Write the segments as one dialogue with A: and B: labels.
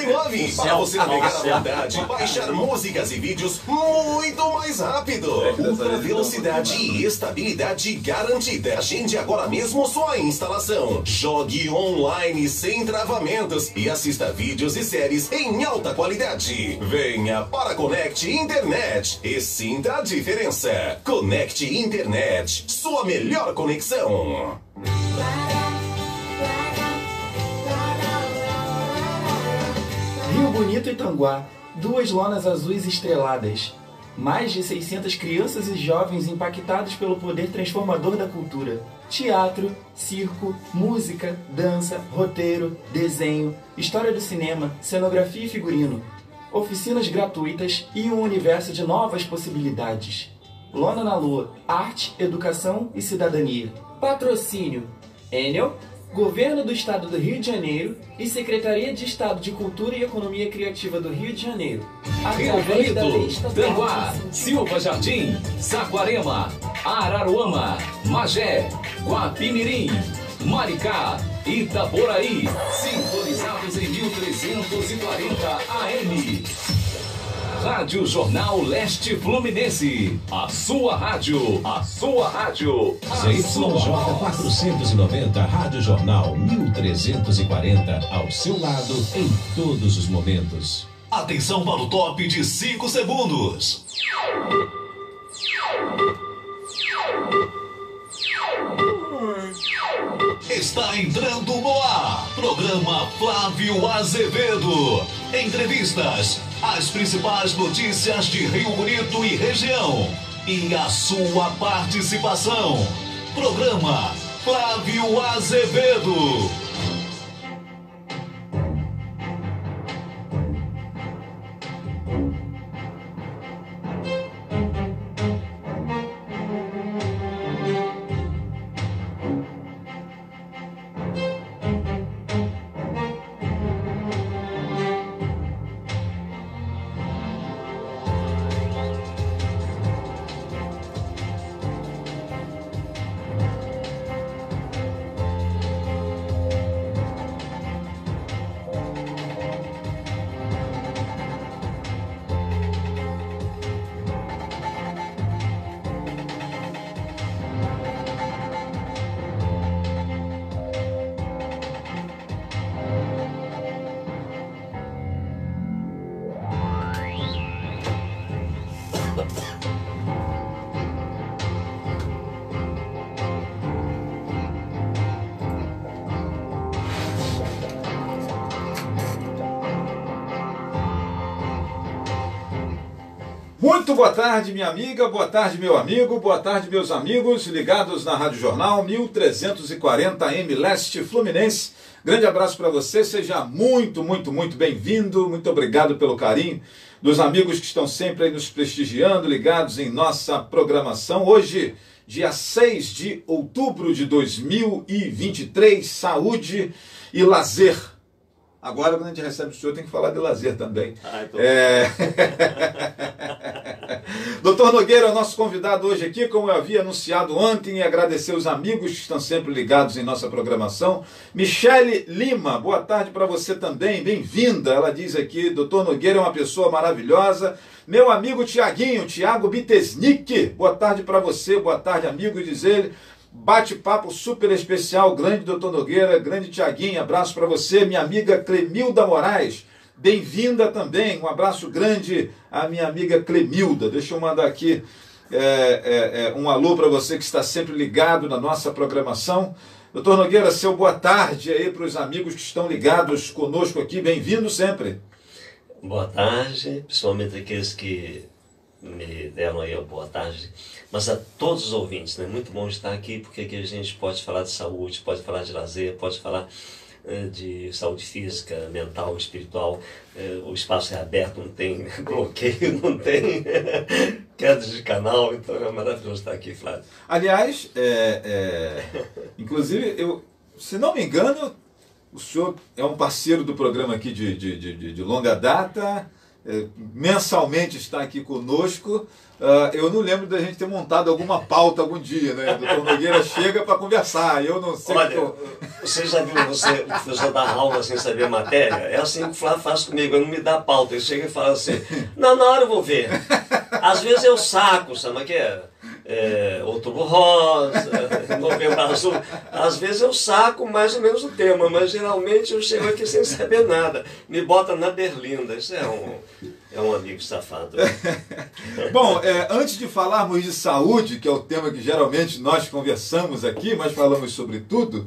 A: 99. Para você navegar à vontade, baixar músicas e vídeos muito mais rápido. Ultra velocidade e estabilidade garantida. Agende agora mesmo sua instalação. Jogue online sem travamentos e assista vídeos e séries em alta qualidade. Venha para a Connect Internet e sinta a diferença. Connect Internet, sua melhor conexão.
B: Rio Bonito e Tanguá, duas lonas azuis estreladas. Mais de 600 crianças e jovens impactados pelo poder transformador da cultura. Teatro, circo, música, dança, roteiro, desenho, história do cinema, cenografia e figurino. Oficinas gratuitas e um universo de novas possibilidades. Lona na Lua, arte, educação e cidadania. Patrocínio: Enel, Governo do Estado do Rio de Janeiro e Secretaria de Estado de Cultura e Economia Criativa do Rio de Janeiro.
C: Rio Bonito, Tanguá, Silva Jardim, Saquarema, Araruama, Magé, Guapimirim, Maricá, Itaboraí, sintonizados em 1340 AM. Rádio Jornal Leste Fluminense, a sua rádio, a sua rádio.
D: ZYJ 490, Rádio Jornal 1340, ao seu lado em todos os momentos.
E: Atenção para o top de 5 segundos. Está entrando no ar, programa Flávio Azevedo. Entrevistas, as principais notícias de Rio Bonito e região. E a sua participação. Programa Flávio Azevedo.
F: Muito boa tarde, minha amiga, boa tarde, meu amigo, boa tarde, meus amigos ligados na Rádio Jornal 1340 AM Leste Fluminense. Grande abraço para você, seja muito bem-vindo, muito obrigado pelo carinho dos amigos que estão sempre aí nos prestigiando, ligados em nossa programação. Hoje, dia 6 de outubro de 2023, saúde e lazer. Agora, quando a gente recebe o senhor, tem que falar de lazer também. Doutor Nogueira é o nosso convidado hoje aqui, como eu havia anunciado ontem, e agradecer os amigos que estão sempre ligados em nossa programação. Michele Lima, boa tarde para você também, bem-vinda. Ela diz aqui, doutor Nogueira é uma pessoa maravilhosa. Meu amigo Tiaguinho, Tiago Bitesnik, boa tarde para você, boa tarde, amigo, diz ele. Bate-papo super especial, grande doutor Nogueira, grande Tiaguinho, abraço para você. Minha amiga Clemilda Moraes, bem-vinda também, um abraço grande à minha amiga Clemilda. Deixa eu mandar aqui um alô para você que está sempre ligado na nossa programação. Doutor Nogueira, seu boa tarde aí para os amigos que estão ligados conosco aqui, bem-vindo sempre.
G: Boa tarde, principalmente aqueles que me deram aí a boa tarde, mas a todos os ouvintes, né? Muito bom estar aqui, porque aqui a gente pode falar de saúde, pode falar de lazer, pode falar de saúde física, mental, espiritual. O espaço é aberto, não tem bloqueio, não tem queda de canal, então é maravilhoso estar aqui, Flávio.
F: Aliás, inclusive, se não me engano, o senhor é um parceiro do programa aqui de longa data. mensalmente está aqui conosco. Eu não lembro da gente ter montado alguma pauta algum dia, né? O doutor Nogueira chega para conversar, eu não sei.
G: Olha, você já viu o professor dar aula sem saber a matéria? É assim que o Flávio faz comigo, ele não me dá pauta, ele chega e fala assim, não, na hora eu vou ver. Às vezes eu saco, sabe o que é? Outubro Rosa, Novembro Azul. Às vezes eu saco mais ou menos o tema, mas geralmente eu chego aqui sem saber nada. Me bota na berlinda, isso é um amigo safado.
F: Bom, antes de falarmos de saúde, que é o tema que geralmente nós conversamos aqui, mas falamos sobre tudo,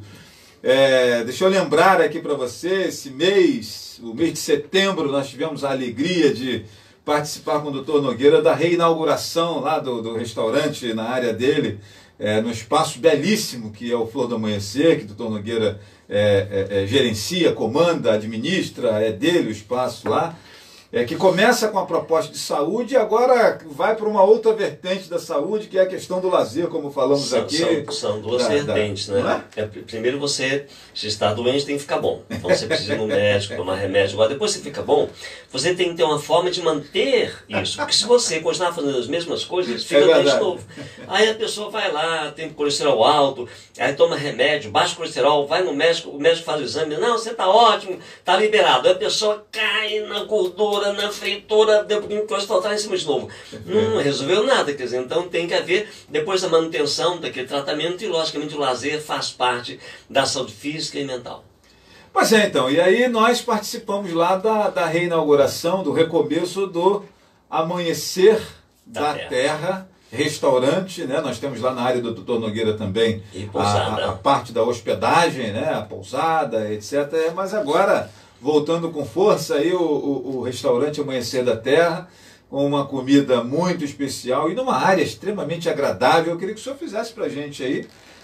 F: deixa eu lembrar aqui para você, esse mês, o mês de setembro, nós tivemos a alegria de participar com o Dr. Nogueira da reinauguração lá do restaurante na área dele, no espaço belíssimo que é o Flor do Amanhecer, que o Dr. Nogueira gerencia, comanda, administra, é dele o espaço lá. Que começa com a proposta de saúde e agora vai para uma outra vertente da saúde, que é a questão do lazer, como falamos aqui.
G: São duas vertentes, né? Primeiro você, se está doente, tem que ficar bom. Então você precisa ir no médico, tomar remédio. Agora, depois que você fica bom, você tem que ter uma forma de manter isso. Porque se você continuar fazendo as mesmas coisas, fica doente de novo. Aí a pessoa vai lá, tem colesterol alto, aí toma remédio, baixo colesterol, vai no médico, o médico faz o exame, não, você está ótimo, está liberado. Aí a pessoa cai na gordura, na fritura, deu um pouquinho de colesterol, está em cima de novo. Não resolveu nada, quer dizer, então tem que haver, depois da manutenção daquele tratamento, e logicamente o lazer faz parte da saúde física e mental.
F: Pois então, e aí nós participamos lá da reinauguração, do recomeço do Amanhecer da Terra, restaurante, né? Nós temos lá na área do Dr. Nogueira também a parte da hospedagem, né? A pousada, etc. Mas agora, voltando com força aí o restaurante Amanhecer da Terra, com uma comida muito especial e numa área extremamente agradável. Eu queria que o senhor fizesse para a gente aí,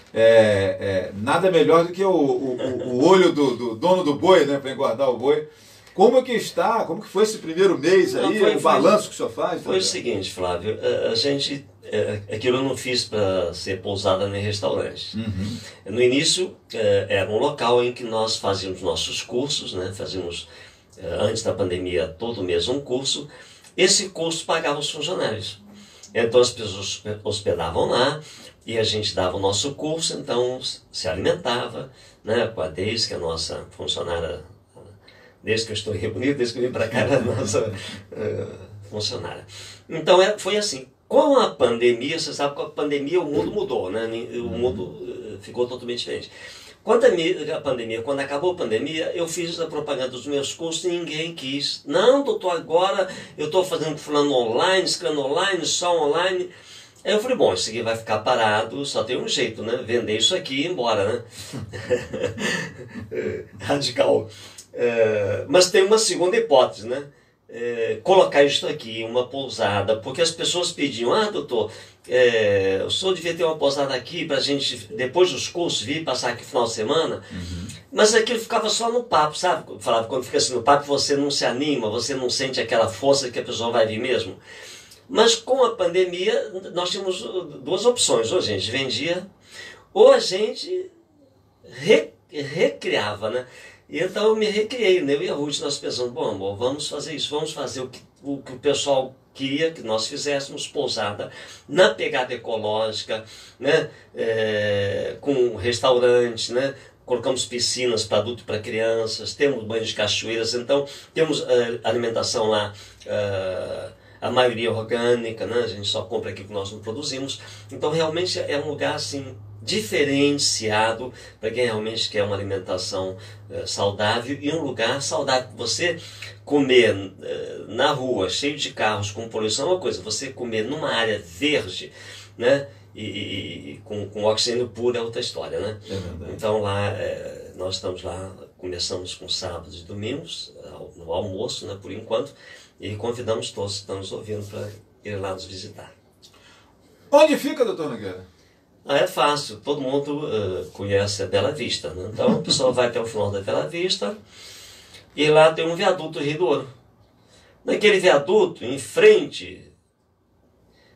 F: nada melhor do que o olho do dono do boi, né, para engordar o boi. Como que está, como que foi esse primeiro mês aí, o balanço que o senhor faz?
G: Foi o seguinte, Flávio, a gente, aquilo eu não fiz para ser pousada nem restaurante.
F: Uhum.
G: No início, era um local em que nós fazíamos nossos cursos, né? Fazíamos, antes da pandemia, todo mês um curso. Esse curso pagava os funcionários. Então as pessoas hospedavam lá e a gente dava o nosso curso, então se alimentava, né? Com a Deise, que é a nossa funcionária, desde que eu estou em Rio Bonito, desde que eu vim para cá, era a nossa funcionária. Então foi assim. Com a pandemia, você sabe que com a pandemia o mundo mudou, né? O mundo ficou totalmente diferente. Quando quando acabou a pandemia, eu fiz a propaganda dos meus cursos e ninguém quis. Não, doutor, agora eu estou fazendo fulano online, escrevendo online, só online. Aí eu falei, bom, isso aqui vai ficar parado, só tem um jeito, né? Vender isso aqui e ir embora, né? Radical. Mas tem uma segunda hipótese, né? Colocar isso aqui, uma pousada, porque as pessoas pediam, doutor, o senhor devia ter uma pousada aqui para a gente, depois dos cursos, vir passar aqui no final de semana. Uhum. Mas aquilo ficava só no papo, sabe? Falava, quando fica assim no papo, você não se anima, você não sente aquela força que a pessoa vai vir mesmo. Mas com a pandemia, nós tínhamos duas opções, ou a gente vendia, ou a gente recriava, né? E então eu me recriei, né? Eu e a Ruth, nós pensamos, bom, amor, vamos fazer isso, vamos fazer o que o pessoal queria que nós fizéssemos, pousada na pegada ecológica, né? Com restaurante, né? Colocamos piscinas para adultos e para crianças, temos banhos de cachoeiras, então temos alimentação lá, a maioria orgânica, né? A gente só compra aquilo que nós não produzimos, então realmente é um lugar assim diferenciado para quem realmente quer uma alimentação saudável e um lugar saudável. Você comer na rua, cheio de carros, com poluição é uma coisa, você comer numa área verde, né? E com oxigênio puro é outra história, né? Então lá, nós estamos lá, começamos com sábados e domingos, no almoço, né, por enquanto, e convidamos todos que estão nos ouvindo para ir lá nos visitar.
F: Onde fica, doutor Nogueira?
G: É fácil, todo mundo conhece a Bela Vista, né? Então a pessoa vai até o final da Bela Vista e lá tem um viaduto Rio do Ouro. Naquele viaduto, em frente,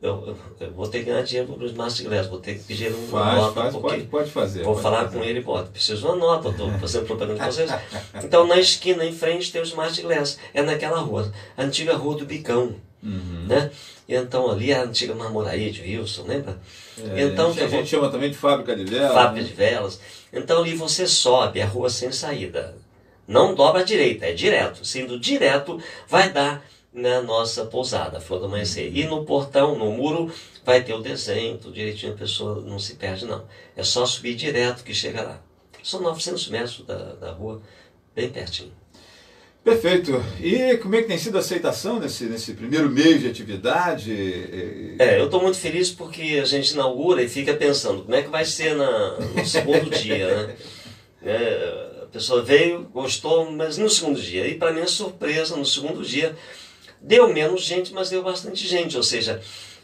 G: eu vou ter que ganhar dinheiro para os Smart Glass, vou ter que pedir uma nota.
F: Pode fazer.
G: Vou falar com ele, preciso de uma nota, estou fazendo propaganda com vocês. Então, na esquina, em frente, tem o Smart Glass. É naquela rua, a antiga Rua do Bicão. Né? Então, ali é a antiga Marmoraí de Wilson, lembra? Então,
F: a gente chama também de Fábrica de Velas.
G: Fábrica de Velas. Então, ali você sobe a rua sem saída. Não dobra à direita, é direto. Sendo direto, vai dar na nossa pousada, Flor do Amanhecer. E no portão, no muro, vai ter o desenho, tudo direitinho, a pessoa não se perde, não. É só subir direto que chega lá. São 900 metros da rua, bem pertinho.
F: Perfeito. E como é que tem sido a aceitação nesse primeiro mês de atividade?
G: Eu estou muito feliz porque a gente inaugura e fica pensando como é que vai ser no segundo dia, né? A pessoa veio, gostou, mas no segundo dia. E para minha surpresa, no segundo dia, deu menos gente, mas deu bastante gente. Ou seja,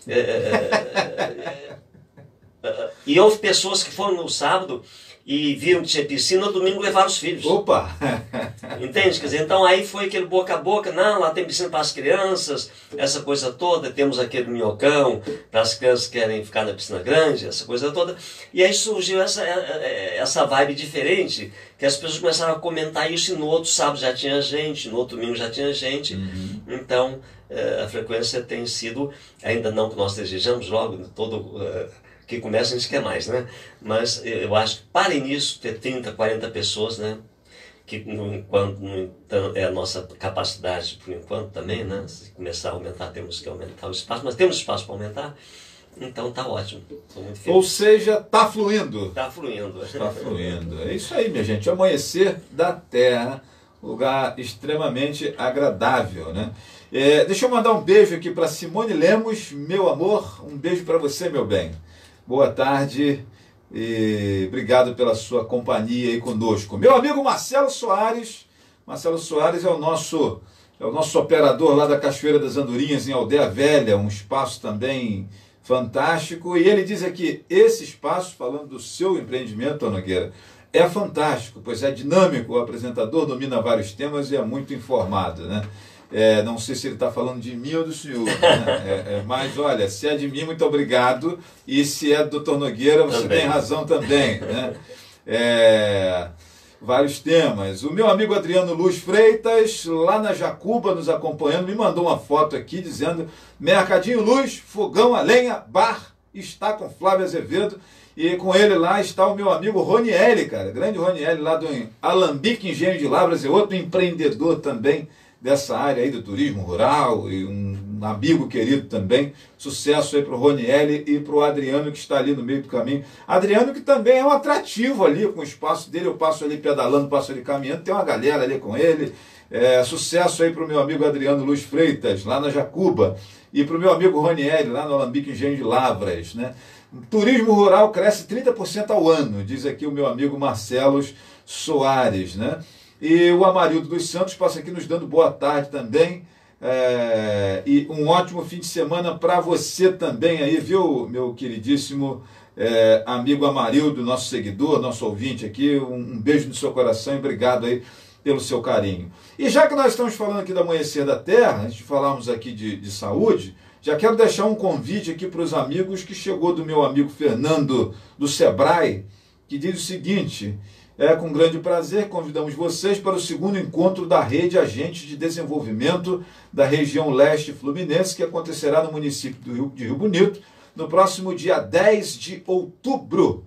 G: e houve pessoas que foram no sábado e viram que tinha piscina, no domingo levaram os filhos.
F: Opa!
G: Entende? Quer dizer, então aí foi aquele boca a boca, não, lá tem piscina para as crianças, essa coisa toda, temos aquele minhocão para as crianças que querem ficar na piscina grande, essa coisa toda. E aí surgiu essa vibe diferente, que as pessoas começaram a comentar isso, e no outro sábado já tinha gente, no outro domingo já tinha gente. Então, a frequência tem sido, ainda não que nós desejamos, logo, todo... que começa a gente quer mais, né? Mas eu acho que para início ter 30, 40 pessoas, né? Que é a nossa capacidade por enquanto também, né? Se começar a aumentar, temos que aumentar o espaço, mas temos espaço para aumentar, então tá ótimo. Estou muito feliz.
F: Ou seja, tá fluindo.
G: Está fluindo.
F: Está fluindo. É isso aí, minha gente. Amanhecer da Terra, lugar extremamente agradável, né? Deixa eu mandar um beijo aqui para Simone Lemos, meu amor. Um beijo para você, meu bem. Boa tarde e obrigado pela sua companhia aí conosco. Meu amigo Marcelo Soares é o nosso operador lá da Cachoeira das Andorinhas, em Aldeia Velha, um espaço também fantástico. E ele diz aqui, esse espaço, falando do seu empreendimento, Nogueira, é fantástico, pois é dinâmico, o apresentador domina vários temas e é muito informado, né? Não sei se ele está falando de mim ou do senhor, né? Mas olha, se é de mim, muito obrigado, e se é do Dr. Nogueira, você também tem razão também, né? Vários temas. O meu amigo Adriano Luz Freitas, lá na Jacuba, nos acompanhando, me mandou uma foto aqui dizendo: Mercadinho Luz, fogão a lenha, bar, está com Flávio Azevedo. E com ele lá está o meu amigo Ronieli, cara, grande Ronieli, lá do Alambique Engenho de Lavras, é outro empreendedor também dessa área aí do turismo rural, e um amigo querido também. Sucesso aí para o Ronieli e para o Adriano, que está ali no meio do caminho. Adriano, que também é um atrativo ali com o espaço dele, eu passo ali pedalando, passo ali caminhando, tem uma galera ali com ele. Sucesso aí para o meu amigo Adriano Luz Freitas, lá na Jacuba, e para o meu amigo Ronieli, lá no Alambique Engenho de Lavras, né? Turismo rural cresce 30% ao ano, diz aqui o meu amigo Marcelo Soares, né? E o Amarildo dos Santos passa aqui nos dando boa tarde também. E um ótimo fim de semana para você também aí, viu, meu queridíssimo amigo Amarildo, nosso seguidor, nosso ouvinte aqui. Um beijo no seu coração e obrigado aí pelo seu carinho. E já que nós estamos falando aqui do Amanhecer da Terra, antes de falarmos aqui de saúde, já quero deixar um convite aqui para os amigos, que chegou do meu amigo Fernando do Sebrae, que diz o seguinte: com grande prazer convidamos vocês para o segundo encontro da Rede Agentes de Desenvolvimento da região leste fluminense, que acontecerá no município de Rio Bonito, no próximo dia 10 de outubro.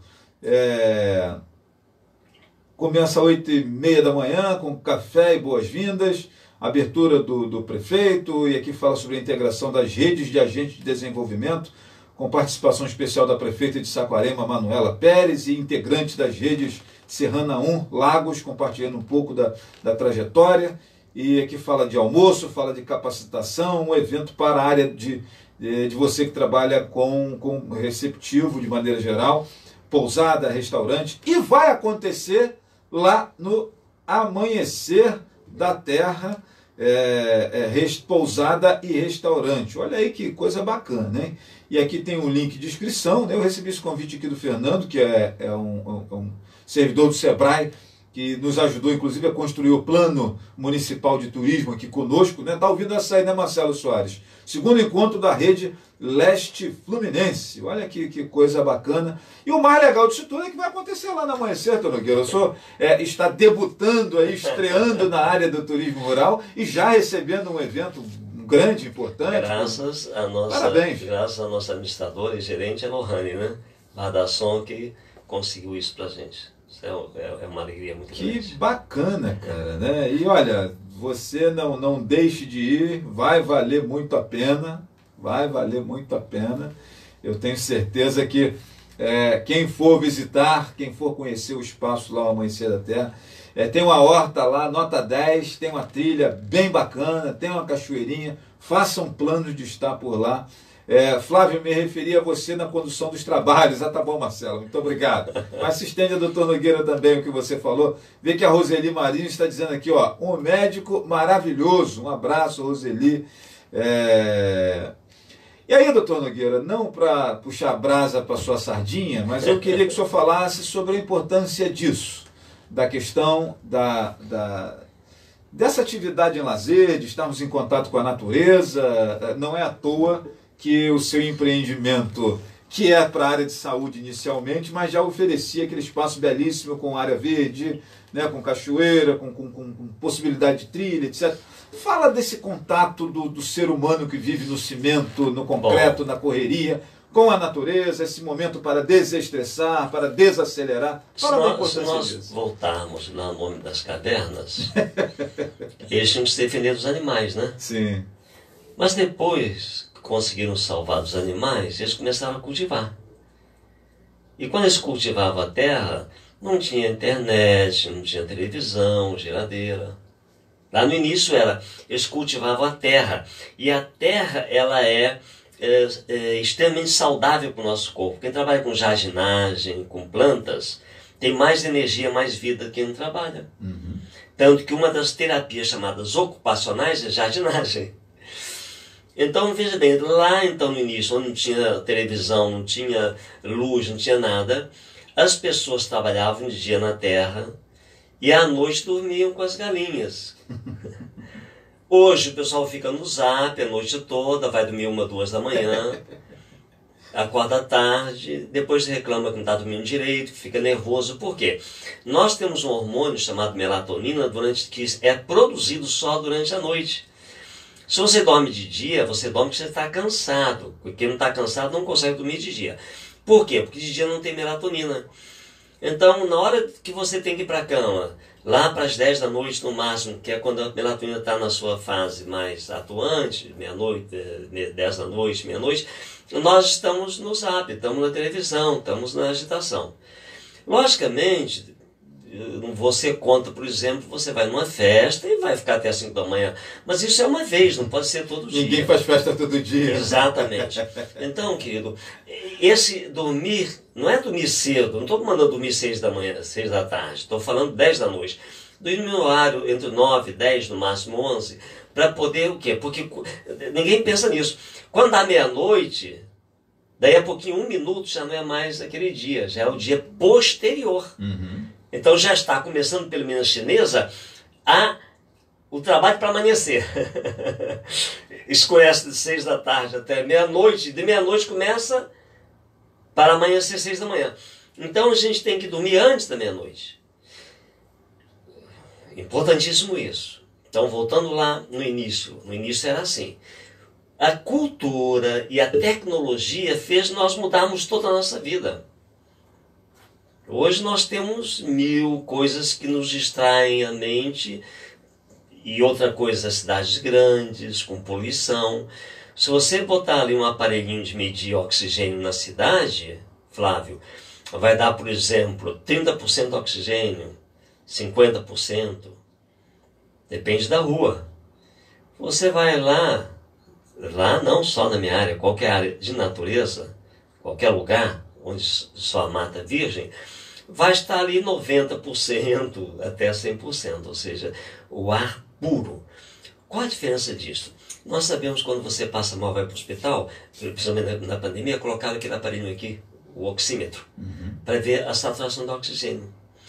F: Começa às 8h30 da manhã, com café e boas-vindas, abertura do prefeito, e aqui fala sobre a integração das redes de agentes de desenvolvimento, com participação especial da prefeita de Saquarema, Manuela Pérez, e integrantes das redes Serrana 1, Lagos, compartilhando um pouco da trajetória. E aqui fala de almoço, fala de capacitação, um evento para a área de você que trabalha com receptivo de maneira geral, pousada, restaurante, e vai acontecer lá no Amanhecer da Terra, pousada e restaurante. Olha aí que coisa bacana, hein? E aqui tem um link de inscrição, né? Eu recebi esse convite aqui do Fernando, que é um servidor do Sebrae que nos ajudou, inclusive, a construir o Plano Municipal de Turismo aqui conosco, né? Está ouvindo essa aí, né, Marcelo Soares? Segundo encontro da rede Leste Fluminense. Olha que coisa bacana. E o mais legal disso tudo é que vai acontecer lá no Amanhecer, Dr. Nogueira. Está debutando aí, estreando na área do turismo rural e já recebendo um evento grande, importante.
G: Graças à nossa,
F: Parabéns.
G: Graças à nossa administradora e gerente, a Lohane, né? Radasson, que conseguiu isso pra gente. Isso é uma alegria muito grande.
F: Que bacana, cara, né? E olha, você não deixe de ir, vai valer muito a pena, vai valer muito a pena. Eu tenho certeza que quem for visitar, quem for conhecer o espaço lá, o Amanhecer da Terra, tem uma horta lá, nota 10, tem uma trilha bem bacana, tem uma cachoeirinha, façam planos de estar por lá. Flávio, me referi a você na condução dos trabalhos. Tá bom, Marcelo, muito obrigado. Mas se estende a doutor Nogueira também o que você falou. Vê que a Roseli Marinho está dizendo aqui, ó, um médico maravilhoso. Um abraço, Roseli. E aí, doutor Nogueira, não para puxar brasa para sua sardinha, mas eu queria que o senhor falasse sobre a importância disso, da questão dessa atividade em lazer, de estarmos em contato com a natureza. Não é à toa que o seu empreendimento, que é para a área de saúde inicialmente, mas já oferecia aquele espaço belíssimo com área verde, né, com cachoeira, com possibilidade de trilha, etc. Fala desse contato do ser humano que vive no cimento, no concreto, na correria, com a natureza, esse momento para desestressar, para desacelerar. Fala da importância disso.
G: Se nós voltarmos no nome das cavernas, eles tinham que se defender dos animais, né?
F: Sim.
G: Mas depois conseguiram salvar dos animais, eles começaram a cultivar. E quando eles cultivavam a terra, não tinha internet, não tinha televisão, geladeira. Lá no início eles cultivavam a terra. E a terra, ela é extremamente saudável para o nosso corpo. Quem trabalha com jardinagem, com plantas, tem mais energia, mais vida que quem não trabalha.
F: Uhum.
G: Tanto que uma das terapias chamadas ocupacionais é jardinagem. Então, veja bem, lá então no início, onde não tinha televisão, não tinha luz, não tinha nada, as pessoas trabalhavam de dia na terra e à noite dormiam com as galinhas. Hoje o pessoal fica no zap a noite toda, vai dormir 1, 2 da manhã, acorda à tarde, depois reclama que não está dormindo direito, fica nervoso. Por quê? Nós temos um hormônio chamado melatonina que é produzido só durante a noite. Se você dorme de dia, você dorme porque você está cansado. Quem não está cansado não consegue dormir de dia. Por quê? Porque de dia não tem melatonina. Então, na hora que você tem que ir para a cama, lá para as 10 da noite no máximo, que é quando a melatonina está na sua fase mais atuante, meia-noite, 10 da noite, meia-noite, nós estamos no zap, estamos na televisão, estamos na agitação. Logicamente, você conta, por exemplo, você vai numa festa e vai ficar até as 5 da manhã. Mas isso é uma vez, não pode ser todo dia.
F: Ninguém faz festa todo dia.
G: Exatamente. Então, querido, esse dormir, não é dormir cedo, não estou mandando dormir 6 da manhã, 6 da tarde, estou falando 10 da noite. Dormir no horário entre 9, 10, no máximo 11, para poder o quê? Porque ninguém pensa nisso. Quando dá meia-noite, daí a pouquinho, 1 minuto, já não é mais aquele dia, já é o dia posterior.
F: Uhum.
G: Então já está começando, pelo menos chinesa, o trabalho para amanhecer. Escurece de 6 da tarde até meia-noite, de meia-noite começa para amanhecer 6 da manhã. Então a gente tem que dormir antes da meia-noite. Importantíssimo isso. Então, voltando lá no início era assim. A cultura e a tecnologia fez nós mudarmos toda a nossa vida. Hoje nós temos 1000 coisas que nos distraem a mente, e outra coisa, as cidades grandes, com poluição. Se você botar ali um aparelhinho de medir oxigênio na cidade, Flávio, vai dar, por exemplo, 30% oxigênio, 50%, depende da rua. Você vai lá não só na minha área, qualquer área de natureza, qualquer lugar onde só mata virgem, vai estar ali 90% até 100%, ou seja, o ar puro. Qual a diferença disso? Nós sabemos quando você passa mal, vai para o hospital, principalmente na pandemia, colocaram aquele aparelho aqui, o oxímetro, para ver a saturação do oxigênio.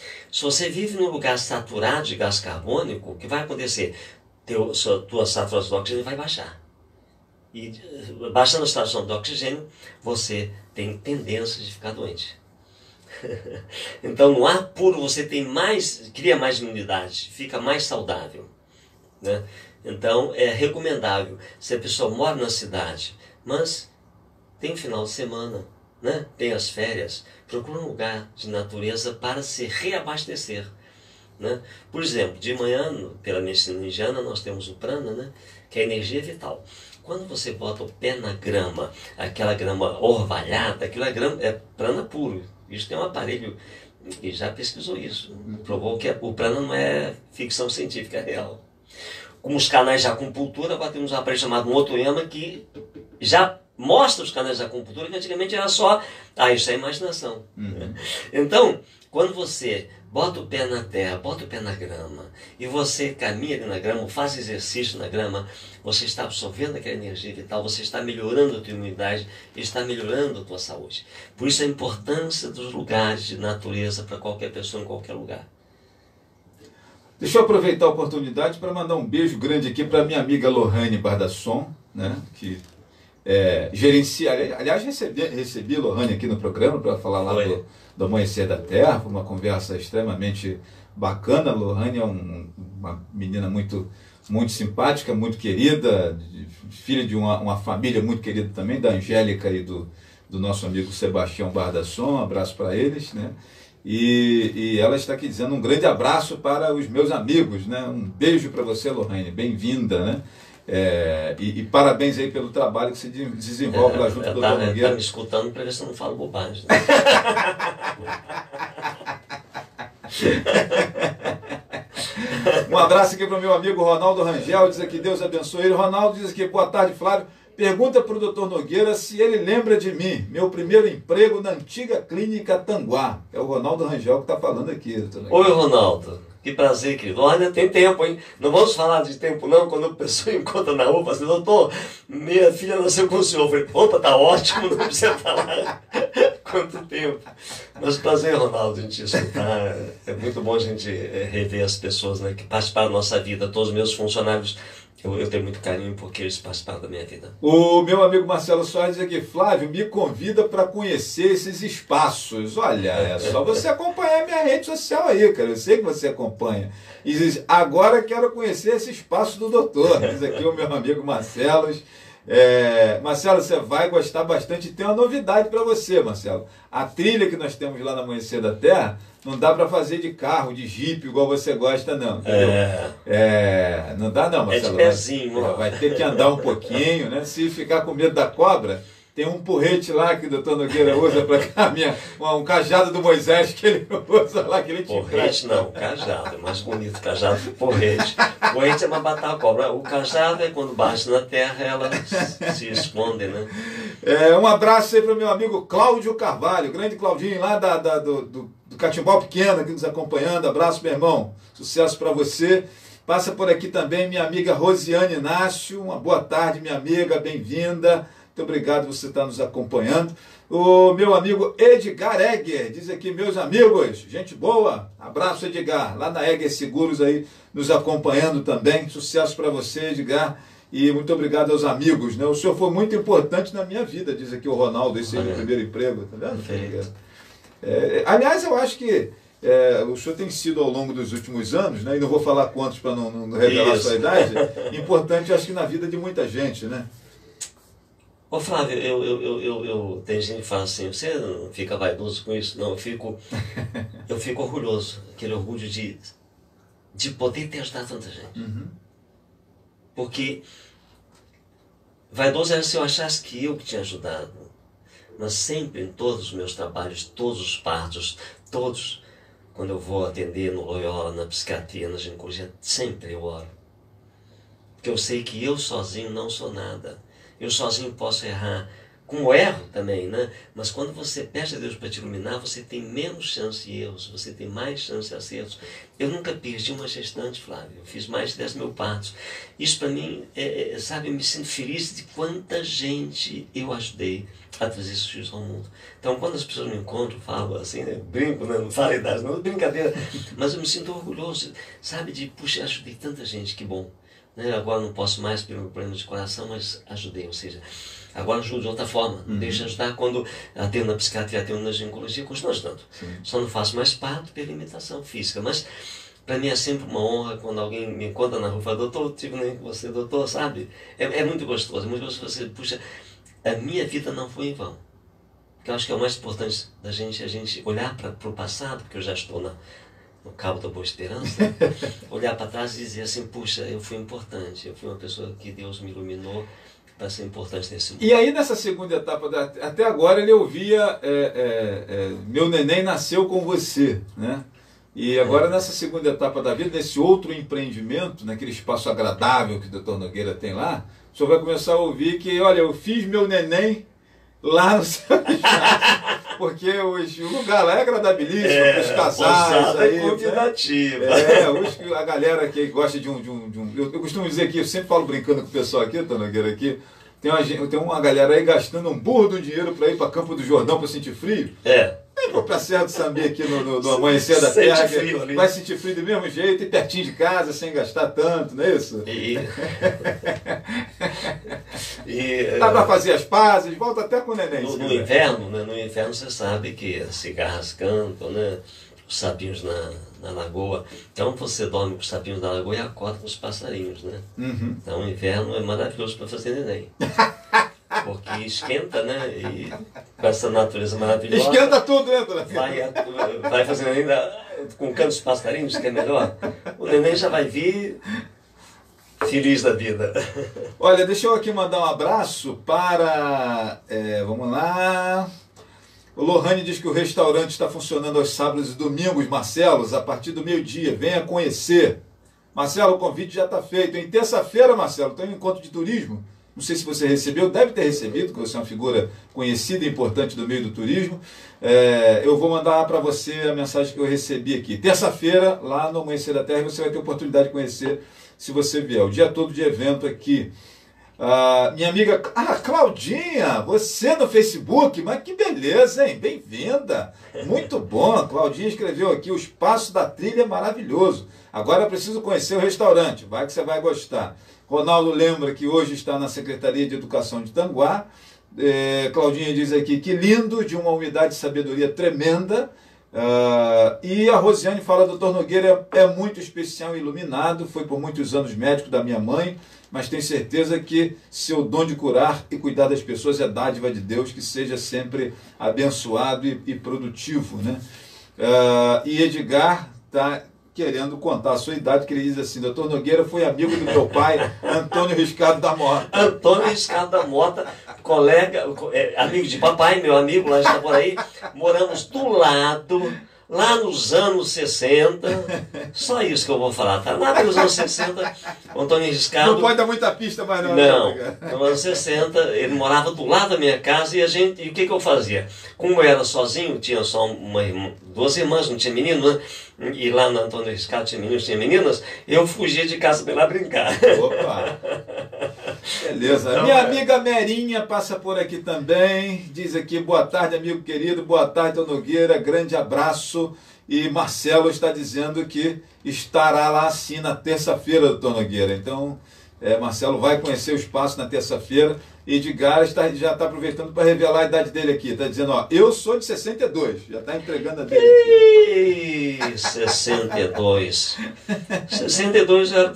G: Se você vive num lugar saturado de gás carbônico, o que vai acontecer? Tua saturação de oxigênio vai baixar. E baixando a saturação de oxigênio, você tem tendência de ficar doente. Então, no ar puro, você cria mais imunidade, fica mais saudável, né? Então, é recomendável, se a pessoa mora na cidade, mas tem final de semana, né? Tem as férias, procura um lugar de natureza para se reabastecer, né? Por exemplo, de manhã, pela medicina indiana, nós temos o prana, né? Que é a energia vital. Quando você bota o pé na grama, aquela grama orvalhada, aquilo é prana puro. Isso tem um aparelho que já pesquisou isso, provou que o prana não é ficção científica, é real. Como os canais de acupuntura, agora temos um aparelho chamado Motoyama que já mostra os canais de acupuntura, que antigamente era só, isso é imaginação. Então, quando você bota o pé na terra, bota o pé na grama, e você caminha ali na grama, faz exercício na grama, você está absorvendo aquela energia vital, você está melhorando a tua imunidade, está melhorando a tua saúde. Por isso a importância dos lugares de natureza para qualquer pessoa em qualquer lugar.
F: Deixa eu aproveitar a oportunidade para mandar um beijo grande aqui para minha amiga Lohane Bardasson, né, que gerencia, aliás, recebi a Lohane aqui no programa para falar lá do Amanhecer da Terra, foi uma conversa extremamente bacana. A Lohane é uma menina muito simpática, muito querida, filha de uma família muito querida também, da Angélica e do nosso amigo Sebastião Bardasson, um abraço para eles, né? E ela está aqui dizendo um grande abraço para os meus amigos, né? Um beijo para você, Lohane, bem-vinda, né? E parabéns aí pelo trabalho que você desenvolve lá junto do Dr. Nogueira.
G: Está me escutando para ver se eu não falo bobagem. Né?
F: Um abraço aqui para o meu amigo Ronaldo Rangel, diz aqui, Deus abençoe ele. Ronaldo diz aqui, boa tarde, Flávio. Pergunta para o Dr. Nogueira se ele lembra de mim, meu primeiro emprego na antiga clínica Tanguá. É o Ronaldo Rangel que está falando aqui, doutor Nogueira.
G: Oi, Ronaldo. Que prazer, querido. Olha, tem tempo, hein? Não vamos falar de tempo, não. Quando a pessoa encontra na rua, fala assim, doutor, minha filha nasceu com o senhor. Eu falei, opa, tá ótimo, não precisa falar quanto tempo. Mas prazer, Ronaldo, a gente escutar. É muito bom a gente rever as pessoas, né, que participaram da nossa vida. Todos os meus funcionários, eu tenho muito carinho porque eles participaram da minha vida.
F: O meu amigo Marcelo Soares diz aqui, Flávio, me convida para conhecer esses espaços. Olha, é só você acompanhar minha rede social aí, cara. Eu sei que você acompanha. E diz, agora quero conhecer esse espaço do doutor. Diz aqui o meu amigo Marcelo. Marcelo, você vai gostar bastante. Tem uma novidade para você, Marcelo. A trilha que nós temos lá no Amanhecer da Terra, não dá para fazer de carro, de jipe, igual você gosta, não. Não dá, não, Marcelo.
G: É de pezinho.
F: Vai ter que andar um pouquinho, né? Se ficar com medo da cobra, tem um porrete lá que o doutor Nogueira usa para caminhar, um cajado do Moisés que ele usa lá, que ele te
G: porrete não, cajado, é mais bonito cajado que porrete. Porrete é para matar a cobra. O cajado é quando bate na terra, ela se esconde, né?
F: Um abraço aí para o meu amigo Cláudio Carvalho, grande Claudinho lá do Catimbau Pequeno, aqui nos acompanhando. Abraço, meu irmão. Sucesso para você. Passa por aqui também minha amiga Rosiane Inácio. Uma boa tarde, minha amiga, bem-vinda. Muito obrigado por você estar nos acompanhando. O meu amigo Edgar Egger diz aqui, meus amigos, gente boa. Abraço, Edgar. Lá na Egger Seguros aí, nos acompanhando também. Sucesso para você, Edgar. E muito obrigado aos amigos, né? O senhor foi muito importante na minha vida, diz aqui o Ronaldo, esse é o meu primeiro emprego, tá vendo? Aliás, eu acho que o senhor tem sido ao longo dos últimos anos, né? E não vou falar quantos para não revelar a sua idade, importante, acho que na vida de muita gente, né?
G: Ô Flávio, tem gente que fala assim, você não fica vaidoso com isso? Não, eu fico orgulhoso, aquele orgulho de poder ter ajudado tanta gente.
F: Uhum.
G: Porque vaidoso era se eu achasse que eu que tinha ajudado. Mas sempre, em todos os meus trabalhos, todos os partos, todos, quando eu vou atender no Loyola, na psiquiatria, na ginecologia, sempre eu oro. Porque eu sei que eu sozinho não sou nada. Eu sozinho posso errar como erro também, né? Mas quando você pede a Deus para te iluminar, você tem menos chance de erros, você tem mais chance de acertos. Eu nunca perdi uma gestante, Flávio. Eu fiz mais de 10 mil partos. Isso para mim, sabe, eu me sinto feliz de quanta gente eu ajudei a trazer esses filhos ao mundo. Então, quando as pessoas me encontram, falam assim, né? Brinco, né? Não falo a idade, não, brincadeira. Mas eu me sinto orgulhoso, sabe, de, puxa, ajudei tanta gente, que bom. Né? Agora não posso mais pelo problema de coração, mas ajudei, ou seja, agora ajudo de outra forma. Deixo de ajudar quando atendo na psiquiatria, atendo na ginecologia, continuo ajudando. Só não faço mais parto pela limitação física. Mas para mim é sempre uma honra quando alguém me encontra na rua e fala, doutor, tive nem com você, doutor, sabe? É muito gostoso, você, puxa, a minha vida não foi em vão. Porque eu acho que é o mais importante da gente, a gente olhar para o passado, porque eu já estou no Cabo da Boa Esperança, olhar para trás e dizer assim, puxa, eu fui importante, eu fui uma pessoa que Deus me iluminou para ser importante nesse mundo.
F: E aí nessa segunda etapa, até agora ele ouvia meu neném nasceu com você, né? E agora nessa segunda etapa da vida, nesse outro empreendimento, naquele espaço agradável que o Dr. Nogueira tem lá, o senhor vai começar a ouvir que, olha, eu fiz meu neném lá no seu estado, porque o lugar lá é agradabilíssimo, para os casais.
G: É convidativa.
F: A galera que gosta de eu costumo dizer que, eu sempre falo brincando com o pessoal aqui, Dr. Nogueira, aqui, tem uma galera aí gastando um burro do dinheiro para ir para Campo do Jordão para sentir frio. Vem para Serra do Sambi aqui no amanhecer da terra, vai sentir frio do mesmo jeito e pertinho de casa, sem gastar tanto, não é isso? Dá para fazer as pazes, volta até com o neném.
G: No inverno, né? No inverno você sabe que as cigarras cantam, né? Os sapinhos na lagoa. Então você dorme com os sapinhos na lagoa e acorda com os passarinhos, né? Então o inverno é maravilhoso para fazer neném. Porque esquenta, né? E com essa natureza maravilhosa.
F: Esquenta tudo, né?
G: Vai fazendo ainda com o canto dos passarinhos, que é melhor. O neném já vai vir feliz da vida.
F: Olha, deixa eu aqui mandar um abraço para. Vamos lá. O Lohane diz que o restaurante está funcionando aos sábados e domingos, Marcelos, a partir do meio-dia. Venha conhecer. Marcelo, o convite já está feito. Em terça-feira, Marcelo, tem um encontro de turismo. Não sei se você recebeu, deve ter recebido, porque você é uma figura conhecida e importante do meio do turismo. Eu vou mandar para você a mensagem que eu recebi aqui. Terça-feira, lá no Amanhecer da Terra, você vai ter oportunidade de conhecer, se você vier. O dia todo de evento aqui. Minha amiga Claudinha, você no Facebook, mas que beleza, hein? Bem-vinda, muito bom. Claudinha escreveu aqui, o espaço da trilha é maravilhoso. Agora eu preciso conhecer o restaurante, vai que você vai gostar. Ronaldo lembra que hoje está na Secretaria de Educação de Tanguá. Claudinha diz aqui que lindo, de uma umidade e sabedoria tremenda. E a Rosiane fala, doutor Nogueira é muito especial e iluminado, foi por muitos anos médico da minha mãe, mas tenho certeza que seu dom de curar e cuidar das pessoas é dádiva de Deus, que seja sempre abençoado e produtivo, né? E Edgar está querendo contar a sua idade, que ele diz assim, doutor Nogueira foi amigo do meu pai, Antônio Riscado da Mota.
G: Antônio Riscado da Mota, colega, amigo de papai, meu amigo lá de Itaboraí, moramos do lado, lá nos anos 60, só isso que eu vou falar, tá? Lá nos anos 60, Antônio Riscado...
F: Não pode dar muita pista, mas não.
G: Não, nos anos 60, ele morava do lado da minha casa e o que eu fazia? Como eu era sozinho, tinha só duas irmãs, não tinha menino, né? E lá no Antônio Riscado tinha meninos, tinha meninas, eu fugia de casa para ir lá brincar.
F: Opa! Beleza. Então, minha amiga Merinha passa por aqui também, diz aqui, boa tarde, amigo querido, boa tarde, doutor Nogueira, grande abraço. E Marcelo está dizendo que estará lá sim na terça-feira, doutor Nogueira. Então, Marcelo vai conhecer o espaço na terça-feira. E Edgar já está aproveitando para revelar a idade dele aqui. Está dizendo, ó, eu sou de 62. Já está entregando a dele aqui.
G: 62. 62 era...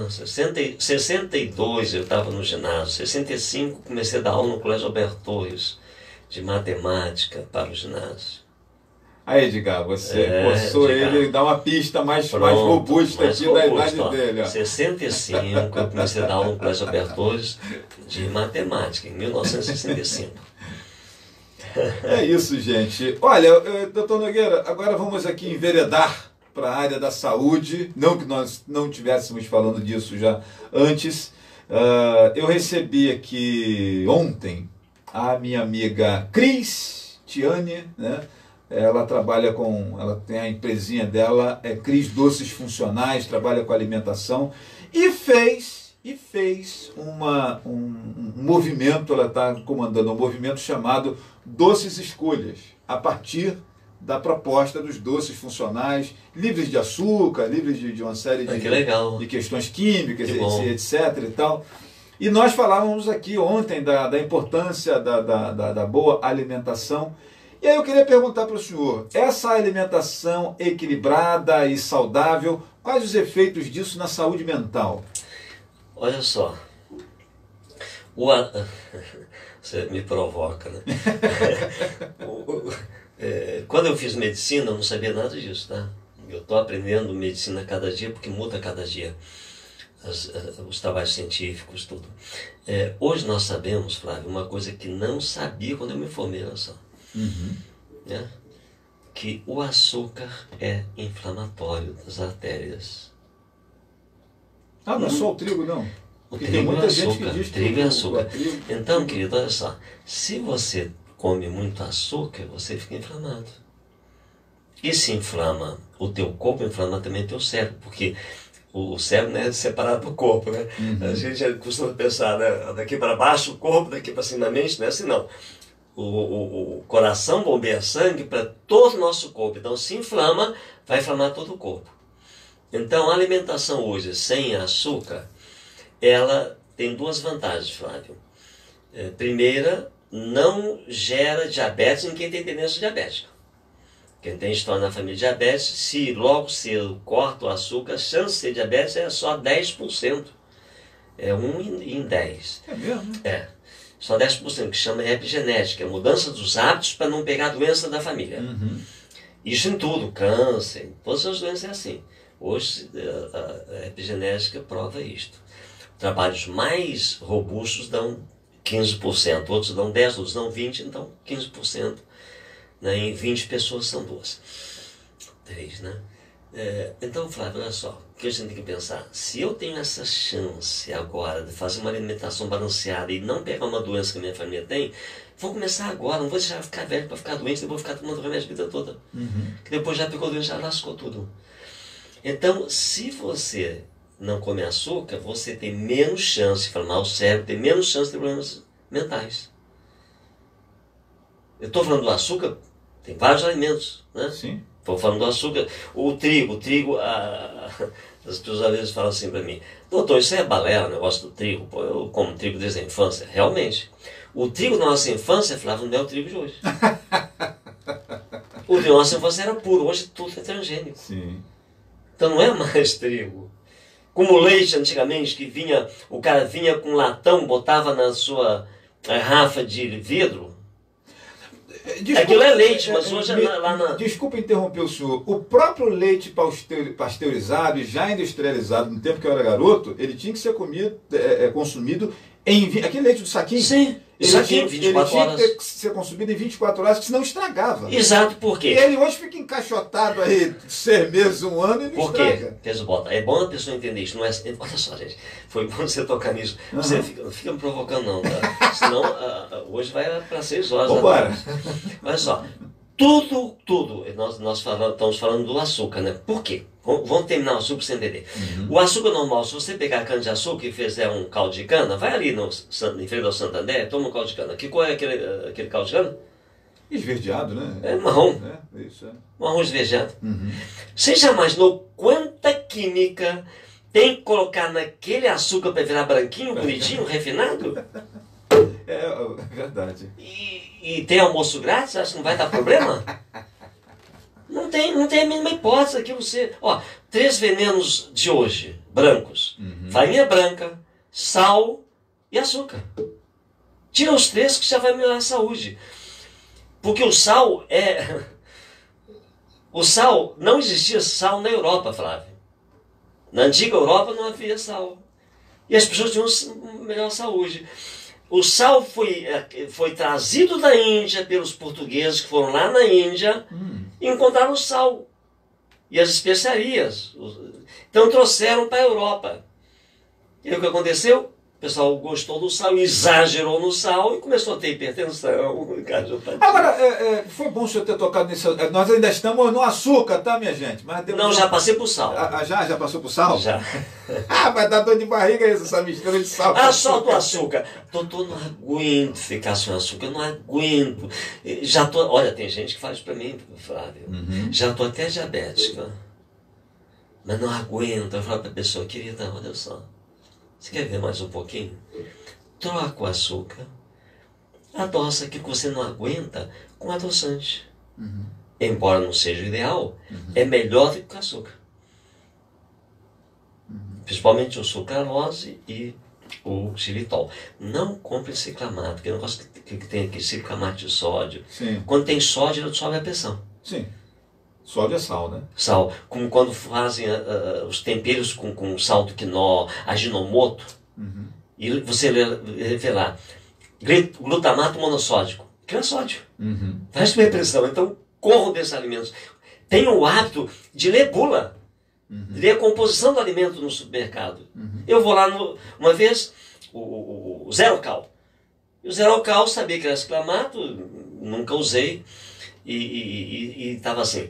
G: 62 eu estava no ginásio. 65 comecei a dar aula no Colégio Alberto Torres, de matemática para o ginásio.
F: Aí, Edgar, você forçou ele a dar uma pista mais robusta aqui da idade dele. Ó.
G: 65, eu comecei a dar aula no Colégio Alberto Torres de matemática, em 1965.
F: É isso, gente. Olha, doutor Nogueira, agora vamos aqui enveredar para a área da saúde. Não que nós não estivéssemos falando disso já antes. Eu recebi aqui ontem a minha amiga Cris Tiane, né? Ela tem a empresinha dela, Cris Doces Funcionais, trabalha com alimentação e fez um movimento, ela está comandando um movimento chamado Doces Escolhas, a partir da proposta dos doces funcionais, livres de açúcar, livres de uma série de questões químicas, etc. e tal. E nós falávamos aqui ontem da importância da boa alimentação. E aí eu queria perguntar para o senhor, essa alimentação equilibrada e saudável, quais os efeitos disso na saúde mental?
G: Olha só, você me provoca, né? Quando eu fiz medicina, eu não sabia nada disso, tá? Eu estou aprendendo medicina a cada dia, porque muda a cada dia os trabalhos científicos, tudo. Hoje nós sabemos, Flávio, uma coisa que não sabia quando eu me formei, olha só. Né? Que o açúcar é inflamatório das artérias.
F: Ah, não é só o trigo, não?
G: Porque tem muita gente que diz que trigo é açúcar. Então, querido, olha só. Se você come muito açúcar, você fica inflamado. E se inflama o teu corpo, inflama também o teu cérebro. Porque o cérebro não é separado do corpo, né? A gente costuma pensar, né? Daqui para baixo o corpo, daqui para cima a mente, não é assim não. O coração bombeia sangue para todo o nosso corpo. Então, se inflama, vai inflamar todo o corpo. Então, a alimentação hoje sem açúcar, ela tem duas vantagens, Flávio. Primeira, não gera diabetes em quem tem tendência diabética. Quem tem história na família de diabetes, se logo cedo corta o açúcar, a chance de ter diabetes é só 10%. É 1 em 10.
F: É mesmo?
G: Só 10%, que chama epigenética, é mudança dos hábitos para não pegar a doença da família. Isso em tudo, câncer, todas as doenças é assim. Hoje a epigenética prova isto. Trabalhos mais robustos dão 15%, outros dão 10%, outros dão 20%, então 15%. Né? Em 20 pessoas são 2. 3, né? Então, Flávio, olha só, o que a gente tem que pensar? Se eu tenho essa chance agora de fazer uma alimentação balanceada e não pegar uma doença que a minha família tem, vou começar agora, não vou deixar ficar velho para ficar doente, depois ficar tomando remédio a vida toda. Que depois já pegou doença, já lascou tudo. Então, se você não come açúcar, você tem menos chance de inflamar o cérebro, tem menos chance de ter problemas mentais. Eu estou falando do açúcar, tem vários alimentos, né?
F: Sim.
G: Estou falando do açúcar. O trigo, as pessoas às vezes falam assim para mim, doutor, isso é balela, o negócio do trigo. Pô, eu como trigo desde a infância. Realmente. O trigo da nossa infância, Flávio, não é o trigo de hoje. O trigo da nossa infância era puro, hoje tudo é transgênico.
F: Sim.
G: Então não é mais trigo. Como o leite antigamente, que o cara vinha com latão, botava na sua garrafa de vidro.
F: Desculpa,
G: aquilo é leite, mas hoje lá na...
F: Desculpa interromper o senhor. O próprio leite pasteurizado e já industrializado, no tempo que eu era garoto, ele tinha que ser consumido aquele leite do saquinho.
G: Sim, saquinho, 24 horas.
F: Ele tinha que ser consumido em 24 horas, senão estragava.
G: Exato, por quê?
F: E ele hoje fica encaixotado aí 6 meses, 1 ano e não
G: por
F: estraga.
G: Por quê? É bom a pessoa entender isso. Não é... Olha só, gente, foi bom você tocar nisso. Você não fica me provocando não, tá? Senão hoje vai para 6 horas.
F: Vambora.
G: Olha só, tudo, nós estamos falando do açúcar, né? Por quê? Vamos terminar o açúcar para você entender. O açúcar normal, se você pegar cana de açúcar e fizer um caldo de cana, vai ali em frente ao Santander, toma um caldo de cana. Qual é aquele caldo de cana?
F: Esverdeado, né?
G: É marrom.
F: Isso.
G: Marrom esverdeado. Você já imaginou quanta química tem que colocar naquele açúcar para virar branquinho, bonitinho, refinado?
F: É verdade.
G: E tem almoço grátis? Acho que não vai dar problema? Não tem a mínima hipótese aqui você... 3 venenos de hoje, brancos. Farinha branca, sal e açúcar. Tira os 3 que já vai melhorar a saúde. Porque o sal é... O sal, não existia sal na Europa, Flávio. Na antiga Europa não havia sal. E as pessoas tinham melhor saúde. O sal foi trazido da Índia pelos portugueses que foram lá na Índia e encontraram o sal e as especiarias. Então trouxeram para a Europa. E o que aconteceu? O pessoal gostou do sal, exagerou no sal e começou a ter hipertensão, cardiopatia.
F: Agora, foi bom o senhor ter tocado nesse... Nós ainda estamos no açúcar, tá, minha gente? Mas
G: Não, já passei pro sal.
F: Já passou pro sal?
G: Já.
F: Vai dar dor de barriga isso, essa mistura de sal.
G: Só do açúcar. Doutor, não aguento ficar sem açúcar, eu não aguento. Já tô... Olha, tem gente que faz pra mim, Flávio. Já tô até diabética. Mas não aguento. Eu falo pra pessoa, querida, olha só. Você quer ver mais um pouquinho? Troca o açúcar, adoça aquilo que você não aguenta com adoçante. Embora não seja o ideal, é melhor do que o açúcar. Principalmente o sucralose e o xilitol. Não compre ciclamato, porque eu não gosto que tem aqui ciclamato de sódio.
F: Sim.
G: Quando tem sódio, ele sobe a pressão.
F: Sim. Sódio é sal, né?
G: Sal. Como quando fazem os temperos com sal do quinó, aginomoto, e você vê lá, glutamato monossódico, que é sódio. Faz pressão. Então, corram desses alimentos. Tenham o hábito de ler bula. Ler a composição do alimento no supermercado. Eu vou lá, uma vez, o Zero Cal. E o Zero Cal, sabia que era ciclamato, nunca usei, e estava assim...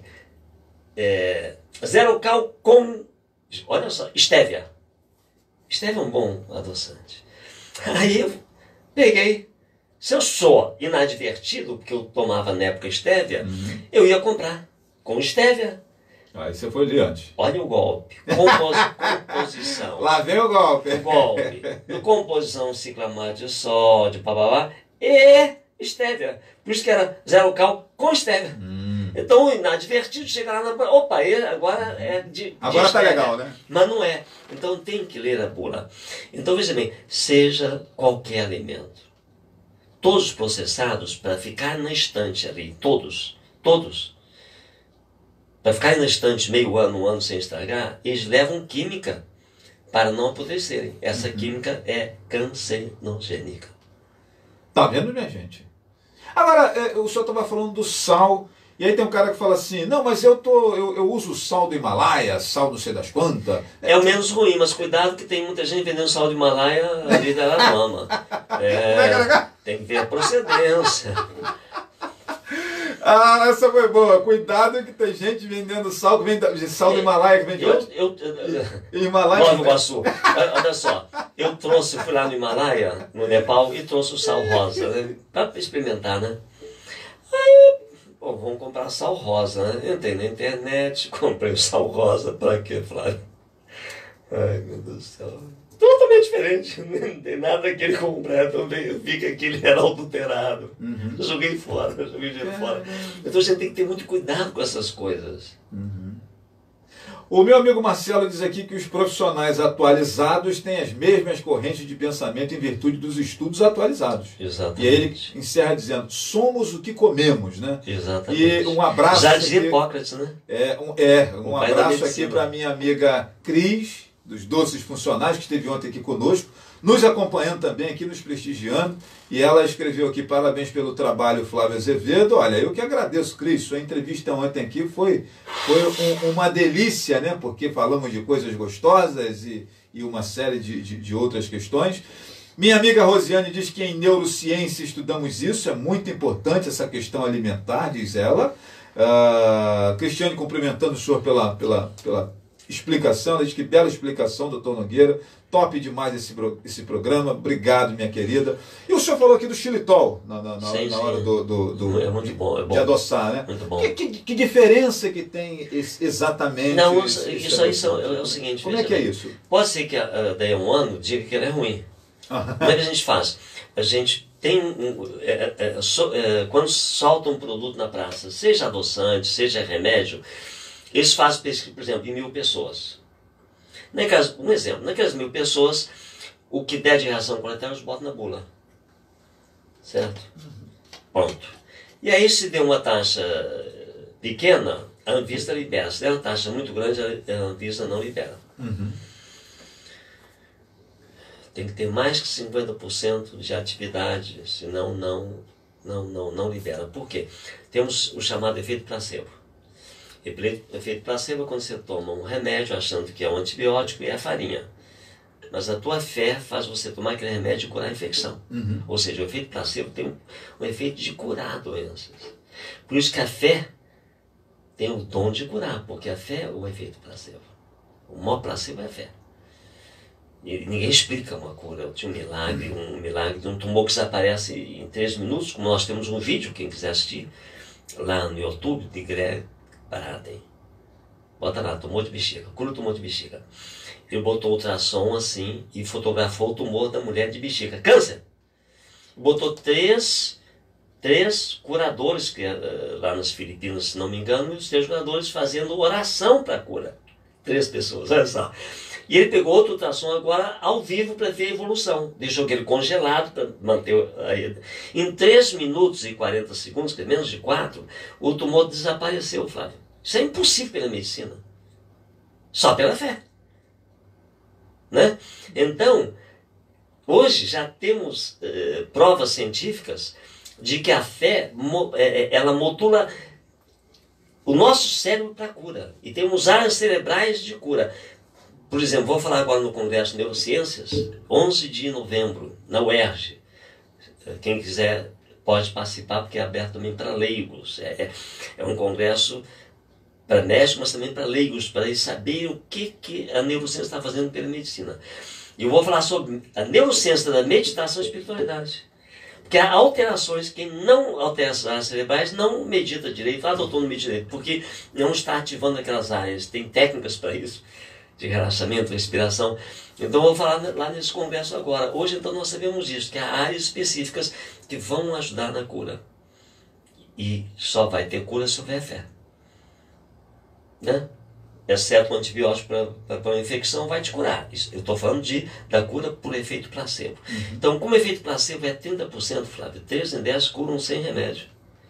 G: Zero Cal com, olha só, estévia. Estévia é um bom adoçante. Aí eu peguei. Se eu sou inadvertido, porque eu tomava na época estévia, eu ia comprar com estévia.
F: Aí você foi ali antes.
G: Olha o golpe. Composição.
F: Lá vem o golpe.
G: O golpe. Do composição ciclamato de sódio, bababá, e estévia. Por isso que era Zero Cal com estévia. Então, o inadvertido chega lá na... Opa, agora é de...
F: Agora tá legal, né?
G: Mas não é. Então, tem que ler a bula. Então, veja bem, seja qualquer alimento. Todos processados, para ficar na estante ali, todos, para ficar na estante meio ano, um ano sem estragar, eles levam química para não apodrecerem. Essa química é cancerogênica.
F: Tá vendo, minha gente? Agora, o senhor estava falando do sal... E aí tem um cara que fala assim, não, mas eu uso sal do Himalaia, sal não sei das quantas.
G: É o menos ruim, mas cuidado que tem muita gente vendendo sal do Himalaia ali da Araruama. Tem que ver a procedência.
F: Essa foi boa. Cuidado que tem gente vendendo sal, que vem sal do Himalaia, que vem de
G: Himalaia. Nova Iguaçu. Olha só, fui lá no Himalaia, no Nepal, e trouxe o sal rosa, né, para experimentar, né? Aí... vamos comprar sal rosa, né? Entrei na internet, comprei o sal rosa, pra quê, Flávio? Ai, meu Deus do céu. Totalmente diferente, não tem nada daquele comprar também. Eu vi que aquele era adulterado. Joguei fora, joguei dinheiro fora. Então a gente tem que ter muito cuidado com essas coisas.
F: O meu amigo Marcelo diz aqui que os profissionais atualizados têm as mesmas correntes de pensamento em virtude dos estudos atualizados.
G: Exatamente.
F: E aí ele encerra dizendo, somos o que comemos, né?
G: Exatamente.
F: E um abraço...
G: Já dizia Hipócrates, né?
F: Um abraço aqui para minha amiga Cris, dos Doces Funcionais, que esteve ontem aqui conosco, nos acompanhando também aqui, nos prestigiando. E ela escreveu aqui, parabéns pelo trabalho, Flávio Azevedo. Olha, eu que agradeço, Cris. Sua entrevista ontem aqui foi uma delícia, né? Porque falamos de coisas gostosas e uma série de outras questões. Minha amiga Rosiane diz que em neurociência estudamos isso, é muito importante essa questão alimentar, diz ela. Cristiane cumprimentando o senhor pela explicação, ela diz que bela explicação, doutor Nogueira. Top demais esse programa. Obrigado, minha querida. E o senhor falou aqui do xilitol na hora
G: é muito bom, é bom.
F: de adoçar, né?
G: Muito bom.
F: Que diferença que tem exatamente?
G: Não, isso aí é o seguinte.
F: Como é que é isso?
G: Pode ser que daí a um ano diga que ela é ruim. Como é que a gente faz? A gente tem quando solta um produto na praça, seja adoçante, seja remédio, eles fazem pesquisa, por exemplo, em 1000 pessoas. Um exemplo, naquelas 1000 pessoas, o que der de reação colateral eles botam na bula. Certo? Pronto. E aí, se der uma taxa pequena, a Anvisa libera. Se der uma taxa muito grande, a Anvisa não libera. Tem que ter mais que 50% de atividade, senão não libera. Por quê? Temos o chamado efeito placebo. Efeito placebo é quando você toma um remédio achando que é um antibiótico e é farinha. Mas a tua fé faz você tomar aquele remédio e curar a infecção. Ou seja, o efeito placebo tem um efeito de curar doenças. Por isso que a fé tem o dom de curar, porque a fé é o efeito placebo. O maior placebo é a fé. E ninguém explica uma cura. Eu tinha um milagre de um tumor que desaparece em 3 minutos, como nós temos um vídeo, quem quiser assistir, lá no YouTube, de Greg Braden. Bota lá, tumor de bexiga, cura o tumor de bexiga. Ele botou ultrassom assim e fotografou o tumor da mulher de bexiga. Câncer! Botou três curadores, que lá nas Filipinas, se não me engano, e os 3 curadores fazendo oração para a cura. 3 pessoas, olha só. E ele pegou outro ultrassom agora ao vivo para ver a evolução. Deixou aquele congelado para manter em 3 minutos e 40 segundos, que é menos de 4, o tumor desapareceu, Flávio. Isso é impossível pela medicina. Só pela fé. Né? Então, hoje já temos provas científicas de que a fé ela modula o nosso cérebro para cura. E temos áreas cerebrais de cura. Por exemplo, vou falar agora no Congresso de Neurociências, 11 de novembro, na UERJ. Quem quiser pode participar, porque é aberto também para leigos. É um congresso para médicos, mas também para leigos, para eles saberem o que a neurociência está fazendo pela medicina. E eu vou falar sobre a neurociência da meditação e espiritualidade. Porque há alterações, quem não altera as áreas cerebrais não medita direito. Fala, doutor, não medita direito, porque não está ativando aquelas áreas. Tem técnicas para isso, de relaxamento, respiração. Então, eu vou falar lá nesse congresso agora. Hoje, então, nós sabemos isso, que há áreas específicas que vão ajudar na cura. E só vai ter cura se houver fé. Né? Exceto o antibiótico para uma infecção, vai te curar. Isso, eu estou falando da cura por efeito placebo. Então, como efeito placebo é 30%, Flávio, 3 em 10 curam sem remédio.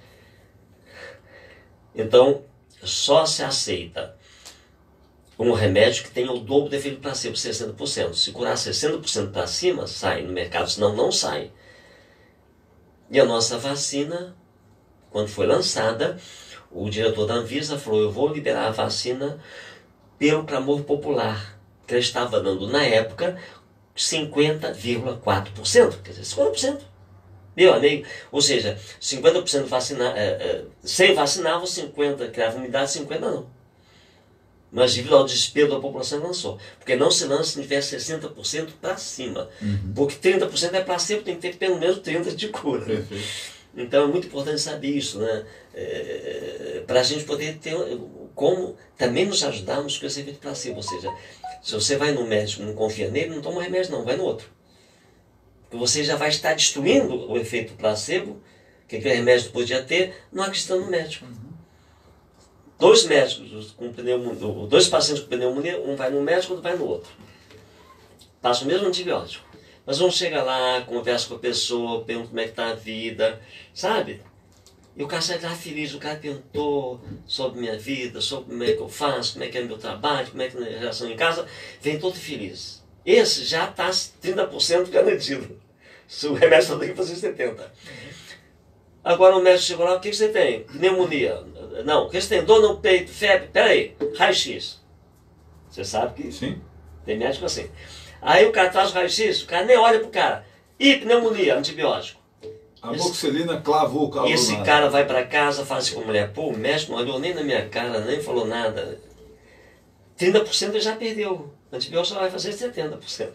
G: Então, só se aceita um remédio que tenha o dobro do efeito placebo, 60%. Se curar 60% para cima, sai no mercado, senão não sai. E a nossa vacina, quando foi lançada, o diretor da Anvisa falou, eu vou liberar a vacina pelo clamor popular, que ele estava dando na época 50,4%, quer dizer, 50%. Meu amigo, ou seja, 50% sem vacinar, os 50% criavam imunidade, 50% não. Mas devido ao desespero da população lançou. Porque não se lança se tiver 60% para cima. Porque 30% é placebo, tem que ter pelo menos 30% de cura. Então é muito importante saber isso, né? Para a gente poder ter como também nos ajudarmos com esse efeito placebo. Ou seja, se você vai no médico e não confia nele, não toma remédio não, vai no outro. Porque você já vai estar destruindo o efeito placebo, que aquele remédio podia ter, não acreditando no médico. 2 médicos com pneumonia, 2 pacientes com pneumonia, um vai no médico, outro vai no outro. Passa o mesmo antibiótico. Mas vamos chegar lá, conversa com a pessoa, pergunta como é que está a vida, sabe? E o cara sai lá feliz, o cara perguntou sobre minha vida, sobre como é que eu faço, como é que é meu trabalho, como é que é a relação em casa, vem todo feliz. Esse já está 30% garantido. Se o remédio só tem que fazer 70%. Agora o médico chegou lá, o que você tem? Pneumonia. Não, o que você tem? Dor no peito, febre. Peraí, raio-x. Você sabe que
F: Sim.
G: Tem médico assim. Aí o cara traz o raio-x, o cara nem olha pro cara. Ih, pneumonia, antibiótico.
F: Amoxicilina clavou o calor.
G: Esse cara vai para casa, fala assim com a mulher, pô, o médico não olhou nem na minha cara, nem falou nada. 30% ele já perdeu. O antibiótico só vai fazer 70%.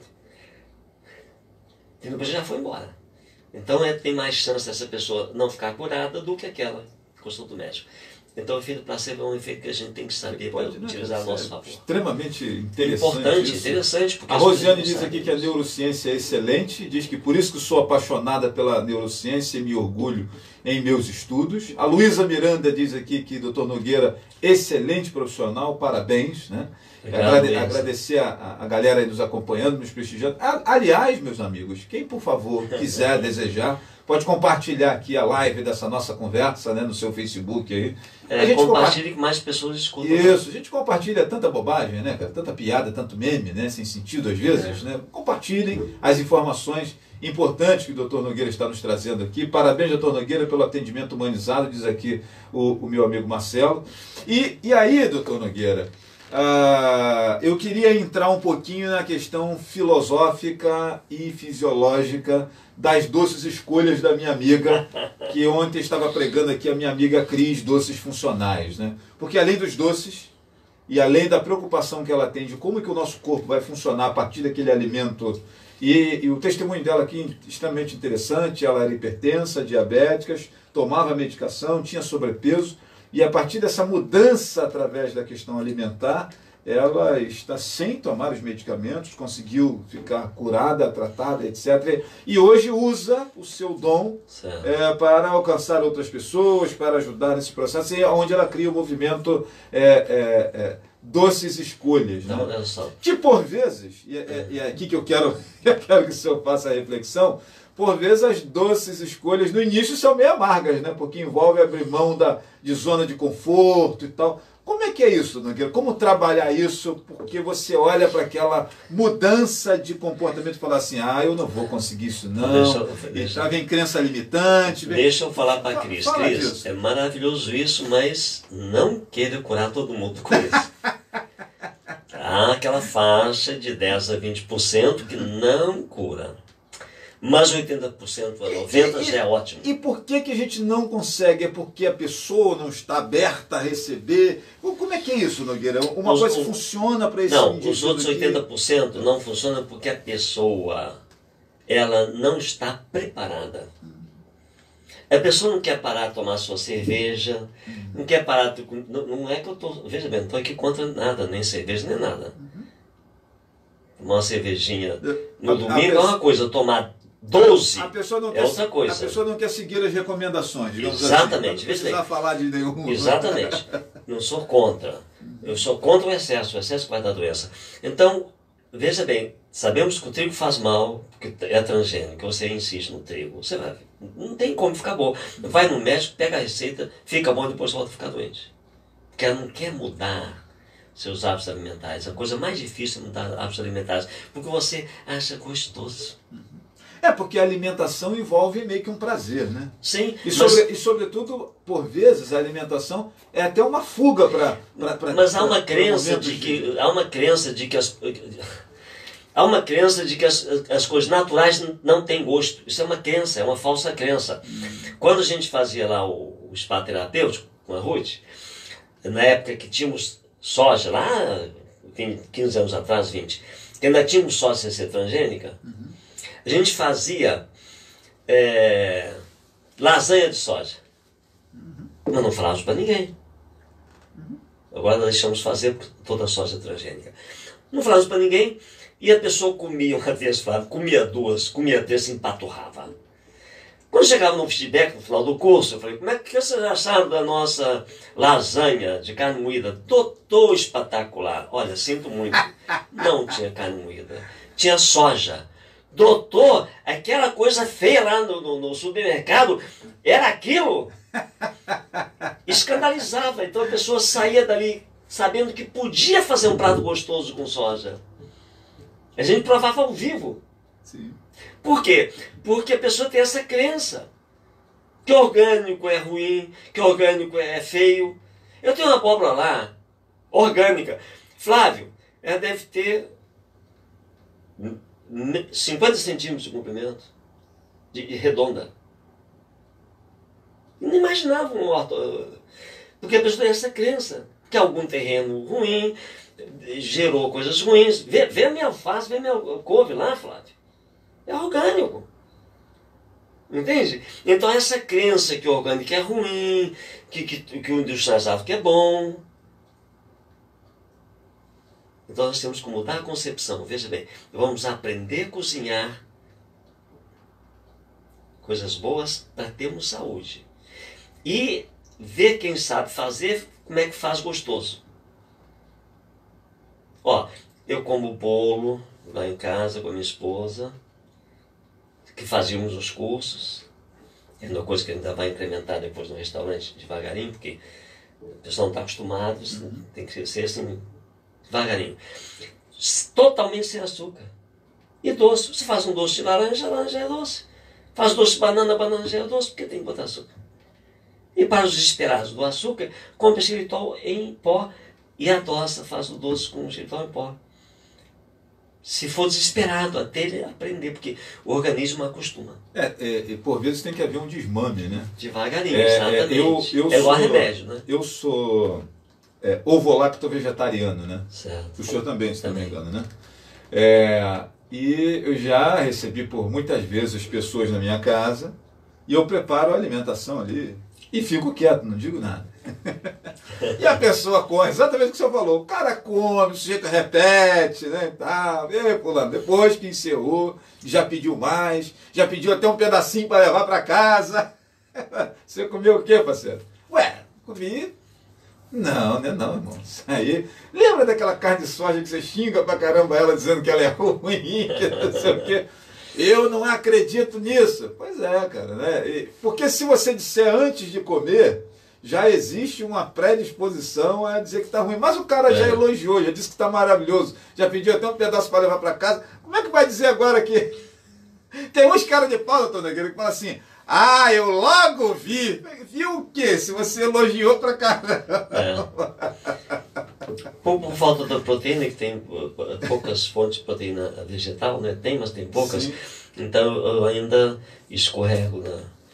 G: 30% já foi embora. Então tem mais chance dessa pessoa não ficar curada do que aquela que gostou do médico. Então o efeito placebo é um efeito que a gente tem que saber para utilizar a nosso favor.
F: Extremamente interessante.
G: Importante,
F: isso.
G: Interessante. Porque
F: a Rosiane diz aqui que a neurociência é excelente, diz que por isso que sou apaixonada pela neurociência e me orgulho em meus estudos. A Luísa Miranda diz aqui que Dr. Nogueira, excelente profissional, parabéns, né? Agradecer a galera aí nos acompanhando, nos prestigiando. Aliás, meus amigos, quem por favor quiser, desejar, pode compartilhar aqui a live dessa nossa conversa, né, no seu Facebook aí. A gente
G: compartilhe que mais pessoas escutam.
F: Isso, a gente compartilha tanta bobagem, né, cara? Tanta piada, tanto meme, né, sem sentido às vezes, né? Compartilhem as informações importantes que o Dr. Nogueira está nos trazendo aqui. Parabéns, Dr. Nogueira, pelo atendimento humanizado, diz aqui o meu amigo Marcelo. E aí, Dr. Nogueira, Eu queria entrar um pouquinho na questão filosófica e fisiológica das doces escolhas da minha amiga, que ontem estava pregando aqui a minha amiga Cris, doces funcionais, né? Porque além dos doces e além da preocupação que ela tem de como que o nosso corpo vai funcionar a partir daquele alimento, e o testemunho dela aqui é extremamente interessante, ela era hipertensa, diabética, tomava medicação, tinha sobrepeso, e a partir dessa mudança através da questão alimentar, ela está sem tomar os medicamentos, conseguiu ficar curada, tratada, etc. E hoje usa o seu dom para alcançar outras pessoas, para ajudar nesse processo, e onde ela cria o movimento Doces Escolhas. Né? Que por vezes, e é aqui que eu quero que o senhor faça a reflexão, por vezes as doces escolhas no início são meio amargas, né? Porque envolve abrir mão de zona de conforto e tal. Como é que é isso, Nogueira? Como trabalhar isso? Porque você olha para aquela mudança de comportamento e fala assim, eu não vou conseguir isso não. Já vem crença limitante.
G: Deixa eu falar para a Cris. Cris, é maravilhoso isso, mas não queira curar todo mundo com isso. Há aquela faixa de 10 a 20% que não cura. Mas 80% a 90% já é ótimo.
F: E por que a gente não consegue? É porque a pessoa não está aberta a receber? Como é que é isso, Nogueira? Uma coisa funciona para esse
G: indivíduo? Não, os outros 80% não funcionam porque a pessoa ela não está preparada. A pessoa não quer parar de tomar sua cerveja, não quer parar de... Não é que eu estou... Veja bem, não estou aqui contra nada, nem cerveja, nem nada. Tomar uma cervejinha no domingo é uma coisa, tomar 12 é outra coisa.
F: A pessoa não quer seguir as recomendações, digamos
G: exatamente.
F: Assim. Não precisa falar de nenhum.
G: Exatamente. Não sou contra. Eu sou contra o excesso que vai dar doença. Então, veja bem, sabemos que o trigo faz mal, porque é transgênico, você insiste no trigo. Você vai, não tem como ficar bom. Vai no médico, pega a receita, fica bom, depois volta a ficar doente. Porque ela não quer mudar seus hábitos alimentares. A coisa mais difícil é mudar hábitos alimentares, porque você acha gostoso.
F: Porque a alimentação envolve meio que um prazer, né?
G: Sim.
F: E sobretudo, por vezes, a alimentação é até uma fuga para...
G: Mas há uma crença de que as coisas naturais não têm gosto. Isso é uma crença, é uma falsa crença. Quando a gente fazia lá o spa terapêutico com a Ruth, na época que tínhamos soja, lá 15 anos atrás, 20, que ainda tínhamos soja sem ser transgênica, a gente fazia lasanha de soja. Mas não falávamos para ninguém. Agora nós deixamos fazer porque toda a soja é transgênica. Não falávamos para ninguém e a pessoa comia uma vez, Flávio, comia duas, comia três, se empaturrava. Quando chegava no feedback no final do curso, eu falei, como é que vocês acharam da nossa lasanha de carne moída? Doutor, espetacular. Olha, sinto muito. Não tinha carne moída. Tinha soja. Doutor, aquela coisa feia lá no supermercado, era aquilo? Escandalizava. Então a pessoa saía dali sabendo que podia fazer um prato gostoso com soja. A gente provava ao vivo.
F: Sim.
G: Por quê? Porque a pessoa tem essa crença. Que orgânico é ruim, que orgânico é feio. Eu tenho uma abóbora lá, orgânica. Flávio, ela deve ter 50 centímetros de comprimento, de redonda. Não imaginava um horto, porque a pessoa tem essa crença, que algum terreno ruim gerou coisas ruins. Vê a minha alface, vê a minha couve lá, Flávio. É orgânico. Entende? Então essa crença que o orgânico é ruim, que o industrializado que é bom. Então nós temos que mudar a concepção. Veja bem, vamos aprender a cozinhar coisas boas para termos saúde. E ver quem sabe fazer, como é que faz gostoso. Ó, eu como bolo lá em casa com a minha esposa, que fazíamos os cursos. É uma coisa que ainda vai incrementar depois no restaurante devagarinho, porque o pessoal não está acostumado, tem que ser assim, devagarinho. Totalmente sem açúcar. E doce. Você faz um doce de laranja, laranja é doce. Faz doce de banana, banana já é doce, porque tem que botar açúcar. E para os desesperados do açúcar, compra xilitol em pó e adoça, faz o doce com gengibrão em pó. Se for desesperado, até ele aprender, porque o organismo acostuma.
F: E por vezes tem que haver um desmame, né?
G: Devagarinho, exatamente.
F: Eu
G: igual remédio, né?
F: Eu sou ovo-lacto-vegetariano, né?
G: Certo.
F: O senhor também, se não me
G: Também.
F: engano, né? E eu já recebi por muitas vezes pessoas na minha casa e eu preparo a alimentação ali e fico quieto, não digo nada. E a pessoa come, exatamente o que o senhor falou, o cara come, o sujeito repete, né, e tal, e pulando. Depois que encerrou, já pediu mais, já pediu até um pedacinho para levar para casa. Você comeu o quê, parceiro? Ué, comi. Não, né, não, irmão. Isso aí. Lembra daquela carne de soja que você xinga pra caramba ela dizendo que ela é ruim, que não sei o quê? Eu não acredito nisso. Pois é, cara, né? Porque se você disser antes de comer, já existe uma predisposição a dizer que está ruim. Mas o cara já elogiou, já disse que está maravilhoso, já pediu até um pedaço para levar para casa. Como é que vai dizer agora que... Tem uns caras de pau, doutor Nogueira, que falam assim, eu logo vi. Viu o quê? Se você elogiou pra caramba.
G: Por falta da proteína, que tem poucas fontes de proteína vegetal, né? Tem, mas tem poucas. Sim. Então eu ainda escorrego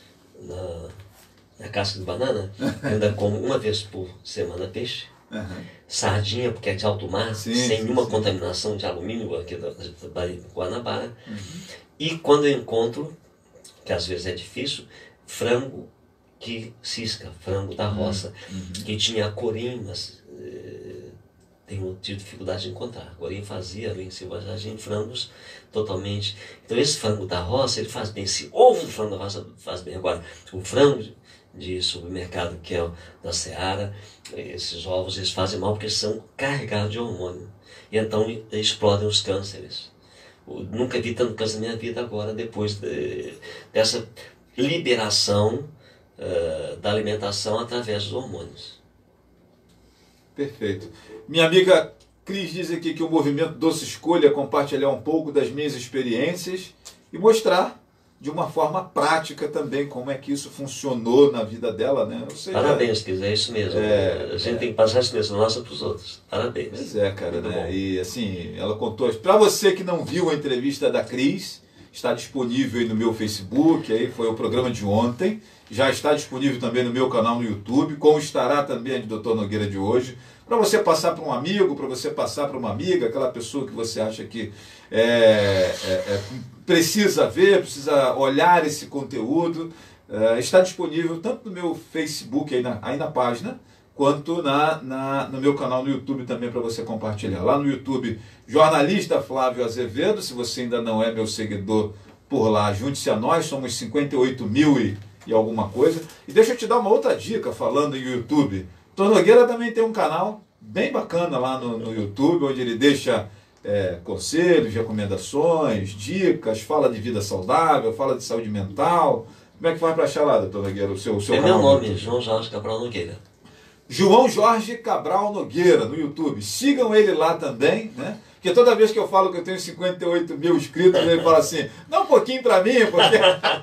G: na casca de banana. Eu ainda como uma vez por semana peixe. Sardinha, porque é de alto mar, sem nenhuma contaminação de alumínio aqui da Guanabara. E quando eu encontro, que às vezes é difícil, frango que cisca, frango da roça, que tinha corim, mas tenho tido dificuldade de encontrar. Corim fazia ali em Silva Jardim frangos totalmente. Então esse frango da roça, ele faz bem. Esse ovo do frango da roça faz bem. Agora, o frango de supermercado, que é o da Seara, esses ovos eles fazem mal porque são carregados de hormônio. E então explodem os cânceres. Eu nunca vi tanto câncer na minha vida agora, depois dessa liberação da alimentação através dos hormônios.
F: Perfeito. Minha amiga Cris diz aqui que o movimento Doce Escolha é compartilhar um pouco das minhas experiências e mostrar de uma forma prática também como é que isso funcionou na vida dela, né? Ou seja,
G: parabéns, Cris, é isso mesmo. A gente tem que passar isso mesmo, nossa para os outros. Parabéns.
F: Pois é, cara, né? E assim, ela contou. Para você que não viu a entrevista da Cris, está disponível aí no meu Facebook, aí foi o programa de ontem. Já está disponível também no meu canal no YouTube, como estará também a de Dr. Nogueira de hoje. Para você passar para um amigo, para você passar para uma amiga, aquela pessoa que você acha que precisa ver, precisa olhar esse conteúdo. Está disponível tanto no meu Facebook, aí na página, quanto no meu canal no YouTube também para você compartilhar. Lá no YouTube, Jornalista Flávio Azevedo, se você ainda não é meu seguidor por lá, junte-se a nós, somos 58 mil e alguma coisa. E deixa eu te dar uma outra dica falando em YouTube. Dr. Nogueira também tem um canal bem bacana lá no YouTube, onde ele deixa conselhos, recomendações, dicas, fala de vida saudável, fala de saúde mental. Como é que faz para achar lá, Dr. Nogueira, o seu
G: canal? Meu nome, João Jorge Cabral Nogueira.
F: João Jorge Cabral Nogueira, no YouTube. Sigam ele lá também, né? Porque toda vez que eu falo que eu tenho 58 mil inscritos, ele fala assim, dá um pouquinho para mim, porque...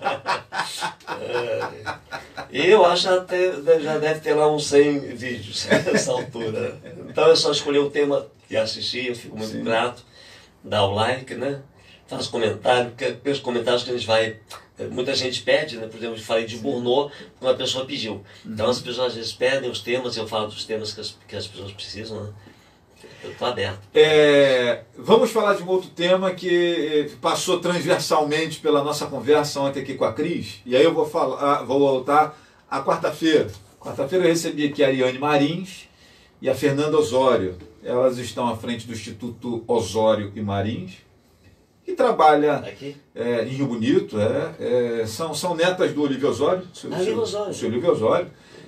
G: Eu acho até já deve ter lá uns 100 vídeos nessa altura. Então é só escolher o tema e assistir, eu fico muito grato. Dá o like, né? Faz comentário, porque pelos comentários que a gente vai... Muita gente pede, né? Por exemplo, eu falei de Bourneau, porque uma pessoa pediu. Então as pessoas às vezes pedem os temas, eu falo dos temas que as pessoas precisam, né? Eu estou aberto.
F: Vamos falar de um outro tema que passou transversalmente pela nossa conversa ontem aqui com a Cris. E aí eu vou voltar à quarta-feira. Quarta-feira eu recebi aqui a Ariane Marins e a Fernanda Osório. Elas estão à frente do Instituto Osório e Marins, que trabalha em Rio Bonito. São netas do Olívio Osório, o seu Olívio Osório.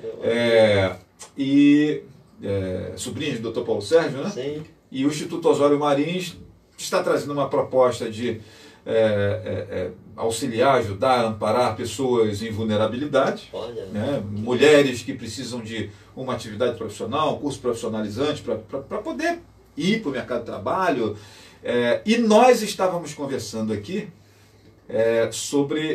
F: Sobrinhas do Dr. Paulo Sérgio, né?
G: Sim.
F: E o Instituto Osório Marins está trazendo uma proposta de auxiliar, ajudar, amparar pessoas em vulnerabilidade, né? Mulheres que precisam de uma atividade profissional, um curso profissionalizante para poder ir para o mercado de trabalho. E nós estávamos conversando aqui sobre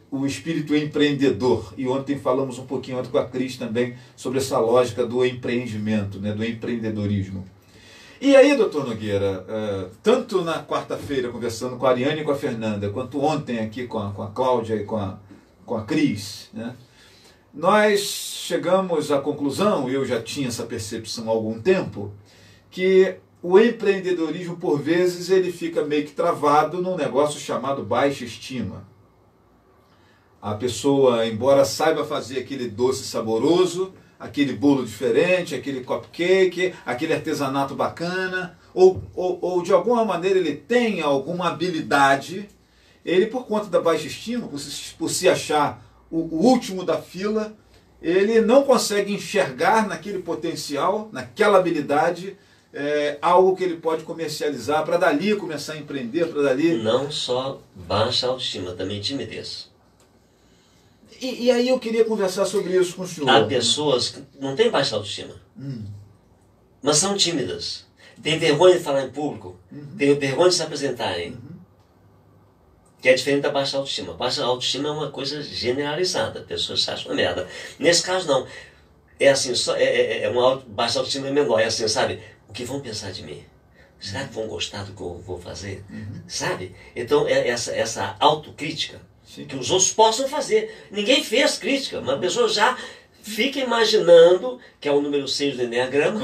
F: o espírito empreendedor. E ontem falamos um pouquinho ontem com a Cris também sobre essa lógica do empreendimento, né, do empreendedorismo. E aí, doutor Nogueira, tanto na quarta-feira conversando com a Ariane e com a Fernanda, quanto ontem aqui com a Cláudia e com a Cris, né, nós chegamos à conclusão, eu já tinha essa percepção há algum tempo, que o empreendedorismo, por vezes, ele fica meio que travado num negócio chamado baixa estima. A pessoa, embora saiba fazer aquele doce saboroso, aquele bolo diferente, aquele cupcake, aquele artesanato bacana, ou de alguma maneira ele tem alguma habilidade, ele, por conta da baixa estima, por se achar o último da fila, ele não consegue enxergar naquele potencial, naquela habilidade, algo que ele pode comercializar para dali começar a empreender, para dali...
G: Não só baixa autoestima, também timidez.
F: E aí eu queria conversar sobre isso com o senhor.
G: Há pessoas que não têm baixa autoestima, mas são tímidas. Têm vergonha de falar em público, têm vergonha de se apresentarem. Que é diferente da baixa autoestima. Baixa autoestima é uma coisa generalizada, pessoas acham uma merda. Nesse caso não. É assim, baixa autoestima é menor, é assim, sabe? O que vão pensar de mim? Será que vão gostar do que eu vou fazer? Sabe? Então, essa autocrítica, sim, que os outros possam fazer. Ninguém fez crítica, mas a pessoa já fica imaginando, que é o número 6 do Enneagrama,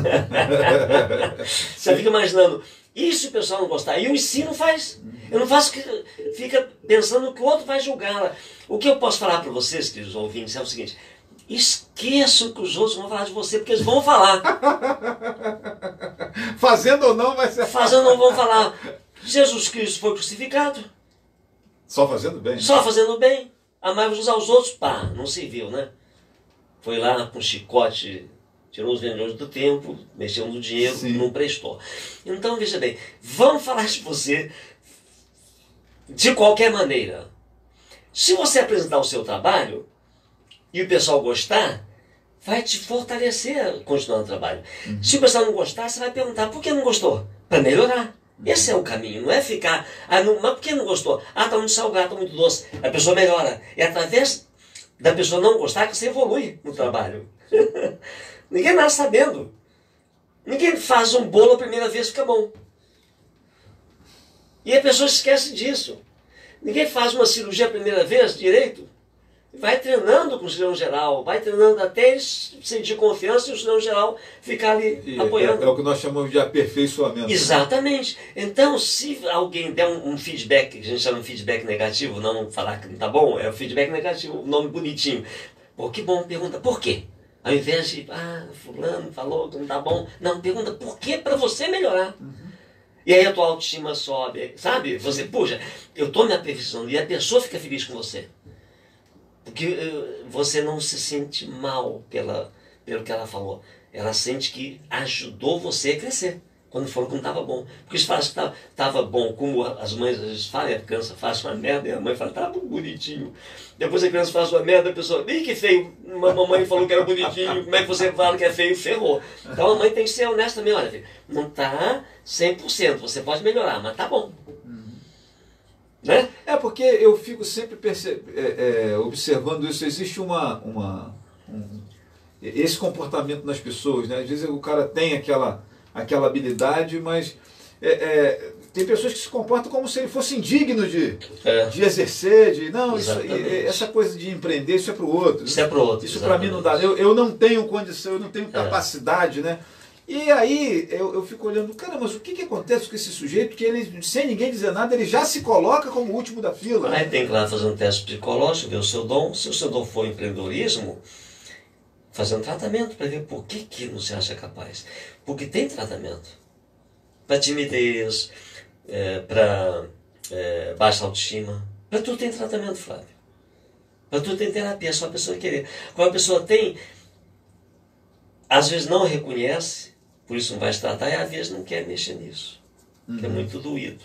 G: você fica imaginando, e se o pessoal não gostar? E eu ensino, faz. Eu não faço que fica pensando que o outro vai julgar. O que eu posso falar para vocês, queridos ouvintes, é o seguinte: esqueçam que os outros vão falar de você, porque eles vão falar.
F: Fazendo ou não vai ser...
G: Fazendo ou não vão falar. Jesus Cristo foi crucificado.
F: Só fazendo bem.
G: Só fazendo bem. Amai-vos aos outros. Pá, não se viu, né? Foi lá com chicote, tirou os vendedores do templo, mexeu no dinheiro, sim, não prestou. Então, veja bem, vão falar de você de qualquer maneira. Se você apresentar o seu trabalho e o pessoal gostar, vai te fortalecer a continuar no trabalho. Se o pessoal não gostar, você vai perguntar: por que não gostou? Para melhorar. Esse é o caminho, não é ficar... mas por que não gostou? Tá muito salgado, tá muito doce. A pessoa melhora. É através da pessoa não gostar que você evolui no trabalho. Ninguém nasce sabendo. Ninguém faz um bolo a primeira vez e fica bom. E a pessoa esquece disso. Ninguém faz uma cirurgia a primeira vez direito. Vai treinando com o cirurgião geral, vai treinando até ele sentir confiança e o cirurgião geral ficar ali apoiando.
F: É o que nós chamamos de aperfeiçoamento.
G: Exatamente. Então, se alguém der um feedback, que a gente chama de feedback negativo, não falar que não está bom, é o feedback negativo, um nome bonitinho. Pô, que bom, pergunta por quê? Ao invés de, fulano falou que não está bom. Não, pergunta por quê para você melhorar. E aí a tua autoestima sobe, sabe? Você, puxa, eu estou me aperfeiçoando e a pessoa fica feliz com você. Porque você não se sente mal pelo que ela falou. Ela sente que ajudou você a crescer. Quando falou que não estava bom. Porque se fala que estava bom, como as mães às vezes falam, a criança faz uma merda e a mãe fala: tá bonitinho. Depois a criança faz uma merda, a pessoa: ih, que feio. Uma mamãe falou que era bonitinho, como é que você fala que é feio? Ferrou. Então a mãe tem que ser honesta também. Olha, filho, não está 100%, você pode melhorar, mas tá bom. Né?
F: É porque eu fico sempre observando isso. Existe esse comportamento nas pessoas, né? Às vezes o cara tem aquela habilidade, mas tem pessoas que se comportam como se ele fosse indigno de exercer, essa coisa de empreender, isso é para o outro.
G: Isso é para o outro.
F: Isso para mim não dá. Eu não tenho condição, eu não tenho capacidade, né? E aí eu fico olhando, cara, mas o que acontece com esse sujeito que ele, sem ninguém dizer nada, ele já se coloca como o último da fila?
G: Aí tem que ir lá fazer um teste psicológico, ver o seu dom. Se o seu dom for empreendedorismo, fazer um tratamento para ver por que não se acha capaz. Porque tem tratamento. Para timidez, para baixa autoestima. Para tudo tem tratamento, Flávio. Para tudo tem terapia, é só a pessoa querer. Quando a pessoa tem, às vezes não reconhece, por isso não vai se tratar, e às vezes não quer mexer nisso. Que é muito doído.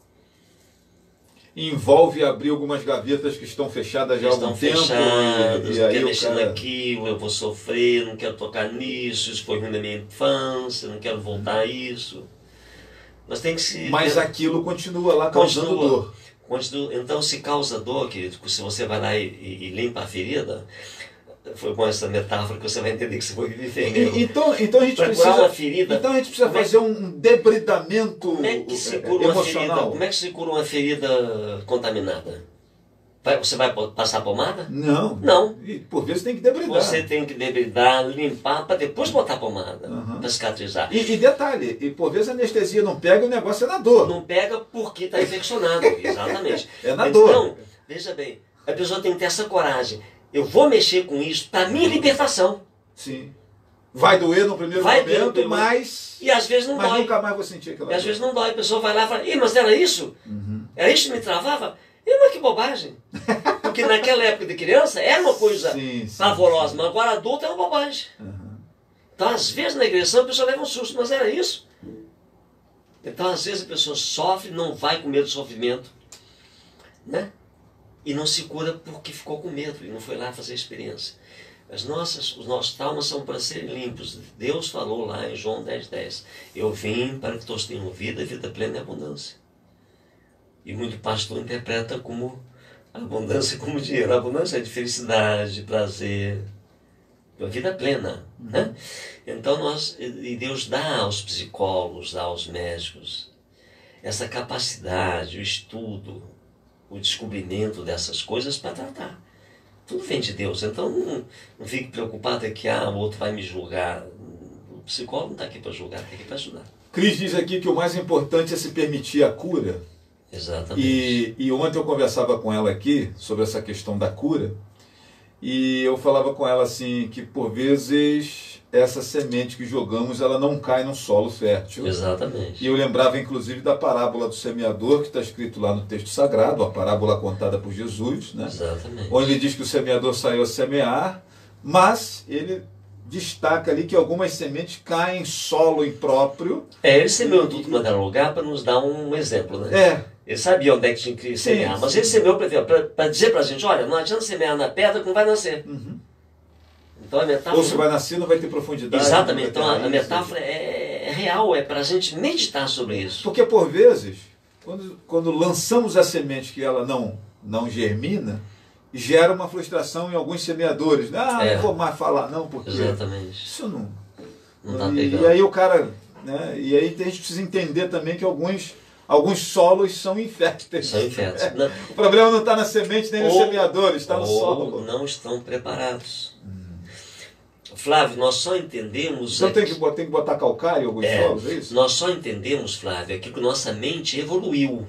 F: Envolve abrir algumas gavetas que estão fechadas já há algum tempo.
G: E não quer mexer naquilo, eu vou sofrer, não quero tocar nisso, isso foi ruim na minha infância, não quero voltar a isso. Mas tem que se...
F: Mas aquilo continua lá causando dor.
G: Então, se causa dor, querido, se você vai lá e limpa a ferida, foi com essa metáfora que você vai entender que você foi enfermeiro.
F: Então a gente precisa,
G: uma ferida,
F: então a gente precisa fazer um debridamento
G: como é que se cura uma ferida? Como é que se cura uma ferida contaminada? Você vai passar pomada?
F: Não.
G: Não.
F: E por vezes tem que debridar.
G: Você tem que debridar, limpar, para depois botar pomada, para cicatrizar.
F: E detalhe, e por vezes a anestesia não pega, o negócio é na dor.
G: Não pega porque está infeccionado, exatamente.
F: É na dor.
G: Então, veja bem, a pessoa tem que ter essa coragem. Eu vou mexer com isso para minha libertação.
F: Sim. Vai doer no primeiro momento, mas...
G: E às vezes não dói.
F: Mas nunca mais vou sentir aquela dor.
G: E às vezes não dói. A pessoa vai lá e fala, mas era isso? Era isso que me travava? Mas que bobagem. Porque naquela época de criança era uma coisa pavorosa, mas agora adulto é uma bobagem. Então, às vezes, na agressão, a pessoa leva um susto, mas era isso. Então, às vezes, a pessoa sofre, não vai com medo do sofrimento, né? E não se cura porque ficou com medo e não foi lá fazer a experiência. Os nossos traumas são para serem limpos. Deus falou lá em João 10:10. Eu vim para que todos tenham vida plena e abundância. E muito pastor interpreta como abundância como dinheiro. A abundância é de felicidade, de prazer, uma vida plena, né? Então e Deus dá aos psicólogos, dá aos médicos essa capacidade, o estudo, o descobrimento dessas coisas para tratar. Tudo vem de Deus. Então não fique preocupado que o outro vai me julgar. O psicólogo não está aqui para julgar, está aqui para ajudar.
F: Cris diz aqui que o mais importante é se permitir a cura.
G: Exatamente.
F: E ontem eu conversava com ela aqui sobre essa questão da cura, e eu falava com ela assim que por vezes essa semente que jogamos ela não cai num solo fértil.
G: Exatamente.
F: E eu lembrava inclusive da parábola do semeador, que está escrito lá no texto sagrado, a parábola contada por Jesus, né?
G: Exatamente.
F: Onde ele diz que o semeador saiu a semear, mas ele destaca ali que algumas sementes caem em solo impróprio.
G: Ele semeou tudo quanto era lugar para nos dar um exemplo, né? Ele sabia onde é que tinha que semear, mas ele semeou para dizer para a gente, olha, não adianta semear na pedra que não vai nascer. Então a metáfora...
F: Ou se vai nascer, não vai ter profundidade.
G: Exatamente, então a metáfora é real, é para a gente meditar sobre isso.
F: Porque por vezes, quando lançamos a semente que ela não germina, gera uma frustração em alguns semeadores. Não vou mais falar não, porque
G: exatamente.
F: Isso não
G: está pegando.
F: E aí o cara, né? E aí a gente precisa entender também que alguns solos são inférteis.
G: São inférteis.
F: O problema não está na semente nem nos semeadores, está no solo.
G: Ou não estão preparados. Flávio, nós só entendemos...
F: Então tem que botar calcário em alguns solos, é isso?
G: Nós só entendemos, Flávio, aqui que nossa mente evoluiu.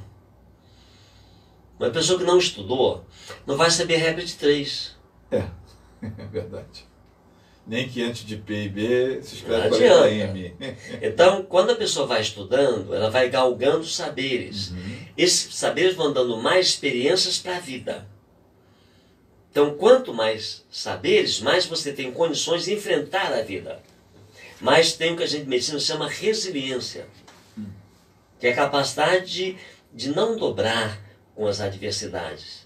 G: Uma pessoa que não estudou não vai saber regra de 3.
F: É verdade. Nem que antes de P e B se escreve com a letra M.
G: Então, quando a pessoa vai estudando, ela vai galgando saberes. Esses saberes vão dando mais experiências para a vida. Então, quanto mais saberes, mais você tem condições de enfrentar a vida. Mais tem o que a gente de medicina chama resiliência, que é a capacidade de não dobrar com as adversidades.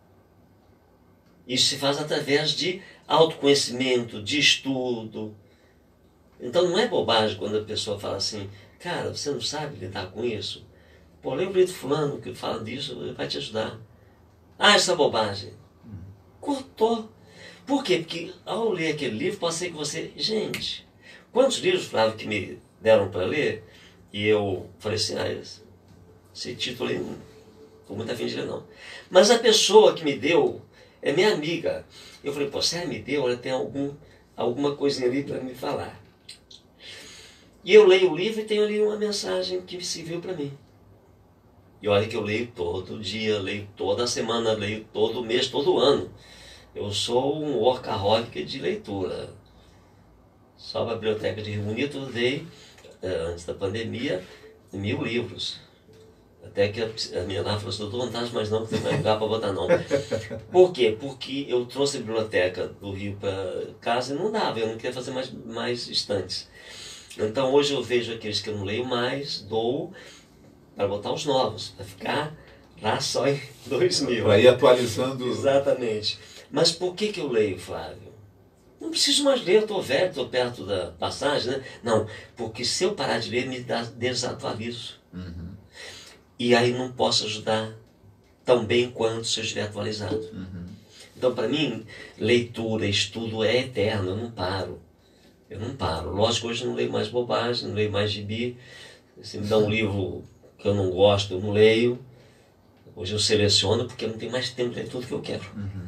G: Isso se faz através de autoconhecimento, de estudo. Então não é bobagem quando a pessoa fala assim, cara, você não sabe lidar com isso? Pô, lê o livro fulano que fala disso, vai te ajudar. Isso é bobagem. Cortou. Por quê? Porque ao ler aquele livro, pode ser que você... Gente, quantos livros, Flávio, que me deram para ler, e eu falei assim, esse título aí não estou muito afim de ler não. Mas a pessoa que me deu é minha amiga. Eu falei, se ela me deu, ela tem alguma coisinha ali para me falar. E eu leio o livro e tenho ali uma mensagem que serviu para mim. E olha que eu leio todo dia, leio toda semana, leio todo mês, todo ano. Eu sou um workaholic de leitura. Só a biblioteca de Rio Bonito eu dei, antes da pandemia, 1000 livros. Até que a minha lá falou assim, doutor, não tá mais não, porque não tem lugar para botar não. Por quê? Porque eu trouxe a biblioteca do Rio para casa e não dava, eu não queria fazer mais estantes. Então hoje eu vejo aqueles que eu não leio mais, dou para botar os novos, para ficar lá só em 2000.
F: Para ir atualizando.
G: Exatamente. Mas por que eu leio, Flávio? Não preciso mais ler, eu estou velho, estou perto da passagem, né? Não, porque se eu parar de ler, me desatualizo. E aí não posso ajudar tão bem quanto se eu estiver atualizado. Então, para mim, leitura, estudo é eterno, eu não paro. Eu não paro. Lógico, hoje eu não leio mais bobagem, não leio mais gibi. Se me dá um livro que eu não gosto, eu não leio. Hoje eu seleciono porque eu não tenho mais tempo de ler tudo que eu quero.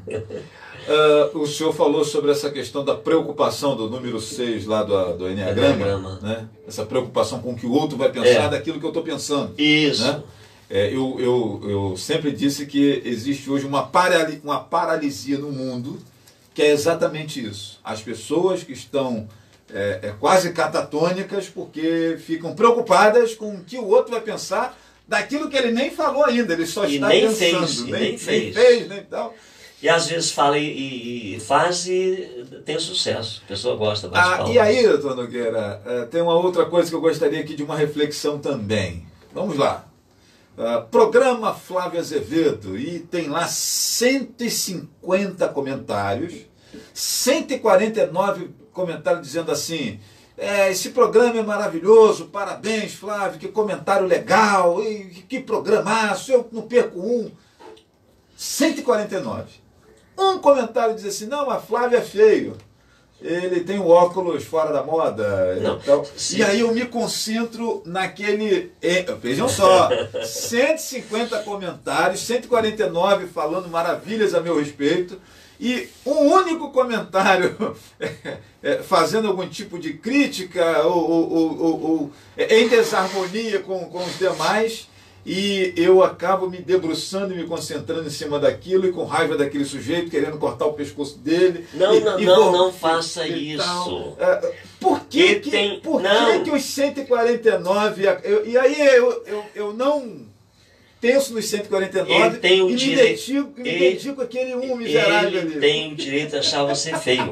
F: O senhor falou sobre essa questão da preocupação do número 6 lá do Enneagrama, né? Essa preocupação com o que o outro vai pensar daquilo que eu estou pensando.
G: Isso.
F: Né? Eu sempre disse que existe hoje uma paralisia no mundo, que é exatamente isso. As pessoas que estão quase catatônicas porque ficam preocupadas com o que o outro vai pensar daquilo que ele nem falou ainda, ele só está pensando. Nem fez, nem tal.
G: E às vezes fala e faz e tem sucesso. A pessoa gosta bastante.
F: E aí, doutor Nogueira, tem uma outra coisa que eu gostaria aqui de uma reflexão também. Vamos lá. Programa Flávio Azevedo, e tem lá 150 comentários, 149 comentários dizendo assim: esse programa é maravilhoso, parabéns, Flávio, que comentário legal, que programaço, eu não perco um. 149. Um comentário diz assim: não, mas Flávio é feio, ele tem o óculos fora da moda. E aí eu me concentro naquele... Vejam só, 150 comentários, 149 falando maravilhas a meu respeito, e um único comentário fazendo algum tipo de crítica ou em desarmonia com os demais, e eu acabo me debruçando e me concentrando em cima daquilo e com raiva daquele sujeito, querendo cortar o pescoço dele.
G: Não faça isso.
F: Por que os 149... E aí eu não... penso nos 149 e me dedico àquele miserável ali.
G: Ele tem o direito de achar você feio.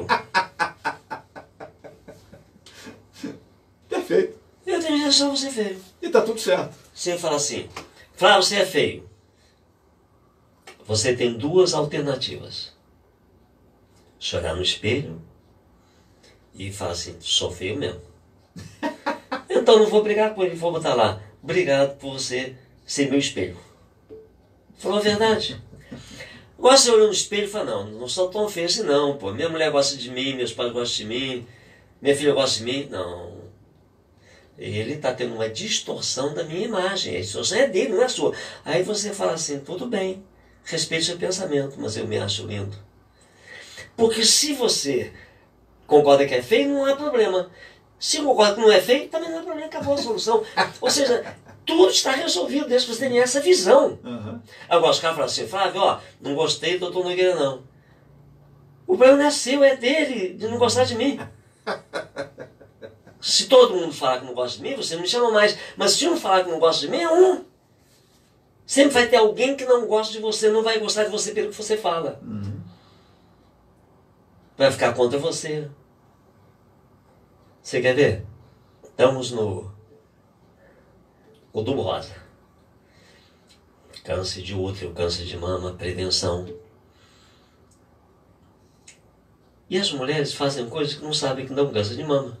F: Perfeito.
G: Eu tenho o direito de achar você feio.
F: E tá tudo certo.
G: Você fala assim: Flávio, você é feio. Você tem duas alternativas. Chorar no espelho e falar assim: sou feio mesmo. Então não vou brigar com ele, vou botar lá: obrigado por você ser meu espelho. Falou a verdade. Gosta de olhar no espelho e fala: não sou tão feio assim não, pô. Minha mulher gosta de mim, meus pais gostam de mim, minha filha gosta de mim. Não. Ele está tendo uma distorção da minha imagem. A distorção é dele, não é sua. Aí você fala assim: tudo bem, respeite seu pensamento, mas eu me acho lindo. Porque se você concorda que é feio, não há problema. Se concorda que não é feio, também não há problema, acabou a solução. Ou seja, tudo está resolvido desde que você tenha essa visão. Agora os caras falam assim: Flávio, não gostei do doutor Nogueira, não. O problema não é seu, é dele, de não gostar de mim. Se todo mundo falar que não gosta de mim, você não me chama mais. Mas se um falar que não gosta de mim, é um. Sempre vai ter alguém que não gosta de você, não vai gostar de você pelo que você fala. Vai ficar contra você. Você quer ver? Estamos no Outubro Rosa. Câncer de útero, câncer de mama, prevenção. E as mulheres fazem coisas que não sabem que dão câncer de mama.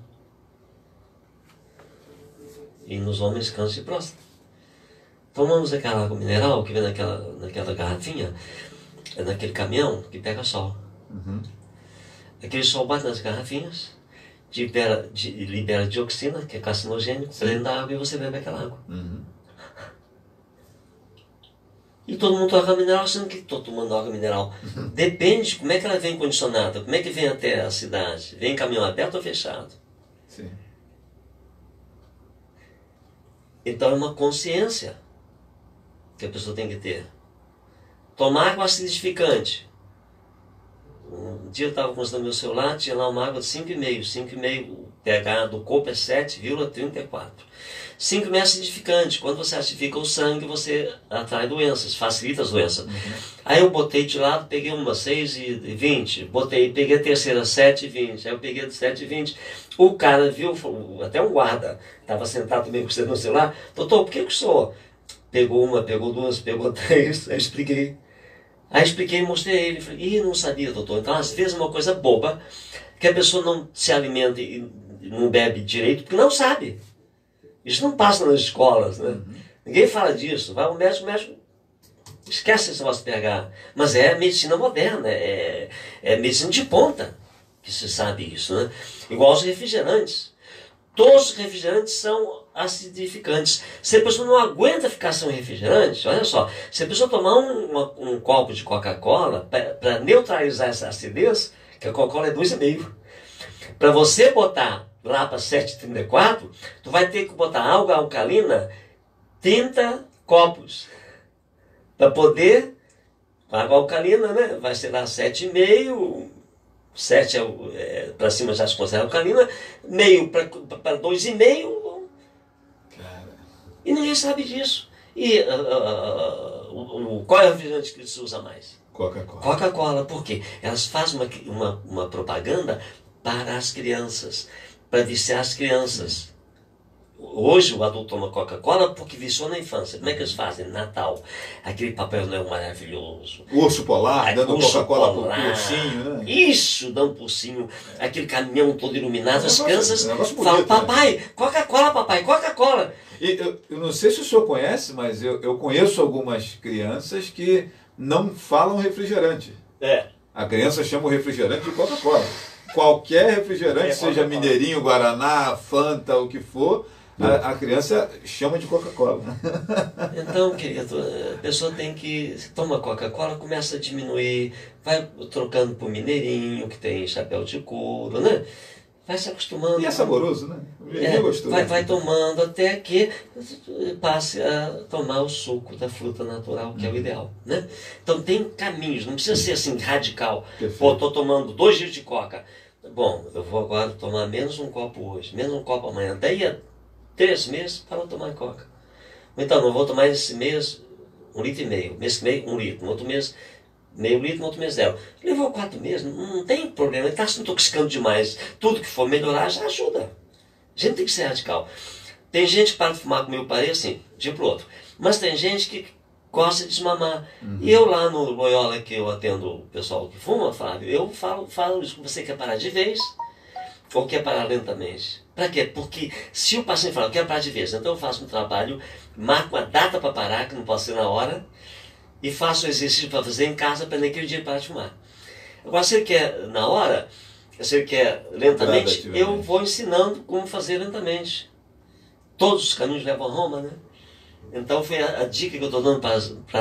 G: E nos homens, câncer de próstata. Tomamos aquela água mineral que vem naquela garrafinha, naquele caminhão que pega sol. Aquele sol bate nas garrafinhas, libera dioxina, que é carcinogênico, dentro da água, e você bebe aquela água. E todo mundo toma água mineral, achando que estou tomando água mineral. Depende de como é que ela vem condicionada, como é que vem até a cidade. Vem em caminhão aberto ou fechado?
F: Sim.
G: Então é uma consciência que a pessoa tem que ter. Tomar água acidificante. Um dia eu estava consultando meu celular, tinha lá uma água de 5,5. 5,5, o pH do corpo é 7,34. 5,5 é acidificante. Quando você acidifica o sangue, você atrai doenças, facilita as doenças. Aí eu botei de lado, peguei uma 6,20. Peguei a terceira 7,20. Aí eu peguei a 7,20. O cara viu, até um guarda, estava sentado também com você no celular: doutor, por que o senhor pegou uma, pegou duas, pegou três? Aí eu expliquei. Aí expliquei e mostrei a ele. Falei: não sabia, doutor. Então, às vezes, uma coisa boba, que a pessoa não se alimenta e não bebe direito, porque não sabe. Isso não passa nas escolas, né? Ninguém fala disso. Vai ao médico, Esquece esse negócio de pH. Mas é medicina moderna, é medicina de ponta que se sabe isso, né? Igual os refrigerantes. Todos os refrigerantes são acidificantes. Se a pessoa não aguenta ficar sem refrigerante, olha só, se a pessoa tomar um copo de Coca-Cola, para neutralizar essa acidez, que a Coca-Cola é 2,5. Para você botar lá para 7,34, tu vai ter que botar água alcalina 30 copos. Para poder, água alcalina, né? Vai ser lá 7,5, 7 para cima já se considera alcalina, meio para 2,5, e ninguém sabe disso. E qual é o refrigerante que se usa mais?
F: Coca-Cola.
G: Coca-Cola, por quê? Elas fazem uma propaganda para as crianças, para viciar as crianças. Hoje o adulto toma Coca-Cola porque viciou na infância. Como é que eles fazem? Natal. Aquele Papai Noel maravilhoso.
F: O urso polar, dando Coca-Cola pro ursinho, né?
G: Isso, dando pro ursinho. Aquele caminhão todo iluminado. As crianças
F: bonito,
G: falam,
F: né?
G: papai, Coca-Cola, papai, Coca-Cola.
F: E eu não sei se o senhor conhece, mas eu conheço algumas crianças que não falam refrigerante. A criança chama o refrigerante de Coca-Cola. Qualquer refrigerante, seja Mineirinho, Guaraná, Fanta, o que for, a criança chama de Coca-Cola.
G: Então, querido, a pessoa tem que... Se toma Coca-Cola, começa a diminuir, vai trocando por Mineirinho, que tem chapéu de couro, né? Vai se acostumando.
F: E é saboroso, né? É gostoso.
G: Vai tomando até que passe a tomar o suco da fruta natural, que é o ideal, né? Então tem caminhos, não precisa ser assim radical.
F: Perfeito.
G: Pô, estou tomando 2 litros de coca. Bom, eu vou agora tomar menos um copo hoje, menos um copo amanhã. Daí a 3 meses para tomar coca. Então, não vou tomar esse mês 1,5 litro. Mês que vem 1 litro. No outro mês, meio litro, no outro mês 0. Levou 4 meses, não tem problema. Ele está se intoxicando demais. Tudo que for melhorar já ajuda. A gente tem que ser radical. Tem gente que para de fumar, como eu parei, assim, de um pro outro. Mas tem gente que gosta de desmamar. E eu lá no Loyola, que eu atendo o pessoal que fuma, Flávio, eu falo isso. Você quer parar de vez ou quer parar lentamente? Para quê? Porque se o paciente fala, eu quero parar de vez, então eu faço um trabalho, marco uma data para parar, que não pode ser na hora, e faço o exercício para fazer em casa para naquele dia parar de fumar. Agora, se ele quer na hora, se ele quer lentamente, eu vou ensinando como fazer lentamente. Todos os caminhos levam a Roma, né? Então foi a dica que eu estou dando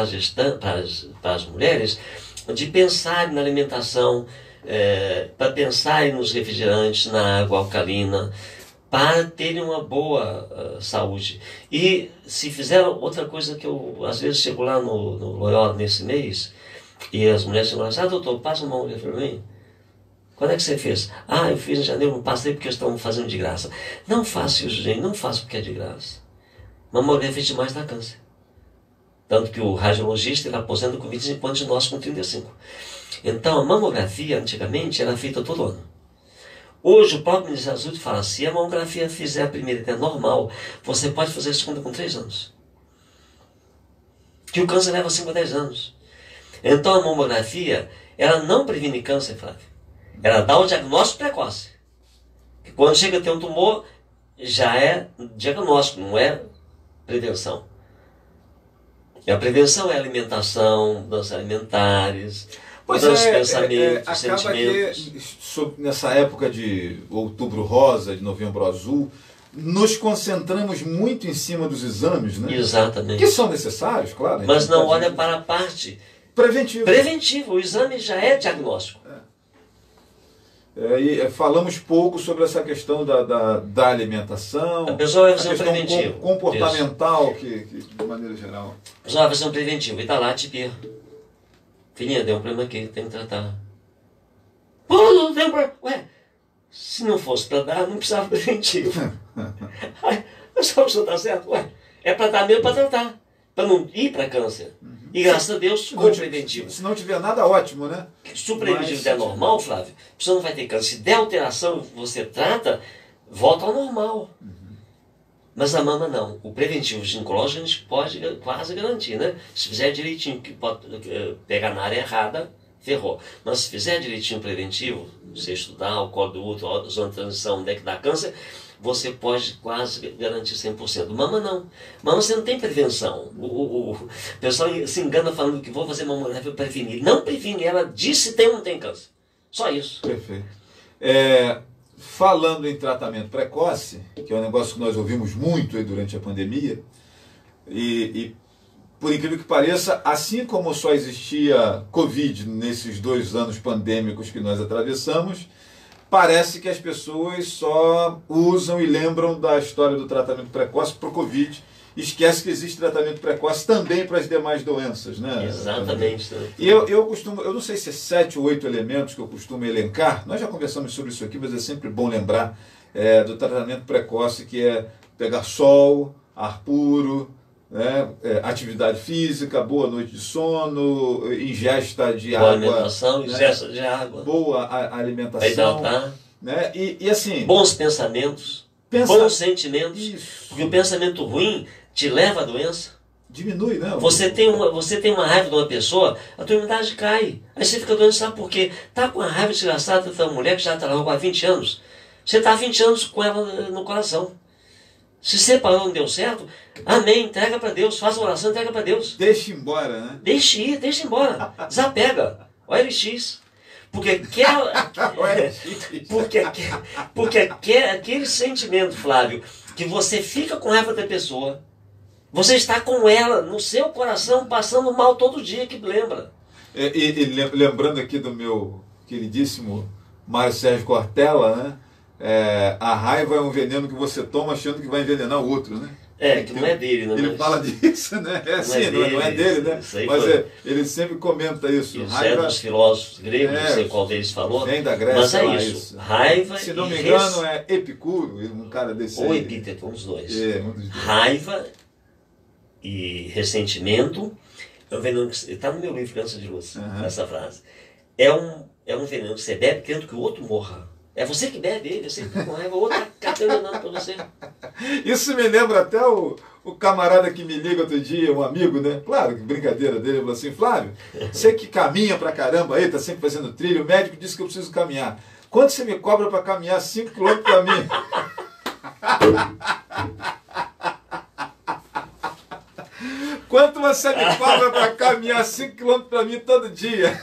G: para as mulheres, de pensar na alimentação, para pensar nos refrigerantes, na água alcalina, para terem uma boa saúde. E se fizeram outra coisa que eu, às vezes, chego lá no Loyola nesse mês, e as mulheres chegam lá, doutor, passa uma mulher para mim. Quando é que você fez? Eu fiz em janeiro, não passei porque estão fazendo de graça. Não faça isso, gente, não faça porque é de graça. Mamografia fez demais dá câncer. Tanto que o radiologista ele aposenta com 25 anos de nós com 35. Então a mamografia antigamente era feita todo ano. Hoje o próprio Ministério da Saúde fala, se a mamografia fizer a primeira que é normal, você pode fazer a segunda com 3 anos. Que o câncer leva 5 a 10 anos. Então a mamografia, ela não previne câncer, Flávio. Ela dá o diagnóstico precoce. Que quando chega a ter um tumor, já é diagnóstico, não é prevenção. E a prevenção é alimentação, mudanças alimentares, mudanças de pensamentos,
F: acaba
G: sentimentos.
F: Que, nessa época de outubro rosa, de novembro azul, nos concentramos muito em cima dos exames, né?
G: Exatamente.
F: Que são necessários, claro.
G: Mas não olha para a parte
F: preventiva.
G: Preventiva. O exame já é diagnóstico.
F: E falamos pouco sobre essa questão da alimentação,
G: a pessoa vai fazer
F: a questão
G: um preventivo.
F: Comportamental, que de maneira geral.
G: A pessoa vai fazer um preventivo e está lá, tipo, filhinha, deu um problema aqui, tem que tratar. Pô, não tem problema. Ué, se não fosse para dar, não precisava preventivo. Mas a pessoa está certo? Ué, é para dar mesmo para tratar, para não ir para câncer. E graças a Deus, com o preventivo.
F: Se não tiver nada, ótimo, né?
G: Se o preventivo der normal, Flávio, a pessoa não vai ter câncer. Se der alteração, você trata, volta ao normal. Mas a mama não. O preventivo ginecológico a gente pode quase garantir, né? Se fizer direitinho, que pode pegar na área errada, ferrou. Mas se fizer direitinho o preventivo, você estudar o colo do útero, a zona de transição, onde é que dá câncer, você pode quase garantir 100%. Mama não. Mama você não tem prevenção. O pessoal se engana falando que vou fazer mamografia para prevenir. Não previne, ela diz se tem ou não tem câncer. Só isso.
F: Perfeito. Falando em tratamento precoce, que é um negócio que nós ouvimos muito aí durante a pandemia, e por incrível que pareça, assim como só existia Covid nesses 2 anos pandêmicos que nós atravessamos, parece que as pessoas só usam e lembram da história do tratamento precoce para o Covid. Esquece que existe tratamento precoce também para as demais doenças, né?
G: Exatamente.
F: E eu não sei se é 7 ou 8 elementos que eu costumo elencar, nós já conversamos sobre isso aqui, mas é sempre bom lembrar do tratamento precoce, que é pegar sol, ar puro, né? Atividade física, boa noite de sono, ingesta de
G: boa
F: água.
G: Alimentação, ingesta de água.
F: Boa alimentação.
G: Vai hidratar.
F: Né? E assim...
G: Bons pensamentos, bons sentimentos.
F: Isso.
G: Porque o pensamento ruim te leva à doença.
F: Diminui, né?
G: Você tem uma raiva de uma pessoa, a tua imunidade cai. Aí você fica doente, sabe por quê? Tá com a raiva desgraçada da mulher que já está lá há 20 anos. Você está há 20 anos com ela no coração. Se separou, não deu certo, amém, entrega para Deus, faça uma oração, entrega para Deus.
F: Deixa embora, né?
G: Deixa ir, deixa embora. Desapega. OLX. Porque aquele sentimento, Flávio, que você fica com raiva da pessoa, você está com ela no seu coração, passando mal todo dia, que lembra.
F: Lembrando aqui do meu queridíssimo Mário Sérgio Cortella, né? A raiva é um veneno que você toma achando que vai envenenar o outro, né?
G: Que não é dele, né?
F: Ele fala disso, né? Não é dele, né? Mas ele sempre comenta isso.
G: Raiva dos filósofos gregos, não sei qual deles falou.
F: Vem da Grécia,
G: mas é isso. Raiva,
F: se não me engano, é Epicuro, um cara desse
G: ou
F: aí.
G: Epíteto, um dos dois.
F: Um dos dois.
G: Raiva e ressentimento é um veneno que está no meu livro Câncer de Luz, essa frase. É um veneno que você bebe querendo que o outro morra. É você que bebe ele, você fica com raiva, o outro está envenenando para você.
F: Isso me lembra até o camarada que me liga outro dia, um amigo, né? Claro, que brincadeira dele, ele falou assim: Flávio, você que caminha pra caramba aí, tá sempre fazendo trilho, o médico disse que eu preciso caminhar. Quanto você me cobra para caminhar 5 km para mim? Quanto você me cobra para caminhar 5 km para mim todo dia?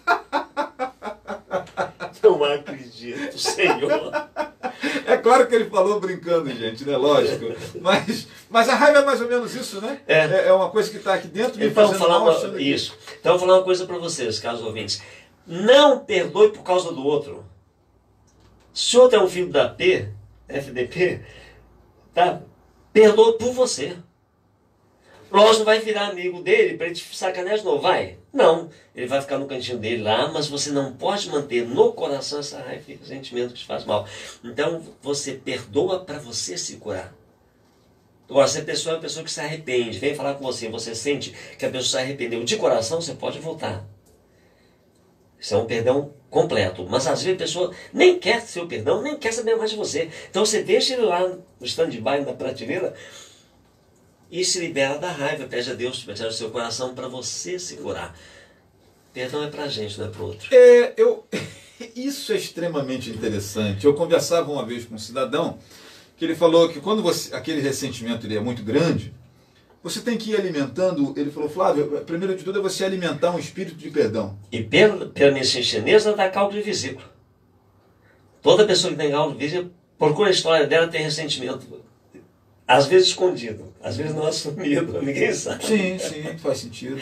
G: Não acredito, Senhor.
F: É claro que ele falou brincando, gente, né? Lógico. Mas a raiva é mais ou menos isso, né? É uma coisa que está aqui dentro me fazendo mal.
G: Isso. Então eu vou falar uma coisa para vocês, caros ouvintes. Não perdoe por causa do outro. Se o outro é um filho da FDP, tá? Perdoa por você. Lógico, não vai virar amigo dele para ele te sacanear de novo, vai? Não, ele vai ficar no cantinho dele lá, mas você não pode manter no coração essa raiva e sentimento que te faz mal. Então, você perdoa para você se curar. Agora, se a pessoa é uma pessoa que se arrepende, vem falar com você, você sente que a pessoa se arrependeu de coração, você pode voltar. Isso é um perdão completo. Mas às vezes a pessoa nem quer seu perdão, nem quer saber mais de você. Então você deixa ele lá no stand-by, na prateleira, e se libera da raiva, pede a Deus, pede ao seu coração para você se curar. Perdão é para a gente, não é para o outro.
F: Isso é extremamente interessante. Eu conversava uma vez com um cidadão que ele falou que quando aquele ressentimento ele é muito grande, você tem que ir alimentando. Ele falou: Flávio, primeiro de tudo é você alimentar um espírito de perdão.
G: E pela medicina chinesa dá cálculo de vesícula. Toda pessoa que tem cálculo de vesícula, procura a história dela, tem ressentimento. Às vezes escondido, às vezes não assumido, ninguém sabe.
F: Sim, faz sentido.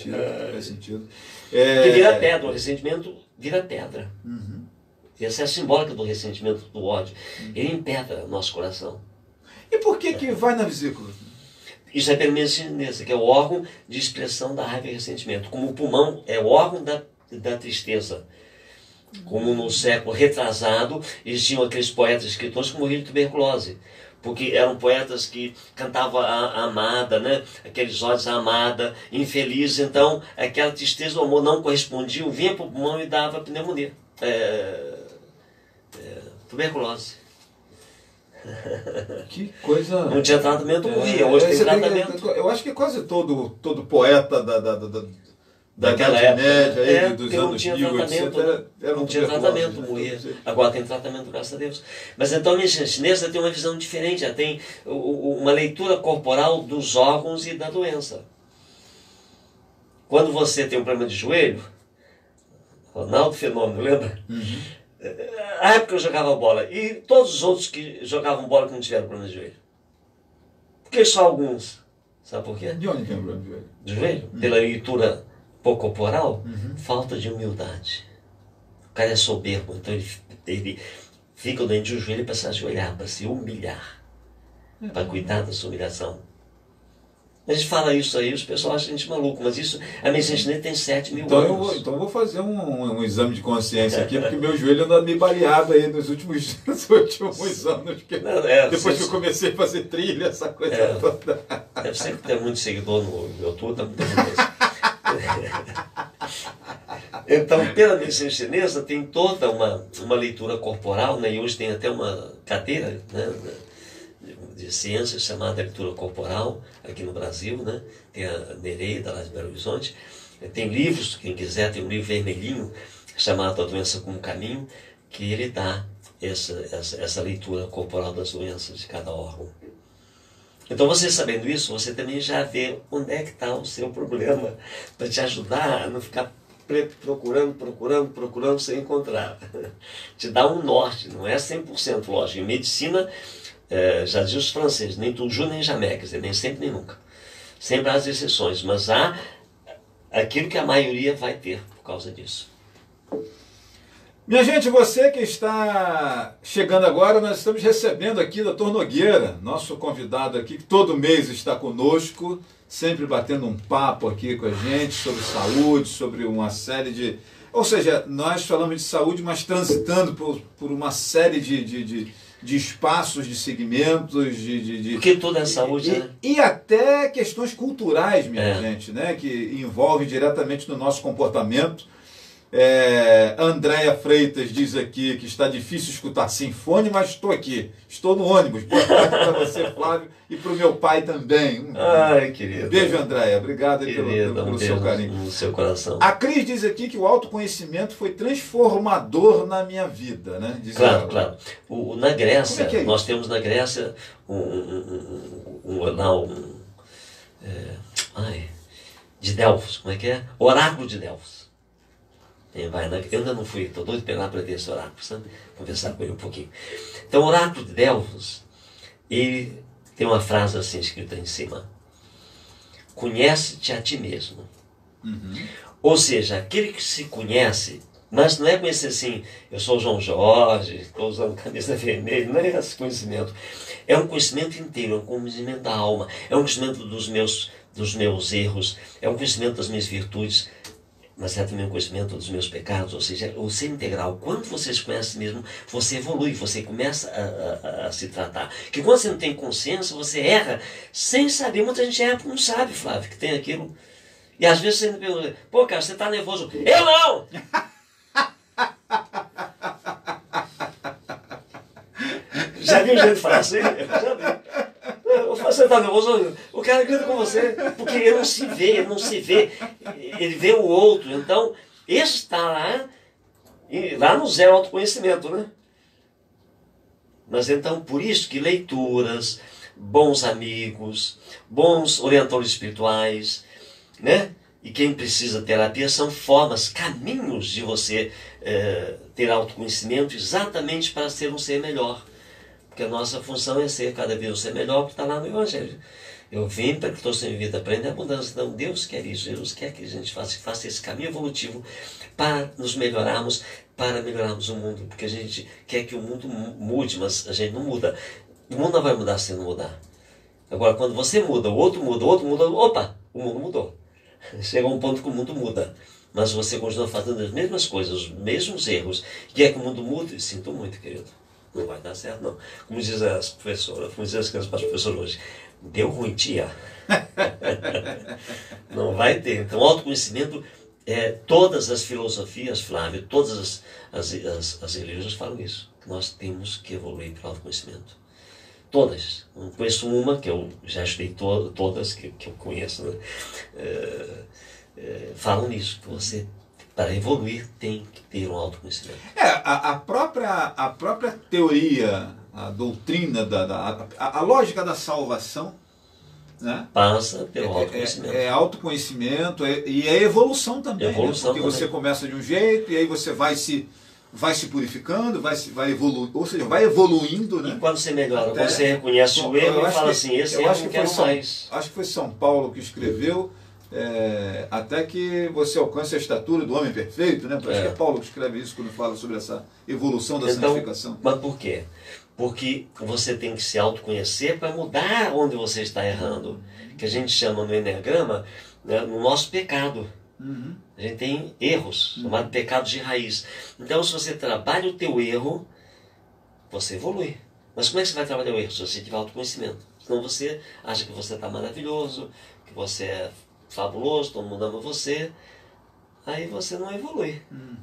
G: Porque vira pedra, o ressentimento vira pedra. Essa é a simbólica do ressentimento, do ódio. Ele empedra o nosso coração.
F: E por que vai na vesícula?
G: Isso é pela medicina chinesa, que é o órgão de expressão da raiva e ressentimento. Como o pulmão é o órgão da tristeza. Como no século retrasado, existiam aqueles poetas escritores que morriam de tuberculose. Porque eram poetas que cantavam a amada, né? Aqueles olhos à amada, infeliz. Então, aquela tristeza do amor não correspondia, vinha para o pulmão e dava pneumonia. Tuberculose.
F: Que coisa...
G: Não tinha tratamento, morria. Hoje tem tratamento.
F: Eu acho que quase todo poeta
G: daquela
F: Idade
G: época.
F: Média, aí, dos
G: porque não
F: anos
G: tinha
F: 1800,
G: tratamento,
F: era
G: não tinha tratamento, morria. Agora tem tratamento, graças a Deus. Mas então a medicina chinesa tem uma visão diferente, ela tem uma leitura corporal dos órgãos e da doença. Quando você tem um problema de joelho, Ronaldo Fenômeno, lembra?
F: Uhum.
G: A época eu jogava bola, e todos os outros que jogavam bola que não tiveram problema de joelho. Por que só alguns? Sabe por quê?
F: De onde vem o problema de joelho?
G: De joelho? Pela leitura corporal, falta de humildade. O cara é soberbo, então ele fica doente de joelho para se ajoelhar, para se humilhar, para cuidar da sua humilhação. A gente fala isso aí, os pessoal acham a gente maluco, mas isso, a medicina chinesa tem 7 mil anos.
F: Então eu vou fazer um exame de consciência aqui, porque meu joelho anda meio baleado aí nos últimos anos. Depois que eu comecei a fazer trilha, essa coisa toda.
G: Deve ser que tem muito seguidor no YouTube, tá muito Então, pela medicina chinesa, tem toda uma leitura corporal, né? E hoje tem até uma cadeira, né, de ciências chamada leitura corporal, aqui no Brasil, né? Tem a Nereida, lá de Belo Horizonte. Tem livros, quem quiser, tem um livro vermelhinho, chamado A Doença como Caminho, que ele dá essa leitura corporal das doenças de cada órgão. Então, você sabendo isso, você também já vê onde é que está o seu problema, para te ajudar a não ficar procurando sem encontrar. Te dá um norte, não é 100%, lógico. Em medicina, já diz os franceses, nem toujours nem jamais, quer dizer, nem sempre nem nunca. Sempre há as exceções, mas há aquilo que a maioria vai ter por causa disso.
F: Minha gente, você que está chegando agora, nós estamos recebendo aqui o Dr. Nogueira, nosso convidado aqui, que todo mês está conosco, sempre batendo um papo aqui com a gente sobre saúde, sobre uma série de... Ou seja, nós falamos de saúde, mas transitando por uma série de espaços, de segmentos,
G: Porque tudo é saúde, né?
F: E até questões culturais, minha gente, né? Que envolvem diretamente no nosso comportamento. Andréia Freitas diz aqui que está difícil escutar sem fone, mas estou aqui, estou no ônibus. Boa tarde para você, Flávio, e para o meu pai também.
G: Ai, querido.
F: Beijo, Andréia. Obrigado pelo seu carinho.
G: No seu coração.
F: A Cris diz aqui que o autoconhecimento foi transformador na minha vida, né? Diz
G: claro, claro. Na Grécia,
F: que é
G: nós temos na Grécia de Delfos, como é que é? Oráculo de Delfos. Eu ainda não fui, estou doido para ver esse oráculo, sabe? Conversar com ele um pouquinho. Então, o oráculo de Delfos, ele tem uma frase assim escrita em cima: conhece-te a ti mesmo. Ou seja, aquele que se conhece, mas não é conhecer assim, eu sou o João Jorge, estou usando camisa vermelha, não é esse conhecimento. É um conhecimento inteiro, é um conhecimento da alma, é um conhecimento dos meus erros, é um conhecimento das minhas virtudes, mas é também um conhecimento dos meus pecados, ou seja, o ser integral. Quando você se conhece mesmo, você evolui, você começa a se tratar. Porque quando você não tem consciência, você erra sem saber. Muita gente erra porque não sabe, Flávio, que tem aquilo. E às vezes você me pergunta, pô, cara, você está nervoso. Eu não! Já viu gente falar assim? Já vi. Você está nervoso? O cara grita com você, porque ele não se vê, ele vê o outro. Então, esse está lá no zero autoconhecimento, né? Mas então, por isso que leituras, bons amigos, bons orientadores espirituais, né? E quem precisa de terapia são formas, caminhos de você ter autoconhecimento exatamente para ser um ser melhor. Porque a nossa função é ser cada vez um ser melhor, porque está lá no Evangelho. Eu vim para que todos tenham vida, aprenda a abundância. Então Deus quer isso, Deus quer que a gente faça esse caminho evolutivo para nos melhorarmos, para melhorarmos o mundo. Porque a gente quer que o mundo mude, mas a gente não muda. O mundo não vai mudar se não mudar. Agora, quando você muda, o outro muda, opa, o mundo mudou. Chega a um ponto que o mundo muda. Mas você continua fazendo as mesmas coisas, os mesmos erros. Quer que o mundo mude? Sinto muito, querido. Não vai dar certo, não. Como diz as professoras, como diz as crianças para as professoras hoje, deu ruim, tia. Não vai ter. Então, autoconhecimento, todas as filosofias, Flávio, todas as religiões falam isso. Que nós temos que evoluir para o autoconhecimento. Todas. Não conheço uma, que eu já estudei todas, que eu conheço, né? falam nisso, que você, para evoluir, tem que ter um autoconhecimento.
F: A própria teoria, a doutrina, a lógica da salvação, né?
G: Passa pelo autoconhecimento.
F: É autoconhecimento e é evolução também.
G: Evolução,
F: né? Porque você começa de um jeito e aí você vai se purificando, vai evoluindo, ou seja, vai evoluindo. Né?
G: E quando você melhora, quando você reconhece o erro e fala assim, esse erro eu não quero mais.
F: Acho que foi São Paulo que escreveu, até que você alcance a estatura do homem perfeito, né? Acho que é Paulo que escreve isso quando fala sobre essa evolução da santificação.
G: Mas por quê? Porque você tem que se autoconhecer para mudar onde você está errando. Que a gente chama no Enneagrama, né, no nosso pecado. A gente tem erros, chamados pecados de raiz. Então, se você trabalha o teu erro, você evolui. Mas como é que você vai trabalhar o erro? Se você tiver autoconhecimento. Senão você acha que você está maravilhoso, que você é fabuloso, todo mundo ama você. Aí você não evolui.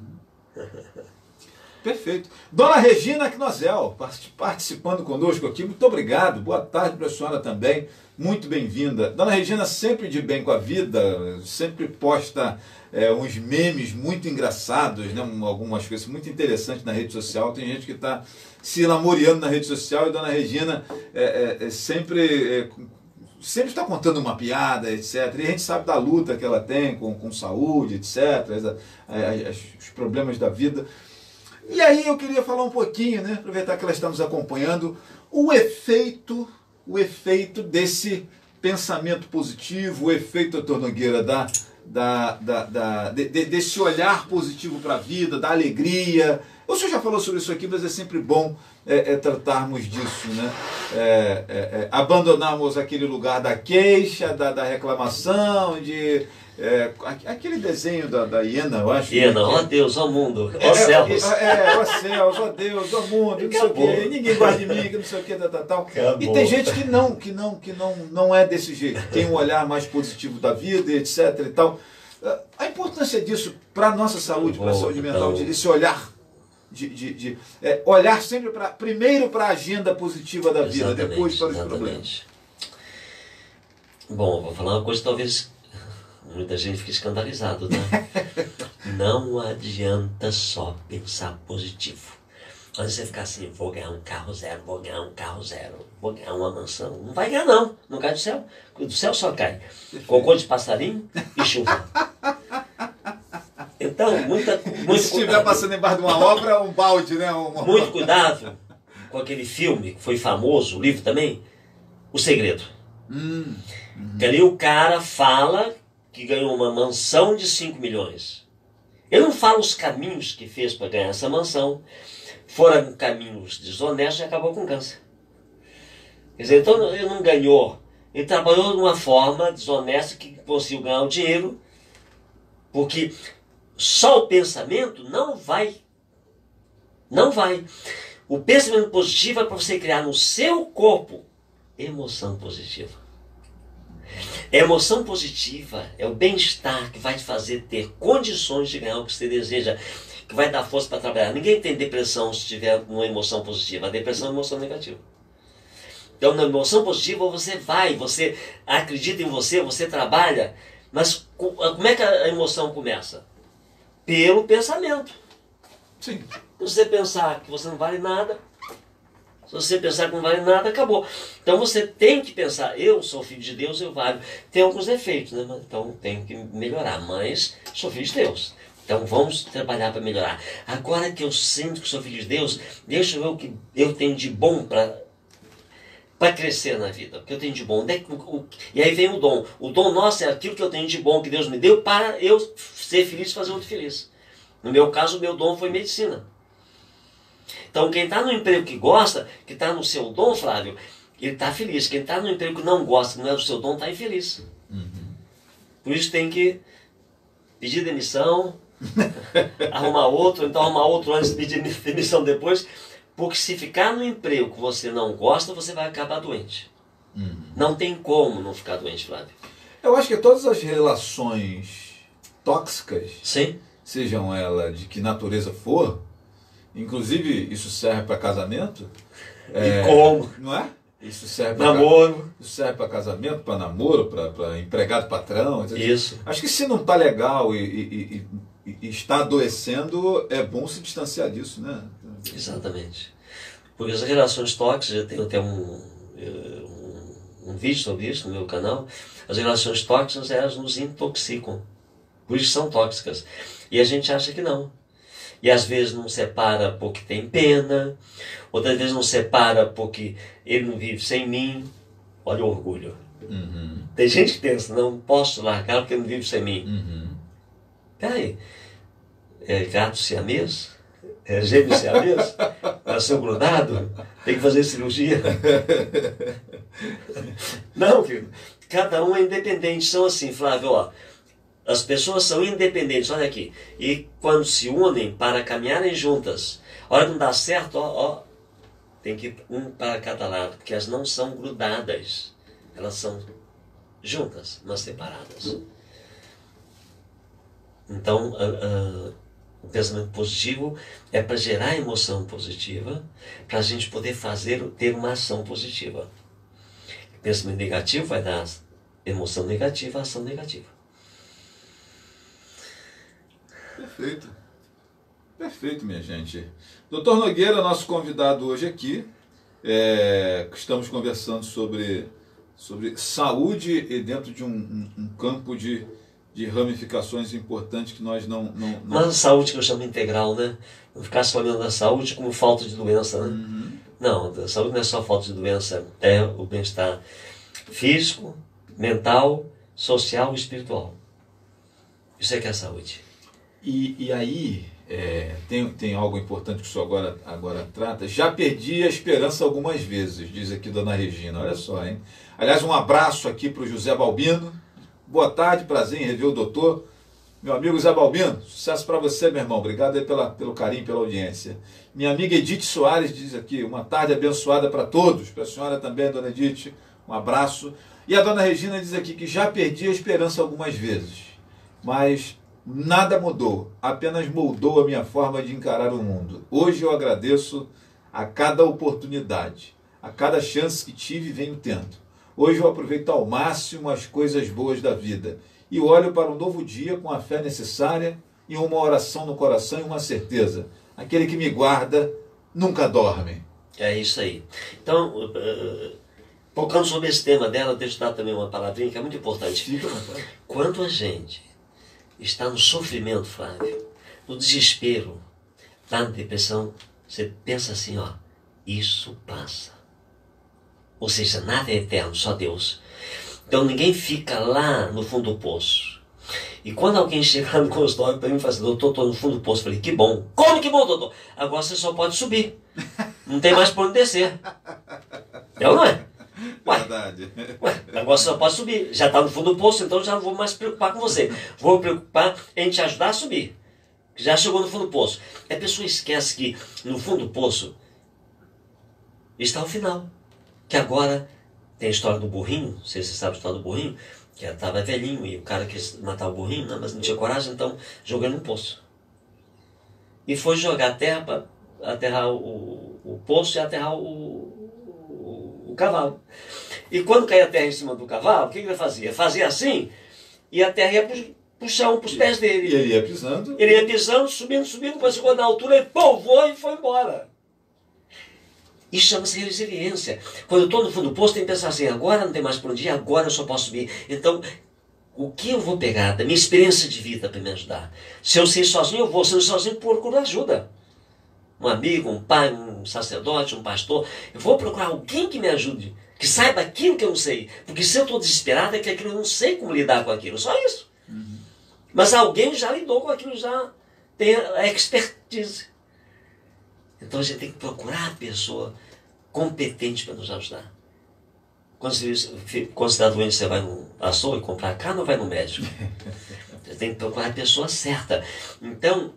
F: Perfeito. Dona Regina Knozel, participando conosco aqui, muito obrigado. Boa tarde para a senhora também, muito bem-vinda. Dona Regina sempre de bem com a vida, sempre posta uns memes muito engraçados, né? Algumas coisas muito interessantes na rede social. Tem gente que está se lamoreando na rede social e Dona Regina sempre está contando uma piada, etc. E a gente sabe da luta que ela tem com saúde, etc. Os problemas da vida. E aí eu queria falar um pouquinho, né, aproveitar que ela está nos acompanhando, o efeito desse pensamento positivo, o efeito, doutor Nogueira, desse olhar positivo para a vida, da alegria. O senhor já falou sobre isso aqui, mas é sempre bom tratarmos disso, né? Abandonarmos aquele lugar da queixa, da reclamação, aquele desenho da hiena, eu acho.
G: Hiena, ó Deus, ó mundo, ó céus.
F: Ó céus, ó Deus, ó mundo, não sei o quê, ninguém guarda de mim, que não sei o quê, tal. E tem gente que não é desse jeito, tem um olhar mais positivo da vida, etc e tal. A importância disso para a nossa saúde, para a saúde mental, esse olhar olhar sempre primeiro para a agenda positiva da vida, depois para os problemas.
G: Bom, vou falar uma coisa que talvez muita gente fique escandalizado, né? Não adianta só pensar positivo. Quando você ficar assim, vou ganhar um carro zero, vou ganhar um carro zero, vou ganhar uma mansão. Não vai ganhar não, não cai do céu. Do céu só cai cocô de passarinho e chuva. Então,
F: se estiver passando embaixo de uma obra, um balde, né?
G: Muito cuidado com aquele filme que foi famoso, o livro também, O Segredo. Que ali o cara fala que ganhou uma mansão de 5 milhões. Ele não fala os caminhos que fez para ganhar essa mansão. Foram caminhos desonestos e acabou com câncer. Quer dizer, então ele não ganhou. Ele trabalhou de uma forma desonesta que conseguiu ganhar o dinheiro, porque só o pensamento não vai. Não vai. O pensamento positivo é para você criar no seu corpo emoção positiva. A emoção positiva é o bem-estar que vai te fazer ter condições de ganhar o que você deseja, que vai dar força para trabalhar. Ninguém tem depressão se tiver uma emoção positiva. A depressão é uma emoção negativa. Então, na emoção positiva, você acredita em você, você trabalha. Mas como é que a emoção começa? Pelo pensamento.
F: Sim.
G: Se você pensar que você não vale nada, se você pensar que não vale nada, acabou. Então você tem que pensar, eu sou filho de Deus, eu valho. Tem alguns defeitos, né? Então tenho que melhorar, mas sou filho de Deus. Então vamos trabalhar para melhorar. Agora que eu sinto que sou filho de Deus, deixa eu ver o que eu tenho de bom para crescer na vida. O que eu tenho de bom. E aí vem o dom. O dom nosso é aquilo que eu tenho de bom que Deus me deu para eu ser feliz e fazer outro feliz. No meu caso, o meu dom foi medicina. Então, quem está no emprego que gosta, que está no seu dom, Flávio, ele está feliz. Quem está no emprego que não gosta, que não é do seu dom, está infeliz. Por isso tem que pedir demissão, arrumar outro, então arrumar outro antes de pedir demissão depois, porque se ficar no emprego que você não gosta, você vai acabar doente. Não tem como não ficar doente, Flávio.
F: Eu acho que todas as relações tóxicas,
G: sim,
F: sejam elas de que natureza for, inclusive isso serve para casamento.
G: E como?
F: Não é? Isso serve
G: namoro.
F: Isso serve para casamento, para namoro, para empregado patrão.
G: Isso.
F: Acho que se não está legal e está adoecendo, é bom se distanciar disso, né?
G: Exatamente. Porque as relações tóxicas, eu tenho até um vídeo sobre isso no meu canal, as relações tóxicas, elas nos intoxicam. Por isso são tóxicas. E a gente acha que não. E às vezes não separa porque tem pena, outras vezes não separa porque ele não vive sem mim. Olha o orgulho.
F: Uhum.
G: Tem gente que pensa, não posso largar porque ele não vive sem mim.
F: Uhum.
G: Peraí, é gato siamês? É gêmeo siamês? Nasceu grudado? Tem que fazer cirurgia? Não, querido. Cada um é independente. São assim, Flávio, ó. As pessoas são independentes, olha aqui. E quando se unem para caminharem juntas, a hora que não dá certo, tem que ir um para cada lado, porque elas não são grudadas. Elas são juntas, mas separadas. Então, o pensamento positivo é para gerar emoção positiva, para a gente poder ter uma ação positiva. O pensamento negativo vai dar emoção negativa, ação negativa.
F: Perfeito. Perfeito, minha gente. Dr. Nogueira, nosso convidado hoje aqui. Estamos conversando sobre saúde e dentro de um campo de ramificações importantes que nós não...
G: Mas a saúde que eu chamo integral, né? Não ficar só olhando a saúde como falta de doença, né?
F: Uhum.
G: Não, a saúde não é só falta de doença, é o bem-estar físico, mental, social e espiritual. Isso é que é a saúde.
F: E aí, tem algo importante que o senhor agora trata. Já perdi a esperança algumas vezes, diz aqui Dona Regina. Olha só, hein? Aliás, um abraço aqui para o José Balbino. Boa tarde, prazer em rever o doutor. Meu amigo Zé Balbino, sucesso para você, meu irmão. Obrigado aí pelo carinho, pela audiência. Minha amiga Edith Soares diz aqui, uma tarde abençoada para todos. Para a senhora também, Dona Edith, um abraço. E a Dona Regina diz aqui que já perdi a esperança algumas vezes, mas nada mudou, apenas moldou a minha forma de encarar o mundo. Hoje eu agradeço a cada oportunidade, a cada chance que tive e venho tendo. Hoje eu aproveito ao máximo as coisas boas da vida e olho para um novo dia com a fé necessária e uma oração no coração e uma certeza. Aquele que me guarda nunca dorme.
G: É isso aí. Então, focando sobre esse tema dela, deixa eu dar também uma palavrinha que é muito importante.
F: Fica à vontade.
G: Quando a gente está no sofrimento, Flávio, no desespero, está na depressão, você pensa assim, isso passa. Ou seja, nada é eterno, só Deus. Então ninguém fica lá no fundo do poço. E quando alguém chegar no consultório para mim e falar assim, doutor, estou no fundo do poço, eu falei, que bom. Como que bom, doutor? Agora você só pode subir. Não tem mais por onde descer. É ou não é?
F: Verdade.
G: Agora você só pode subir. Já está no fundo do poço, então já não vou mais me preocupar com você. Vou me preocupar em te ajudar a subir. Já chegou no fundo do poço. A pessoa esquece que no fundo do poço está o final. Que agora tem a história do burrinho, não sei se você sabe a história do burrinho, que estava velhinho e o cara quis matar o burrinho, né, mas não tinha coragem, então jogou ele no poço. E foi jogar a terra para aterrar o poço e aterrar o cavalo. E quando caía a terra em cima do cavalo, o que ele fazia? Fazia assim e a terra ia para o chão, para os pés dele.
F: E ele ia pisando.
G: Ele ia pisando, subindo, quando chegou na altura, ele voou e foi embora. Isso chama-se resiliência. Quando eu estou no fundo do poço, tem que pensar assim, agora não tem mais por onde ir, agora eu só posso subir. Então, o que eu vou pegar da minha experiência de vida para me ajudar? Se eu sei sozinho, eu vou. Se eu sei sozinho, procuro ajuda. Um amigo, um pai, um sacerdote, um pastor. Eu vou procurar alguém que me ajude, que saiba aquilo que eu não sei. Porque se eu estou desesperado, é que aquilo eu não sei como lidar com aquilo. Só isso. Uhum. Mas alguém já lidou com aquilo, já tem a expertise. Então a gente tem que procurar a pessoa competente para nos ajudar. Quando você está doente, você vai no açougue comprar carne ou vai no médico? Você tem que procurar a pessoa certa. Então,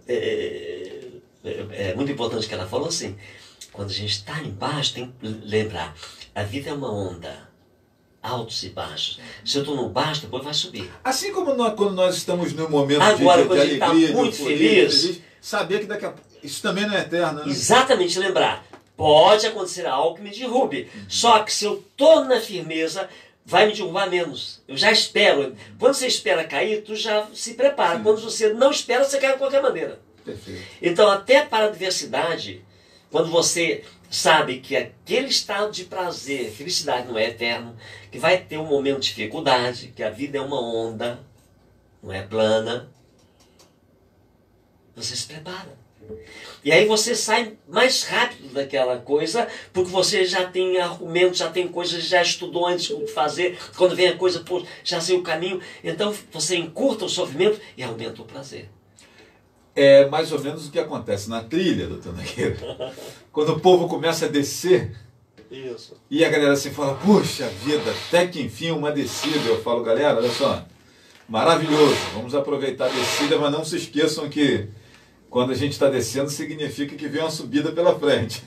G: é muito importante que ela falou assim, quando a gente está embaixo, tem que lembrar, a vida é uma onda, altos e baixos. Se eu estou no baixo, depois vai subir.
F: Assim como quando nós estamos num momento
G: agora,
F: de
G: quando
F: alegria,
G: a gente está muito feliz,
F: saber que daqui a pouco isso também não é eterno, né?
G: Exatamente, lembrar. Pode acontecer algo que me derrube. Só que se eu estou na firmeza, vai me derrubar menos. Eu já espero. Quando você espera cair, tu já se prepara. Quando você não espera, você cai de qualquer maneira.
F: Perfeito.
G: Então, até para a adversidade, quando você sabe que aquele estado de prazer, felicidade não é eterno, que vai ter um momento de dificuldade, que a vida é uma onda, não é plana, você se prepara. E aí você sai mais rápido daquela coisa, porque você já tem argumentos, já tem coisas, já estudou antes de fazer. Quando vem a coisa, pô, já sei o caminho. Então você encurta o sofrimento e aumenta o prazer.
F: É mais ou menos o que acontece na trilha, doutor Nogueira. Quando o povo começa a descer,
G: isso.
F: E a galera assim fala, puxa vida, até que enfim uma descida. Eu falo, galera, olha só, maravilhoso, vamos aproveitar a descida, mas não se esqueçam que quando a gente está descendo, significa que vem uma subida pela frente.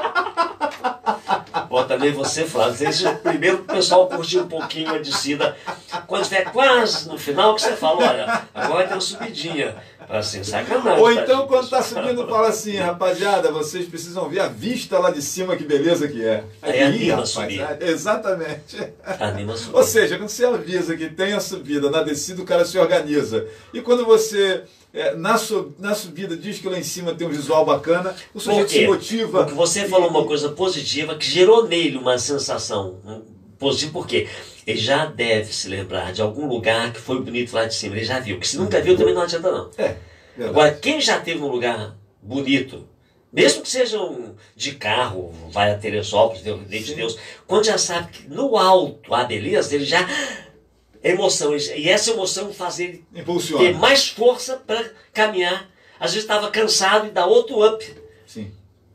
G: Ó, também você, Flávio, primeiro o pessoal curtir um pouquinho a descida. Quando estiver quase no final, que você fala, olha, agora tem uma subidinha. Assim, sacanagem.
F: Ou então, quando está subindo, fala assim, rapaziada, vocês precisam ver a vista lá de cima, que beleza que é.
G: Aí anima a subir.
F: Exatamente.
G: Anima a subir.
F: Ou seja, quando você avisa que tem a subida, na descida o cara se organiza. E quando você... na subida diz que lá em cima tem um visual bacana, o sujeito se motiva.
G: Porque você falou uma coisa positiva que gerou nele uma sensação positiva, porque ele já deve se lembrar de algum lugar que foi bonito lá de cima, ele já viu, que se nunca viu também não adianta não. Agora, quem já teve um lugar bonito, mesmo que seja de carro, vai a Teresópolis, de Deus, quando já sabe que no alto a beleza, ele já... emoção, e essa emoção faz ele ter mais força para caminhar. Às vezes estava cansado e dá outro up.
F: Sim.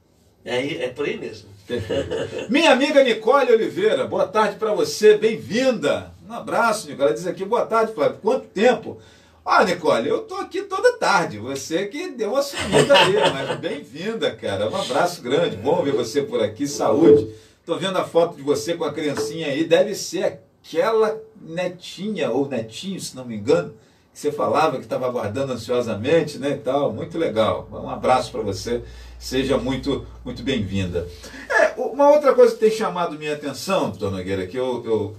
G: É por aí mesmo.
F: Minha amiga Nicole Oliveira, boa tarde para você, bem-vinda. Um abraço, Nicole. Ela diz aqui, boa tarde, Flávio. Quanto tempo? Nicole, eu tô aqui toda tarde. Você que deu uma sumida aí, mas bem-vinda, cara. Um abraço grande, bom ver você por aqui, saúde. Tô vendo a foto de você com a criancinha aí, deve ser aquela netinha, ou netinho, se não me engano, que você falava que estava aguardando ansiosamente, né, e tal. Muito legal. Um abraço para você. Seja muito, muito bem-vinda. Uma outra coisa que tem chamado minha atenção, doutor Nogueira, que eu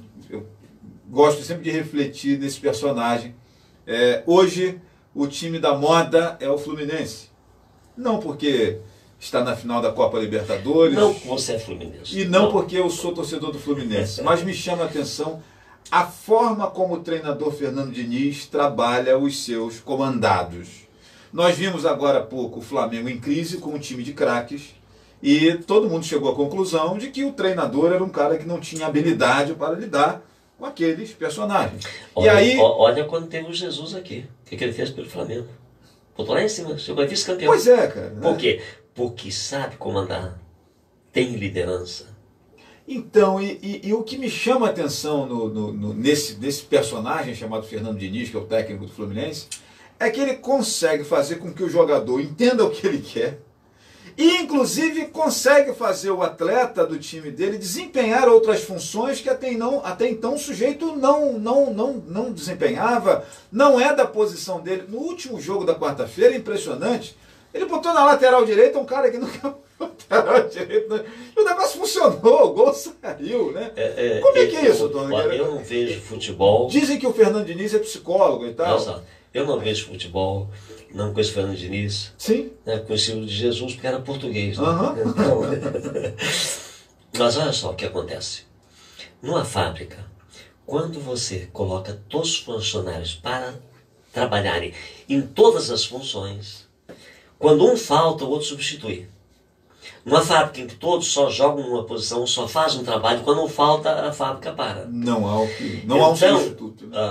F: gosto sempre de refletir nesse personagem. Hoje, o time da moda é o Fluminense. Não porque está na final da Copa Libertadores.
G: Não porque você é fluminense.
F: E não porque eu sou torcedor do Fluminense. Mas me chama a atenção a forma como o treinador Fernando Diniz trabalha os seus comandados. Nós vimos agora há pouco o Flamengo em crise com um time de craques e todo mundo chegou à conclusão de que o treinador era um cara que não tinha habilidade para lidar com aqueles personagens.
G: Olha quando teve o Jesus aqui. O que ele fez pelo Flamengo? Botou lá em cima, chegou a vice-campeão.
F: Pois é, cara.
G: Por quê? Porque sabe comandar, tem liderança.
F: Então, e o que me chama a atenção nesse personagem chamado Fernando Diniz, que é o técnico do Fluminense, é que ele consegue fazer com que o jogador entenda o que ele quer e, inclusive, consegue fazer o atleta do time dele desempenhar outras funções que até então o sujeito não desempenhava, não é da posição dele. No último jogo da quarta-feira, impressionante, ele botou na lateral direita um cara que nunca... lateral direita, e o negócio funcionou, o gol saiu, né? Como é que é isso, Dona Guerra?
G: Eu não vejo futebol...
F: Dizem que o Fernando Diniz é psicólogo e tal.
G: Nossa, eu não vejo futebol, não conheço o Fernando Diniz.
F: Sim.
G: Conheci o de Jesus porque era português. Né?
F: Então,
G: mas olha só o que acontece. Numa fábrica, quando você coloca todos os funcionários para trabalharem em todas as funções, quando um falta, o outro substitui. Numa fábrica em que todos só jogam numa posição, só fazem um trabalho, quando um falta, a fábrica para.
F: Não há um substituto. Né?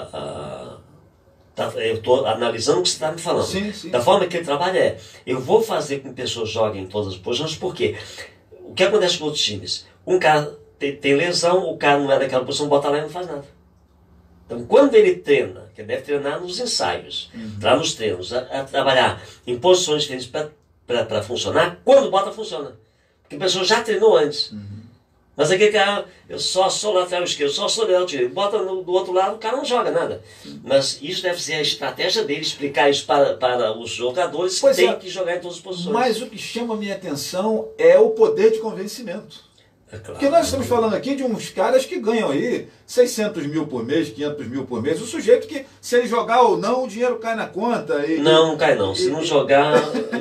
G: Eu estou analisando o que você está me falando.
F: Sim, sim.
G: Da forma que ele trabalha eu vou fazer com que pessoas joguem em todas as posições, porque o que acontece com outros times? Um cara tem lesão, o cara não é daquela posição, bota lá e não faz nada. Então, quando ele treina, que ele deve treinar nos ensaios, lá nos treinos, a trabalhar em posições diferentes para funcionar, quando bota, funciona. Porque a pessoa já treinou antes. Mas aquele cara, eu só sou lateral esquerdo, só sou lateral direito. Bota do outro lado, o cara não joga nada. Mas isso deve ser a estratégia dele, explicar isso para os jogadores que têm que jogar em todas as posições.
F: Mas o que chama a minha atenção é o poder de convencimento.
G: É claro.
F: Porque nós estamos falando aqui de uns caras que ganham aí 600 mil por mês, 500 mil por mês. O sujeito que, se ele jogar ou não, o dinheiro cai na conta.
G: Não cai não. Se não jogar...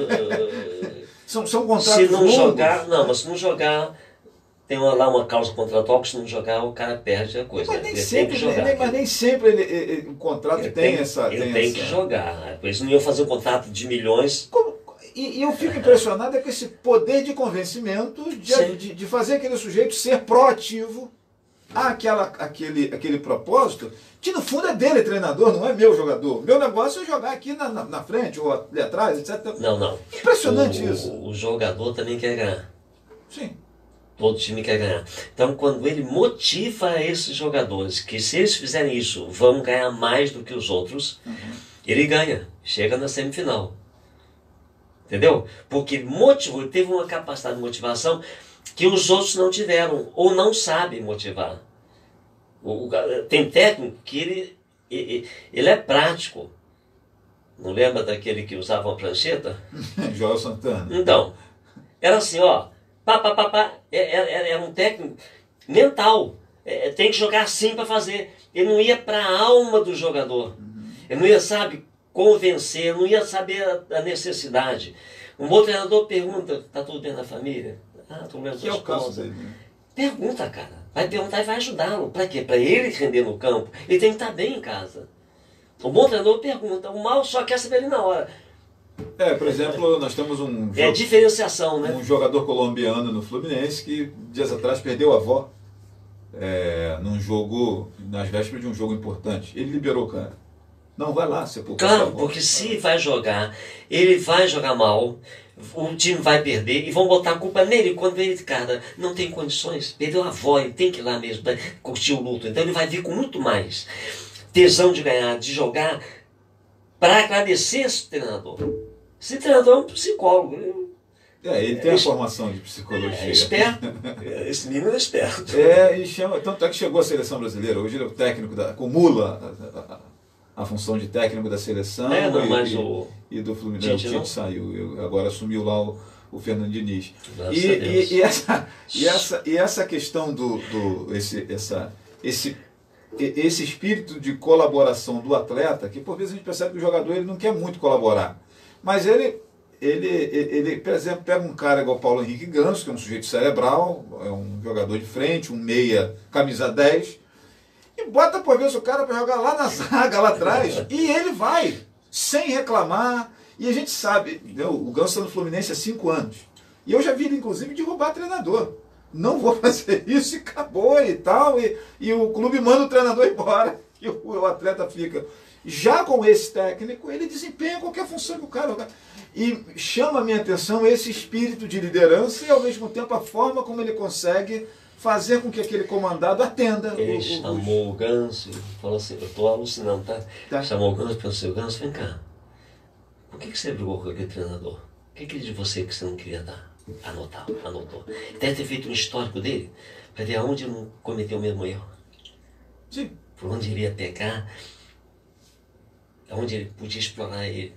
F: são contratos
G: se não
F: longos.
G: jogar... Não, mas se não jogar... Tem lá uma causa contratual que se não jogar, o cara perde a coisa.
F: Mas nem
G: ele
F: sempre,
G: tem que jogar.
F: mas nem sempre o contrato tem essa...
G: Ele tem que jogar. Eles não iam fazer um contrato de milhões...
F: E eu fico impressionado com esse poder de convencimento de fazer aquele sujeito ser proativo àquele propósito, que no fundo é dele, treinador, não é meu jogador. Meu negócio é jogar aqui na frente ou ali atrás, etc.
G: Não.
F: Impressionante isso.
G: O jogador também quer ganhar.
F: Sim.
G: Todo time quer ganhar. Então, quando ele motiva esses jogadores, que se eles fizerem isso, vão ganhar mais do que os outros, ele ganha. Chega na semifinal. Entendeu? Porque ele teve uma capacidade de motivação que os outros não tiveram, ou não sabem motivar. Tem técnico que ele é prático. Não lembra daquele que usava uma prancheta?
F: Joel Santana.
G: Então, era assim, ó. Era um técnico mental. Tem que jogar assim para fazer. Ele não ia para a alma do jogador. Ele não ia, sabe, convencer, não ia saber a necessidade. Um bom treinador pergunta, tá tudo bem na família? Ah, tô vendo.
F: Que é o caso dele, né?
G: Pergunta, cara. Vai perguntar e vai ajudá-lo. Para quê? Para ele render no campo. Ele tem que estar bem em casa. O bom treinador pergunta. O mal só quer saber ali na hora.
F: Por exemplo, nós temos
G: diferenciação, né?
F: Um jogador colombiano no Fluminense que dias atrás perdeu a avó num jogo, nas vésperas de um jogo importante. Ele liberou o cara. Não, vai lá, você
G: Claro, porque se vai jogar, ele vai jogar mal, o time vai perder e vão botar a culpa nele. Quando ele, cara, não tem condições, perdeu a avó, ele tem que ir lá mesmo para curtir o luto. Então ele vai vir com muito mais tesão de ganhar, de jogar, para agradecer esse treinador. Esse treinador é um psicólogo.
F: Ele tem a formação de psicologia.
G: É esperto. Esse menino é esperto.
F: E chama, tanto é que chegou à seleção brasileira. Hoje ele é o técnico, acumula a função de técnico da seleção e do Fluminense. O Tite saiu. Agora assumiu lá o Fernando Diniz. E essa questão esse espírito de colaboração do atleta, que por vezes a gente percebe que o jogador ele não quer muito colaborar. Mas ele, por exemplo, pega um cara igual Paulo Henrique Ganso, que é um sujeito cerebral, é um jogador de frente, um meia, camisa 10, e bota por vezes o cara para jogar lá na zaga, lá atrás, e ele vai, sem reclamar. E a gente sabe, o Ganso está no Fluminense há 5 anos, e eu já vi ele, inclusive, derrubar treinador. Não vou fazer isso e acabou e tal, e o clube manda o treinador embora, e o atleta fica. Já com esse técnico, ele desempenha qualquer função que o cara... E chama a minha atenção esse espírito de liderança e, ao mesmo tempo, a forma como ele consegue fazer com que aquele comandado atenda.
G: Ele chamou o Ganso e falou assim, eu estou alucinando, tá? Chamou o Ganso e pensou assim, Ganso, vem cá, por que você brigou com aquele treinador? O que de você que você não queria dar? Anotou. Deve ter feito um histórico dele, para ver aonde ele não cometeu o mesmo erro.
F: Sim.
G: Por onde ele ia pegar... onde ele podia explorar ele.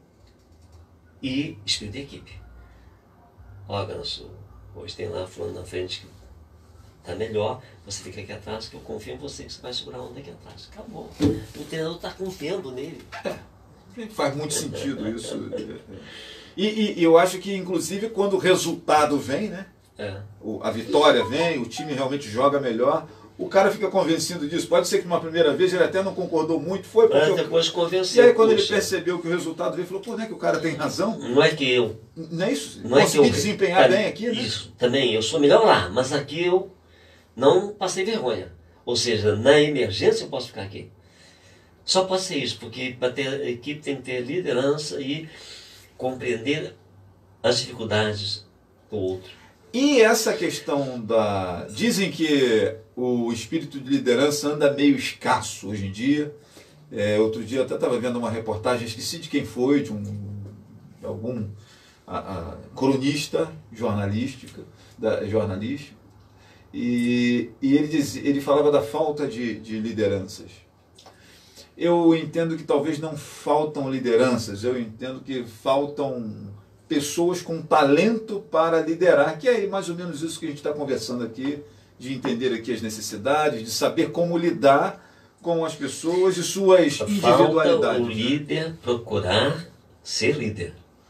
G: E espírito de equipe. Ó, Ganso, hoje tem lá fulano na frente que tá melhor, você fica aqui atrás, que eu confio em você, que você vai segurar a onda aqui atrás. Acabou. O treinador está confiando nele.
F: Faz muito sentido isso. E eu acho que, inclusive, quando o resultado vem, né? A vitória vem, o time realmente joga melhor, o cara fica convencido disso. Pode ser que numa primeira vez ele até não concordou muito, foi porque...
G: depois convenceu.
F: E aí quando ele percebeu que o resultado veio, ele falou, pô, não é que o cara tem razão?
G: Não é que eu...
F: Não é isso?
G: Não é que eu...
F: desempenhar bem aqui, né?
G: Isso, também, eu sou melhor lá, mas aqui eu não passei vergonha. Ou seja, na emergência eu posso ficar aqui. Só pode ser isso, porque para ter a equipe tem que ter liderança e compreender as dificuldades do outro.
F: E essa questão da... Dizem que o espírito de liderança anda meio escasso hoje em dia. Outro dia eu até estava vendo uma reportagem, esqueci de quem foi, de algum cronista jornalístico, e ele falava da falta de lideranças. Eu entendo que talvez não faltam lideranças, eu entendo que faltam pessoas com talento para liderar, que é mais ou menos isso que a gente está conversando aqui, de entender aqui as necessidades, de saber como lidar com as pessoas e suas individualidades.
G: Falta o líder procurar ser líder.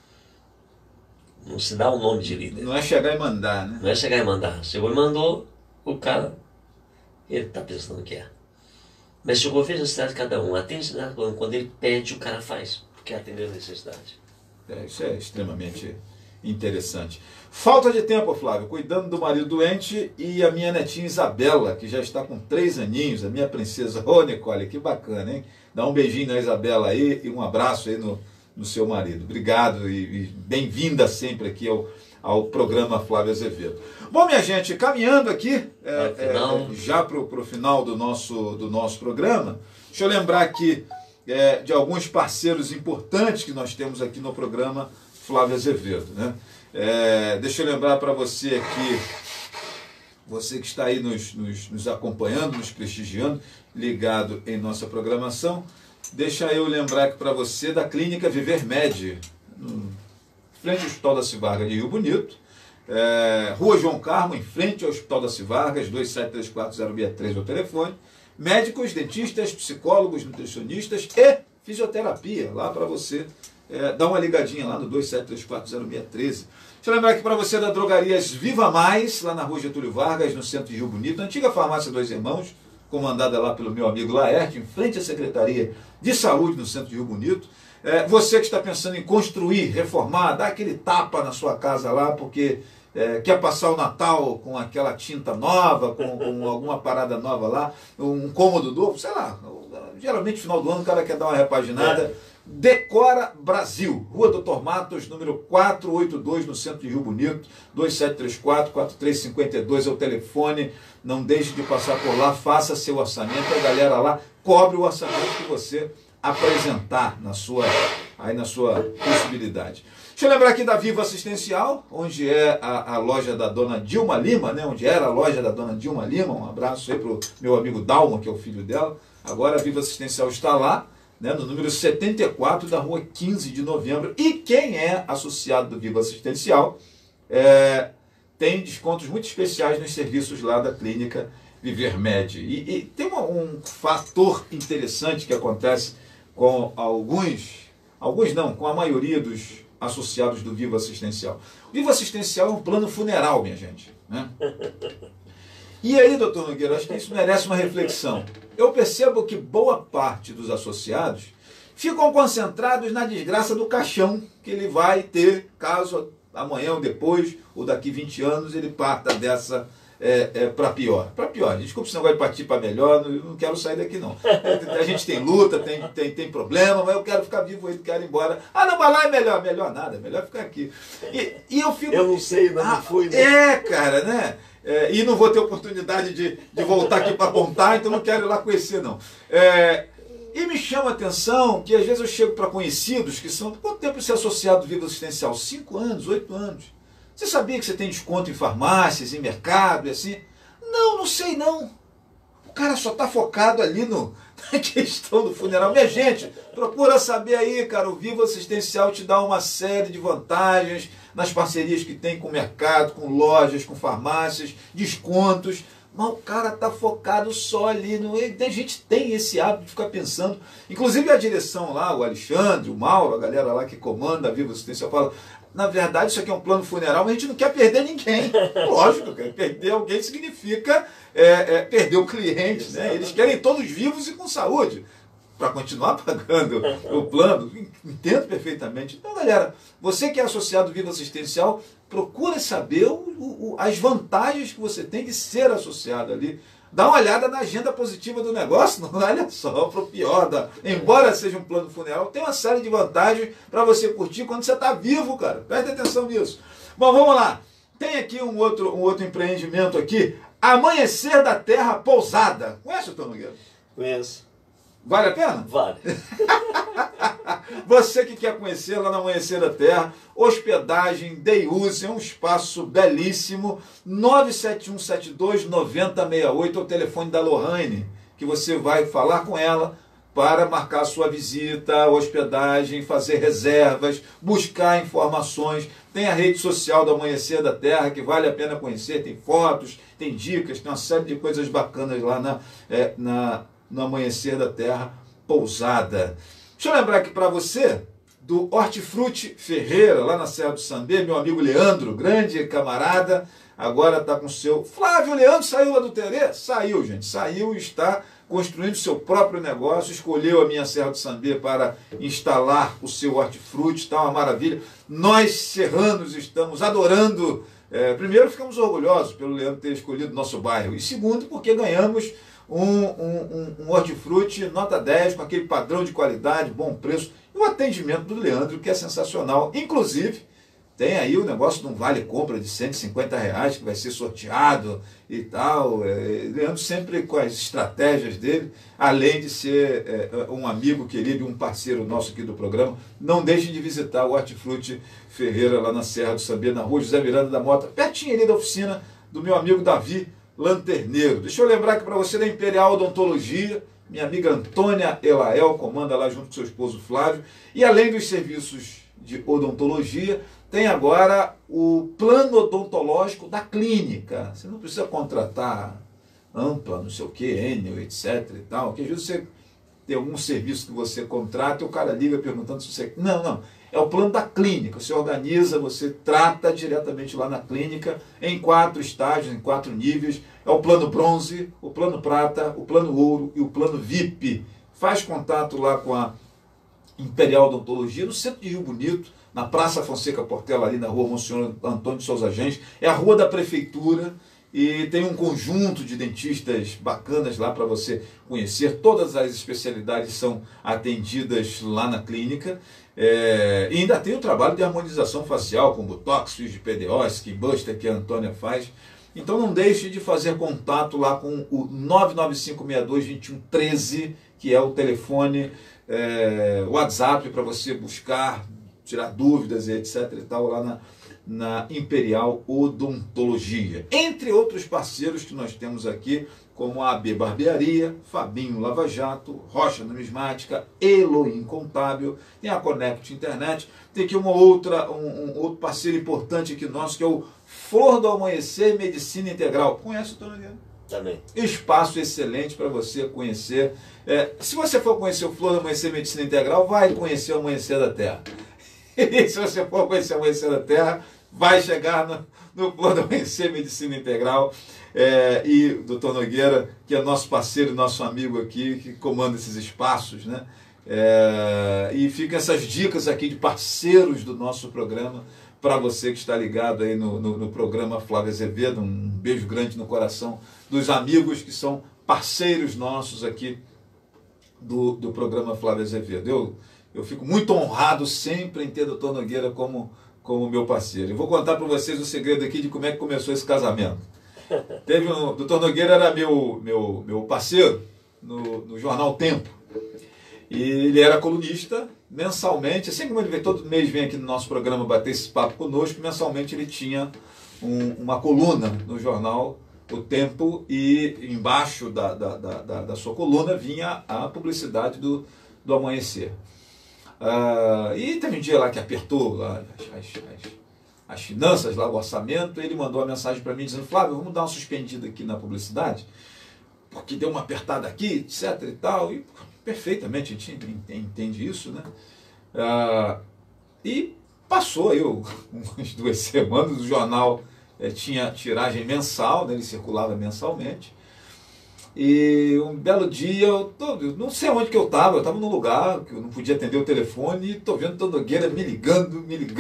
G: Não se dá o nome de líder.
F: Não é chegar e mandar, né?
G: Não é chegar e mandar. Chegou e mandou, o cara, ele está pensando que é. Mas chegou, veja a necessidade de cada um. Atende a necessidade de cada um. Quando ele pede, o cara faz, porque atendeu a necessidade.
F: Isso é extremamente interessante. Falta de tempo, Flávio, cuidando do marido doente e a minha netinha Isabela, que já está com 3 aninhos, a minha princesa. Ô, Nicole, que bacana, hein? Dá um beijinho na Isabela aí e um abraço aí no seu marido. Obrigado e bem-vinda sempre aqui ao programa Flávio Azevedo. Bom, minha gente, caminhando aqui já para o final do nosso programa, deixa eu lembrar aqui de alguns parceiros importantes que nós temos aqui no programa Flávio Azevedo, né? Deixa eu lembrar para você aqui, você que está aí nos acompanhando, nos prestigiando, ligado em nossa programação, deixa eu lembrar aqui para você da Clínica Viver Med, frente ao Hospital da Civargas de Rio Bonito, Rua João Carmo, em frente ao Hospital da Civargas, 2734-063 é o telefone. Médicos, dentistas, psicólogos, nutricionistas e fisioterapia, lá para você dá uma ligadinha lá no 2734-0613. Deixa eu lembrar aqui para você da Drogarias Viva Mais, lá na Rua Getúlio Vargas, no centro de Rio Bonito, antiga farmácia Dois Irmãos, comandada lá pelo meu amigo Laerte, em frente à Secretaria de Saúde, no centro de Rio Bonito. Você que está pensando em construir, reformar, dar aquele tapa na sua casa lá, porque quer passar o Natal com aquela tinta nova, com alguma parada nova lá, um cômodo novo, sei lá, geralmente no final do ano o cara quer dar uma repaginada. Decora Brasil, Rua Doutor Matos, número 482, no centro de Rio Bonito, 2734-4352 é o telefone. Não deixe de passar por lá, faça seu orçamento, a galera lá cobre o orçamento que você apresentar na sua possibilidade. Deixa eu lembrar aqui da Viva Assistencial, onde é a loja da dona Dilma Lima, né? Onde era a loja da dona Dilma Lima. Um abraço aí para o meu amigo Dalma, que é o filho dela. Agora a Viva Assistencial está lá, né, no número 74 da rua 15 de novembro. E quem é associado do Viva Assistencial tem descontos muito especiais nos serviços lá da Clínica Viver Med. E tem um fator interessante que acontece com com a maioria dos associados do Viva Assistencial. O Viva Assistencial é um plano funeral, minha gente, né? E aí, doutor Nogueira, acho que isso merece uma reflexão. Eu percebo que boa parte dos associados ficam concentrados na desgraça do caixão que ele vai ter, caso amanhã ou depois, ou daqui 20 anos, ele parta dessa para pior. Para pior, desculpa se não vai partir para melhor, eu não quero sair daqui não. A gente tem luta, tem problema, mas eu quero ficar vivo aí, não quero ir embora. Ah, não, vai lá é melhor. Melhor nada, melhor ficar aqui. E eu fico...
G: Eu não sei, mas não fui, né?
F: Cara, né? E não vou ter oportunidade de voltar aqui para apontar, então não quero ir lá conhecer, não. E me chama a atenção que às vezes eu chego para conhecidos que são... Quanto tempo você é associado ao Viva Assistencial? 5 anos, 8 anos. Você sabia que você tem desconto em farmácias, em mercado e assim? Não sei não. O cara só está focado ali na questão do funeral. Minha gente, procura saber aí, cara, o Viva Assistencial te dá uma série de vantagens nas parcerias que tem com o mercado, com lojas, com farmácias, descontos. Mas o cara está focado só ali. A gente tem esse hábito de ficar pensando. Inclusive a direção lá, o Alexandre, o Mauro, a galera lá que comanda a Viva Assistencial fala... Na verdade, isso aqui é um plano funeral, mas a gente não quer perder ninguém. Lógico, perder alguém significa perder o cliente, né? Eles querem todos vivos e com saúde, para continuar pagando o plano. Entendo perfeitamente. Então, galera, você que é associado ao Viva Assistencial, procura saber as vantagens que você tem de ser associado ali. Dá uma olhada na agenda positiva do negócio, não olha só para o pior. Embora seja um plano funeral, tem uma série de vantagens para você curtir quando você está vivo, cara. Preste atenção nisso. Bom, vamos lá. Tem aqui um outro empreendimento aqui. Amanhecer da Terra Pousada. Conhece o Tom Nogueira?
G: Conheço.
F: Vale a pena?
G: Vale.
F: Você que quer conhecer lá na Amanhecer da Terra, hospedagem, day use, é um espaço belíssimo. 97172-9068 é o telefone da Lohane, que você vai falar com ela para marcar sua visita, hospedagem, fazer reservas, buscar informações. Tem a rede social do Amanhecer da Terra, que vale a pena conhecer, tem fotos, tem dicas, tem uma série de coisas bacanas lá no Amanhecer da Terra Pousada. Deixa eu lembrar aqui para você do Hortifruti Ferreira, lá na Serra do Sambê, meu amigo Leandro, grande camarada, agora está com o seu... Flávio Leandro saiu lá do Terê? Saiu, gente, saiu e está construindo seu próprio negócio, escolheu a minha Serra do Sambê para instalar o seu hortifruti, está uma maravilha. Nós, serranos, estamos adorando. Primeiro, ficamos orgulhosos pelo Leandro ter escolhido nosso bairro, e segundo, porque ganhamos um hortifruti nota 10, com aquele padrão de qualidade, bom preço, e o atendimento do Leandro, que é sensacional. Inclusive, tem aí o negócio de um vale-compra de R$150 que vai ser sorteado e tal. Leandro sempre com as estratégias dele, além de ser um amigo querido e um parceiro nosso aqui do programa. Não deixem de visitar o Hortifruti Ferreira lá na Serra do Sambê, na rua José Miranda da Mota, pertinho ali da oficina do meu amigo Davi Lanterneiro. Deixa eu lembrar aqui para você da Imperial Odontologia, minha amiga Antônia Elael comanda lá junto com seu esposo Flávio, e além dos serviços de odontologia, tem agora o plano odontológico da clínica. Você não precisa contratar Ampla, não sei o que, Enel, etc e tal, que às vezes você tem algum serviço que você contrata e o cara liga perguntando se você... Não. É o plano da clínica. Você organiza, você trata diretamente lá na clínica, em 4 estágios, em 4 níveis. É o plano bronze, o plano prata, o plano ouro e o plano VIP. Faz contato lá com a Imperial Odontologia, no centro de Rio Bonito, na Praça Fonseca Portela, ali na rua Monsenhor Antônio de Souza Gens. É a rua da prefeitura e tem um conjunto de dentistas bacanas lá para você conhecer. Todas as especialidades são atendidas lá na clínica. E ainda tem o trabalho de harmonização facial, com botox, fios de PDO, skin buster, que a Antônia faz. Então não deixe de fazer contato lá com o 99562-2113, que é o telefone, WhatsApp para você buscar, tirar dúvidas e etc e tal, lá na Imperial Odontologia. Entre outros parceiros que nós temos aqui, como a AB Barbearia, Fabinho Lava Jato, Rocha Numismática, Elohim Contábil, tem a Connect Internet, tem aqui um outro parceiro importante aqui nosso, que é o Flor do Amanhecer Medicina Integral. Conhece o Tony?
G: Também.
F: Espaço excelente para você conhecer. Se você for conhecer o Flor do Amanhecer Medicina Integral, vai conhecer o Amanhecer da Terra. E se você for conhecer o Amanhecer da Terra, vai chegar no Flor do Amanhecer Medicina Integral. E o Dr. Nogueira, que é nosso parceiro, nosso amigo aqui, que comanda esses espaços, né? E ficam essas dicas aqui de parceiros do nosso programa, para você que está ligado aí no programa Flávio Azevedo. Um beijo grande no coração dos amigos que são parceiros nossos aqui do programa Flávio Azevedo. Eu fico muito honrado sempre em ter o Dr. Nogueira como meu parceiro. Eu vou contar para vocês o segredo aqui de como é que começou esse casamento. O Dr. Nogueira era meu parceiro no jornal Tempo. E ele era colunista mensalmente, assim como ele todo mês vem aqui no nosso programa bater esse papo conosco, mensalmente ele tinha uma coluna no jornal O Tempo, e embaixo da sua coluna vinha a publicidade do Amanhecer. E teve um dia lá que apertou lá as finanças, lá, o orçamento. Ele mandou uma mensagem para mim dizendo: Flávio, vamos dar uma suspendida aqui na publicidade, porque deu uma apertada aqui, etc e tal. E perfeitamente a gente entende isso, né? E passou aí umas 2 semanas, o jornal tinha tiragem mensal, né? Ele circulava mensalmente. E um belo dia, eu não sei onde que eu estava num lugar que eu não podia atender o telefone, e estou vendo o Dr. Nogueira me ligando.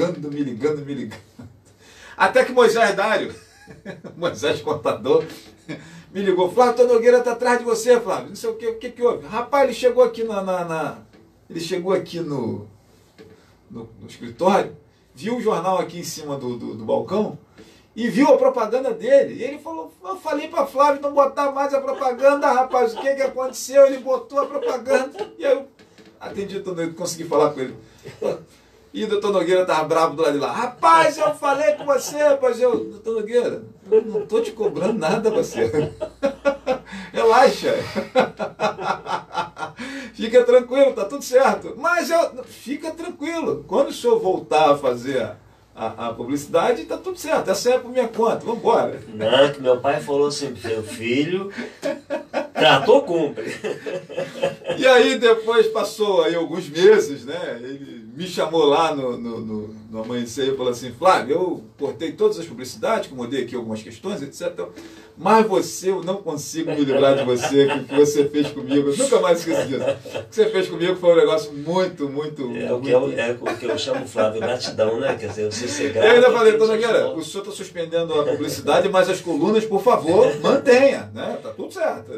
F: Até que Moisés Dário, Moisés Contador, me ligou: Flávio, o Dr. Nogueira está atrás de você, Flávio. Não sei o que houve. Rapaz, ele chegou aqui ele chegou aqui no escritório, viu o jornal aqui em cima do balcão, e viu a propaganda dele. E ele falou, eu falei para Flávio não botar mais a propaganda, rapaz, o que aconteceu? Ele botou a propaganda. E aí eu atendi o Dr. Nogueira, consegui falar com ele. E o Dr. Nogueira estava bravo do lado de lá. Rapaz, eu falei com você, rapaz. Dr. Nogueira, eu não estou te cobrando nada, você. Relaxa. Fica tranquilo, tá tudo certo. Mas fica tranquilo. Quando o senhor voltar a fazer a publicidade, tá tudo certo. Essa é por minha conta. Vamos embora.
G: Não, que meu pai falou assim, meu filho, tratou, cumpre.
F: E aí depois passou aí alguns meses, né? Ele me chamou lá no Amanhecer e falou assim, Flávio, eu cortei todas as publicidades, mudei aqui algumas questões, etc. Mas você, eu não consigo me livrar de você, o que você fez comigo. Eu nunca mais esqueci disso. O que você fez comigo foi um negócio muito, muito...
G: O que eu chamo, Flávio, gratidão, né? Quer dizer, você ser grato.
F: Eu ainda falei, Dona Nogueira, o senhor está suspendendo a publicidade, mas as colunas, por favor, mantenha, né? Tá tudo certo.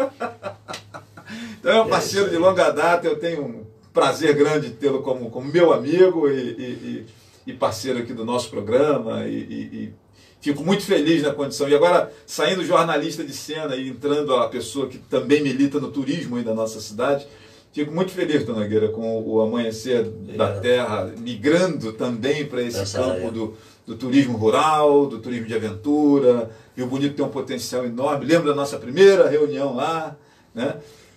F: Então é um parceiro de longa data, eu tenho um prazer grande de tê-lo como meu amigo e parceiro aqui do nosso programa e fico muito feliz na condição. E agora, saindo jornalista de cena e entrando a pessoa que também milita no turismo aí da nossa cidade, fico muito feliz, Dona Nogueira, com o Amanhecer da Terra, migrando também para esse campo do turismo rural, do turismo de aventura. Rio Bonito tem um potencial enorme. Lembro da nossa primeira reunião lá, né?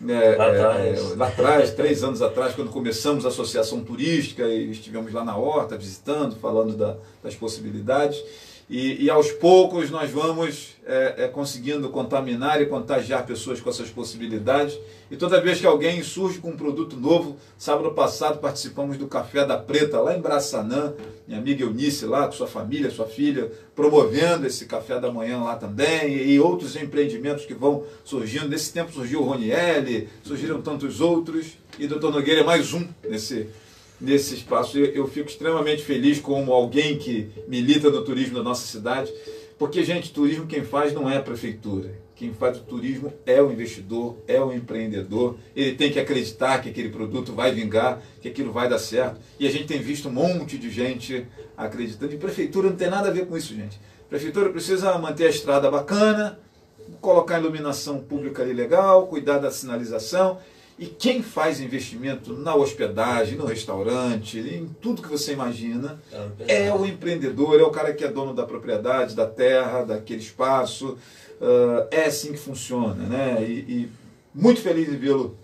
F: Lá atrás, 3 anos atrás, quando começamos a associação turística e estivemos lá na horta visitando, falando das possibilidades. E aos poucos nós vamos conseguindo contaminar e contagiar pessoas com essas possibilidades. E toda vez que alguém surge com um produto novo, sábado passado participamos do Café da Preta lá em Braçanã, minha amiga Eunice lá com sua família, sua filha, promovendo esse café da manhã lá também, e outros empreendimentos que vão surgindo. Nesse tempo surgiu o Ronielli, surgiram tantos outros, e Dr. Nogueira é mais um nesse espaço. Eu fico extremamente feliz como alguém que milita no turismo da nossa cidade, porque, gente, turismo quem faz não é a prefeitura. Quem faz o turismo é o investidor, é o empreendedor. Ele tem que acreditar que aquele produto vai vingar, que aquilo vai dar certo. E a gente tem visto um monte de gente acreditando. E prefeitura não tem nada a ver com isso, gente. Prefeitura precisa manter a estrada bacana, colocar a iluminação pública ali legal, cuidar da sinalização. E quem faz investimento na hospedagem, no restaurante, em tudo que você imagina, é o empreendedor, é o cara que é dono da propriedade, da terra, daquele espaço. É assim que funciona, né? E muito feliz de vê-lo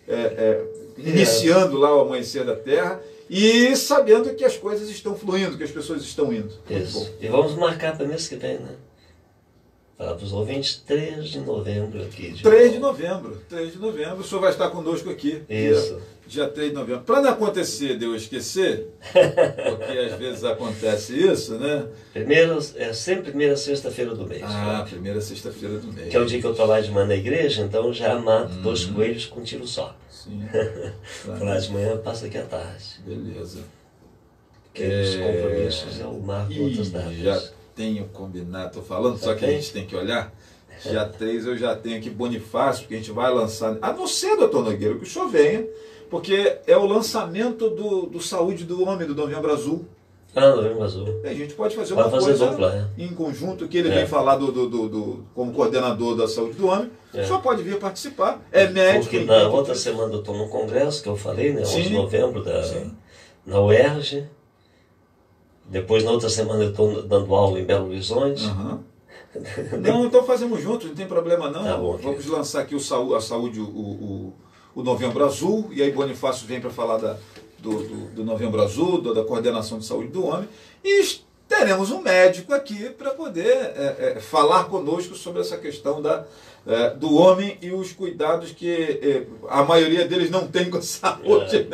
F: iniciando lá o Amanhecer da Terra e sabendo que as coisas estão fluindo, que as pessoas estão indo.
G: Isso. E vamos marcar para o mês que vem, né? Falar para os ouvintes, 3 de novembro aqui.
F: 3 de novembro. O senhor vai estar conosco aqui.
G: Isso.
F: Dia 3 de novembro. Para não acontecer de eu esquecer, porque às vezes acontece isso, né?
G: É sempre primeira sexta-feira do mês.
F: Primeira sexta-feira do mês.
G: Que é o dia que eu estou lá de manhã na igreja, então já mato 2 coelhos com um tiro só.
F: Sim.
G: Lá de manhã, passa aqui à tarde.
F: Beleza.
G: Porque os compromissos eu marco outras datas.
F: Já tenho combinado, estou falando, só que a gente tem que olhar. Dia 3 eu já tenho aqui Bonifácio, porque a gente vai lançar, a não ser, doutor Nogueira, que o senhor venha, porque é o lançamento do Saúde do Homem, do Novembro Azul.
G: Novembro Azul.
F: A gente pode fazer uma coisa em conjunto, que ele vem falar como coordenador da Saúde do Homem. O senhor pode vir participar. É médico.
G: Porque na outra semana eu estou no congresso, que eu falei, né? 11 de novembro, na UERJ. Depois, na outra semana, eu estou dando aula em Belo Horizonte.
F: Não, então fazemos juntos, não tem problema não.
G: Tá bom,
F: vamos lançar aqui a saúde, o Novembro Azul, e aí Bonifácio vem para falar do Novembro Azul, da coordenação de saúde do homem, e teremos um médico aqui para poder falar conosco sobre essa questão do homem e os cuidados que a maioria deles não tem com a saúde.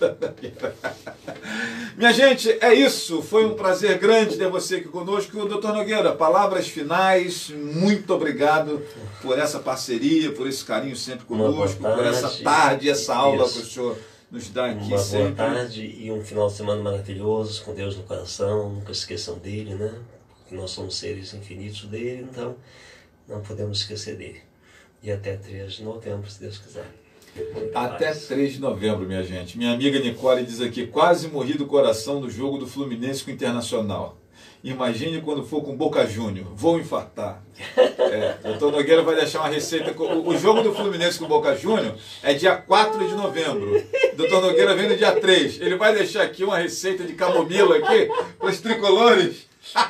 F: Minha gente, é isso. Foi um prazer grande ter você aqui conosco. Doutor Nogueira, palavras finais. Muito obrigado por essa parceria, por esse carinho sempre conosco, por essa tarde, essa aula que o senhor nos dá aqui sempre.
G: Uma boa tarde e um final de semana maravilhoso, com Deus no coração. Nunca esqueçam dele, né? Porque nós somos seres infinitos dele, então não podemos esquecer dele. E até 3 de novembro, se Deus quiser.
F: Até 3 de novembro, minha gente. Minha amiga Nicole diz aqui, quase morri do coração do jogo do Fluminense com o Internacional. Imagine quando for com Boca Júnior. Vou infartar. Doutor Nogueira vai deixar uma receita. O jogo do Fluminense com o Boca Júnior é dia 4 de novembro. Doutor Nogueira vem no dia 3. Ele vai deixar aqui uma receita de camomila aqui para os tricolores.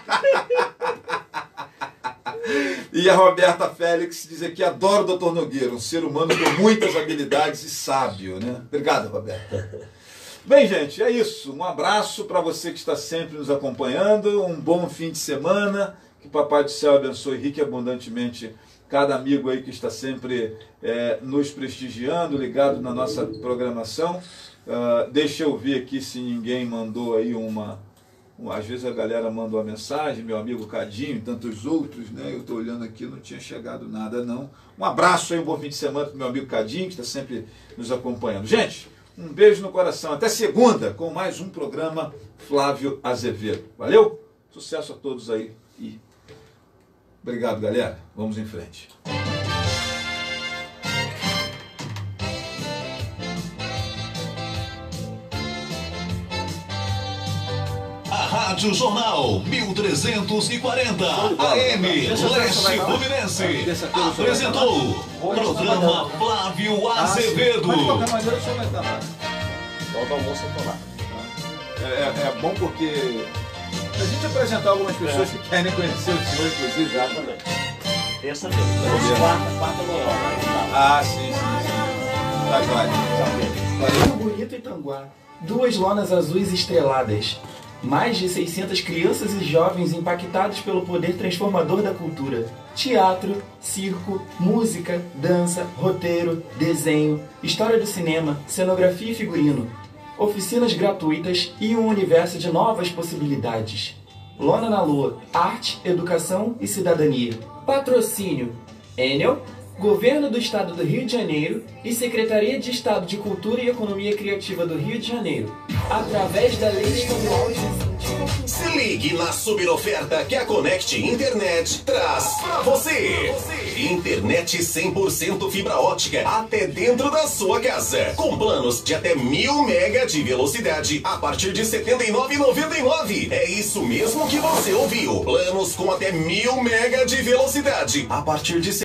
F: E a Roberta Félix diz aqui: adoro o Doutor Nogueira, um ser humano com muitas habilidades e sábio, né? Obrigado, Roberta. Bem, gente, é isso. Um abraço para você que está sempre nos acompanhando. Um bom fim de semana. Que o Papai do Céu abençoe rica e abundantemente cada amigo aí que está sempre nos prestigiando, ligado na nossa programação. Deixa eu ver aqui se ninguém mandou aí às vezes a galera manda uma mensagem, meu amigo Cadinho e tantos outros, né? Eu estou olhando aqui, não tinha chegado nada, não. Um abraço aí, um bom fim de semana para o meu amigo Cadinho, que está sempre nos acompanhando. Gente, um beijo no coração. Até segunda, com mais um programa Flávio Azevedo. Valeu? Sucesso a todos aí. E obrigado, galera. Vamos em frente.
E: Rádio Jornal 1340 AM Leste Fluminense apresentou o programa Flávio Azevedo.
F: Mas de qualquer maneira o senhor vai estar lá.
G: Todo almoço eu tô lá.
F: É bom porque a gente apresentar algumas pessoas que querem conhecer o senhor, inclusive.
G: Exatamente. Terça-feira. Quarta no
F: Ah, sim. Tá jóia.
B: Rio Bonito e Tanguá. 2 lonas azuis estreladas. Mais de 600 crianças e jovens impactados pelo poder transformador da cultura. Teatro, circo, música, dança, roteiro, desenho, história do cinema, cenografia e figurino. Oficinas gratuitas e um universo de novas possibilidades. Lona na Lua, arte, educação e cidadania. Patrocínio: Enel, Governo do Estado do Rio de Janeiro e Secretaria de Estado de Cultura e Economia Criativa do Rio de Janeiro, através da Lei Estadual de Incentivo.
A: Se ligue na super oferta que a Connect Internet traz pra você. Internet 100% fibra ótica até dentro da sua casa, com planos de até 1000 mega de velocidade a partir de R$ 79,99. É isso mesmo que você ouviu. Planos com até 1000 mega de velocidade a partir de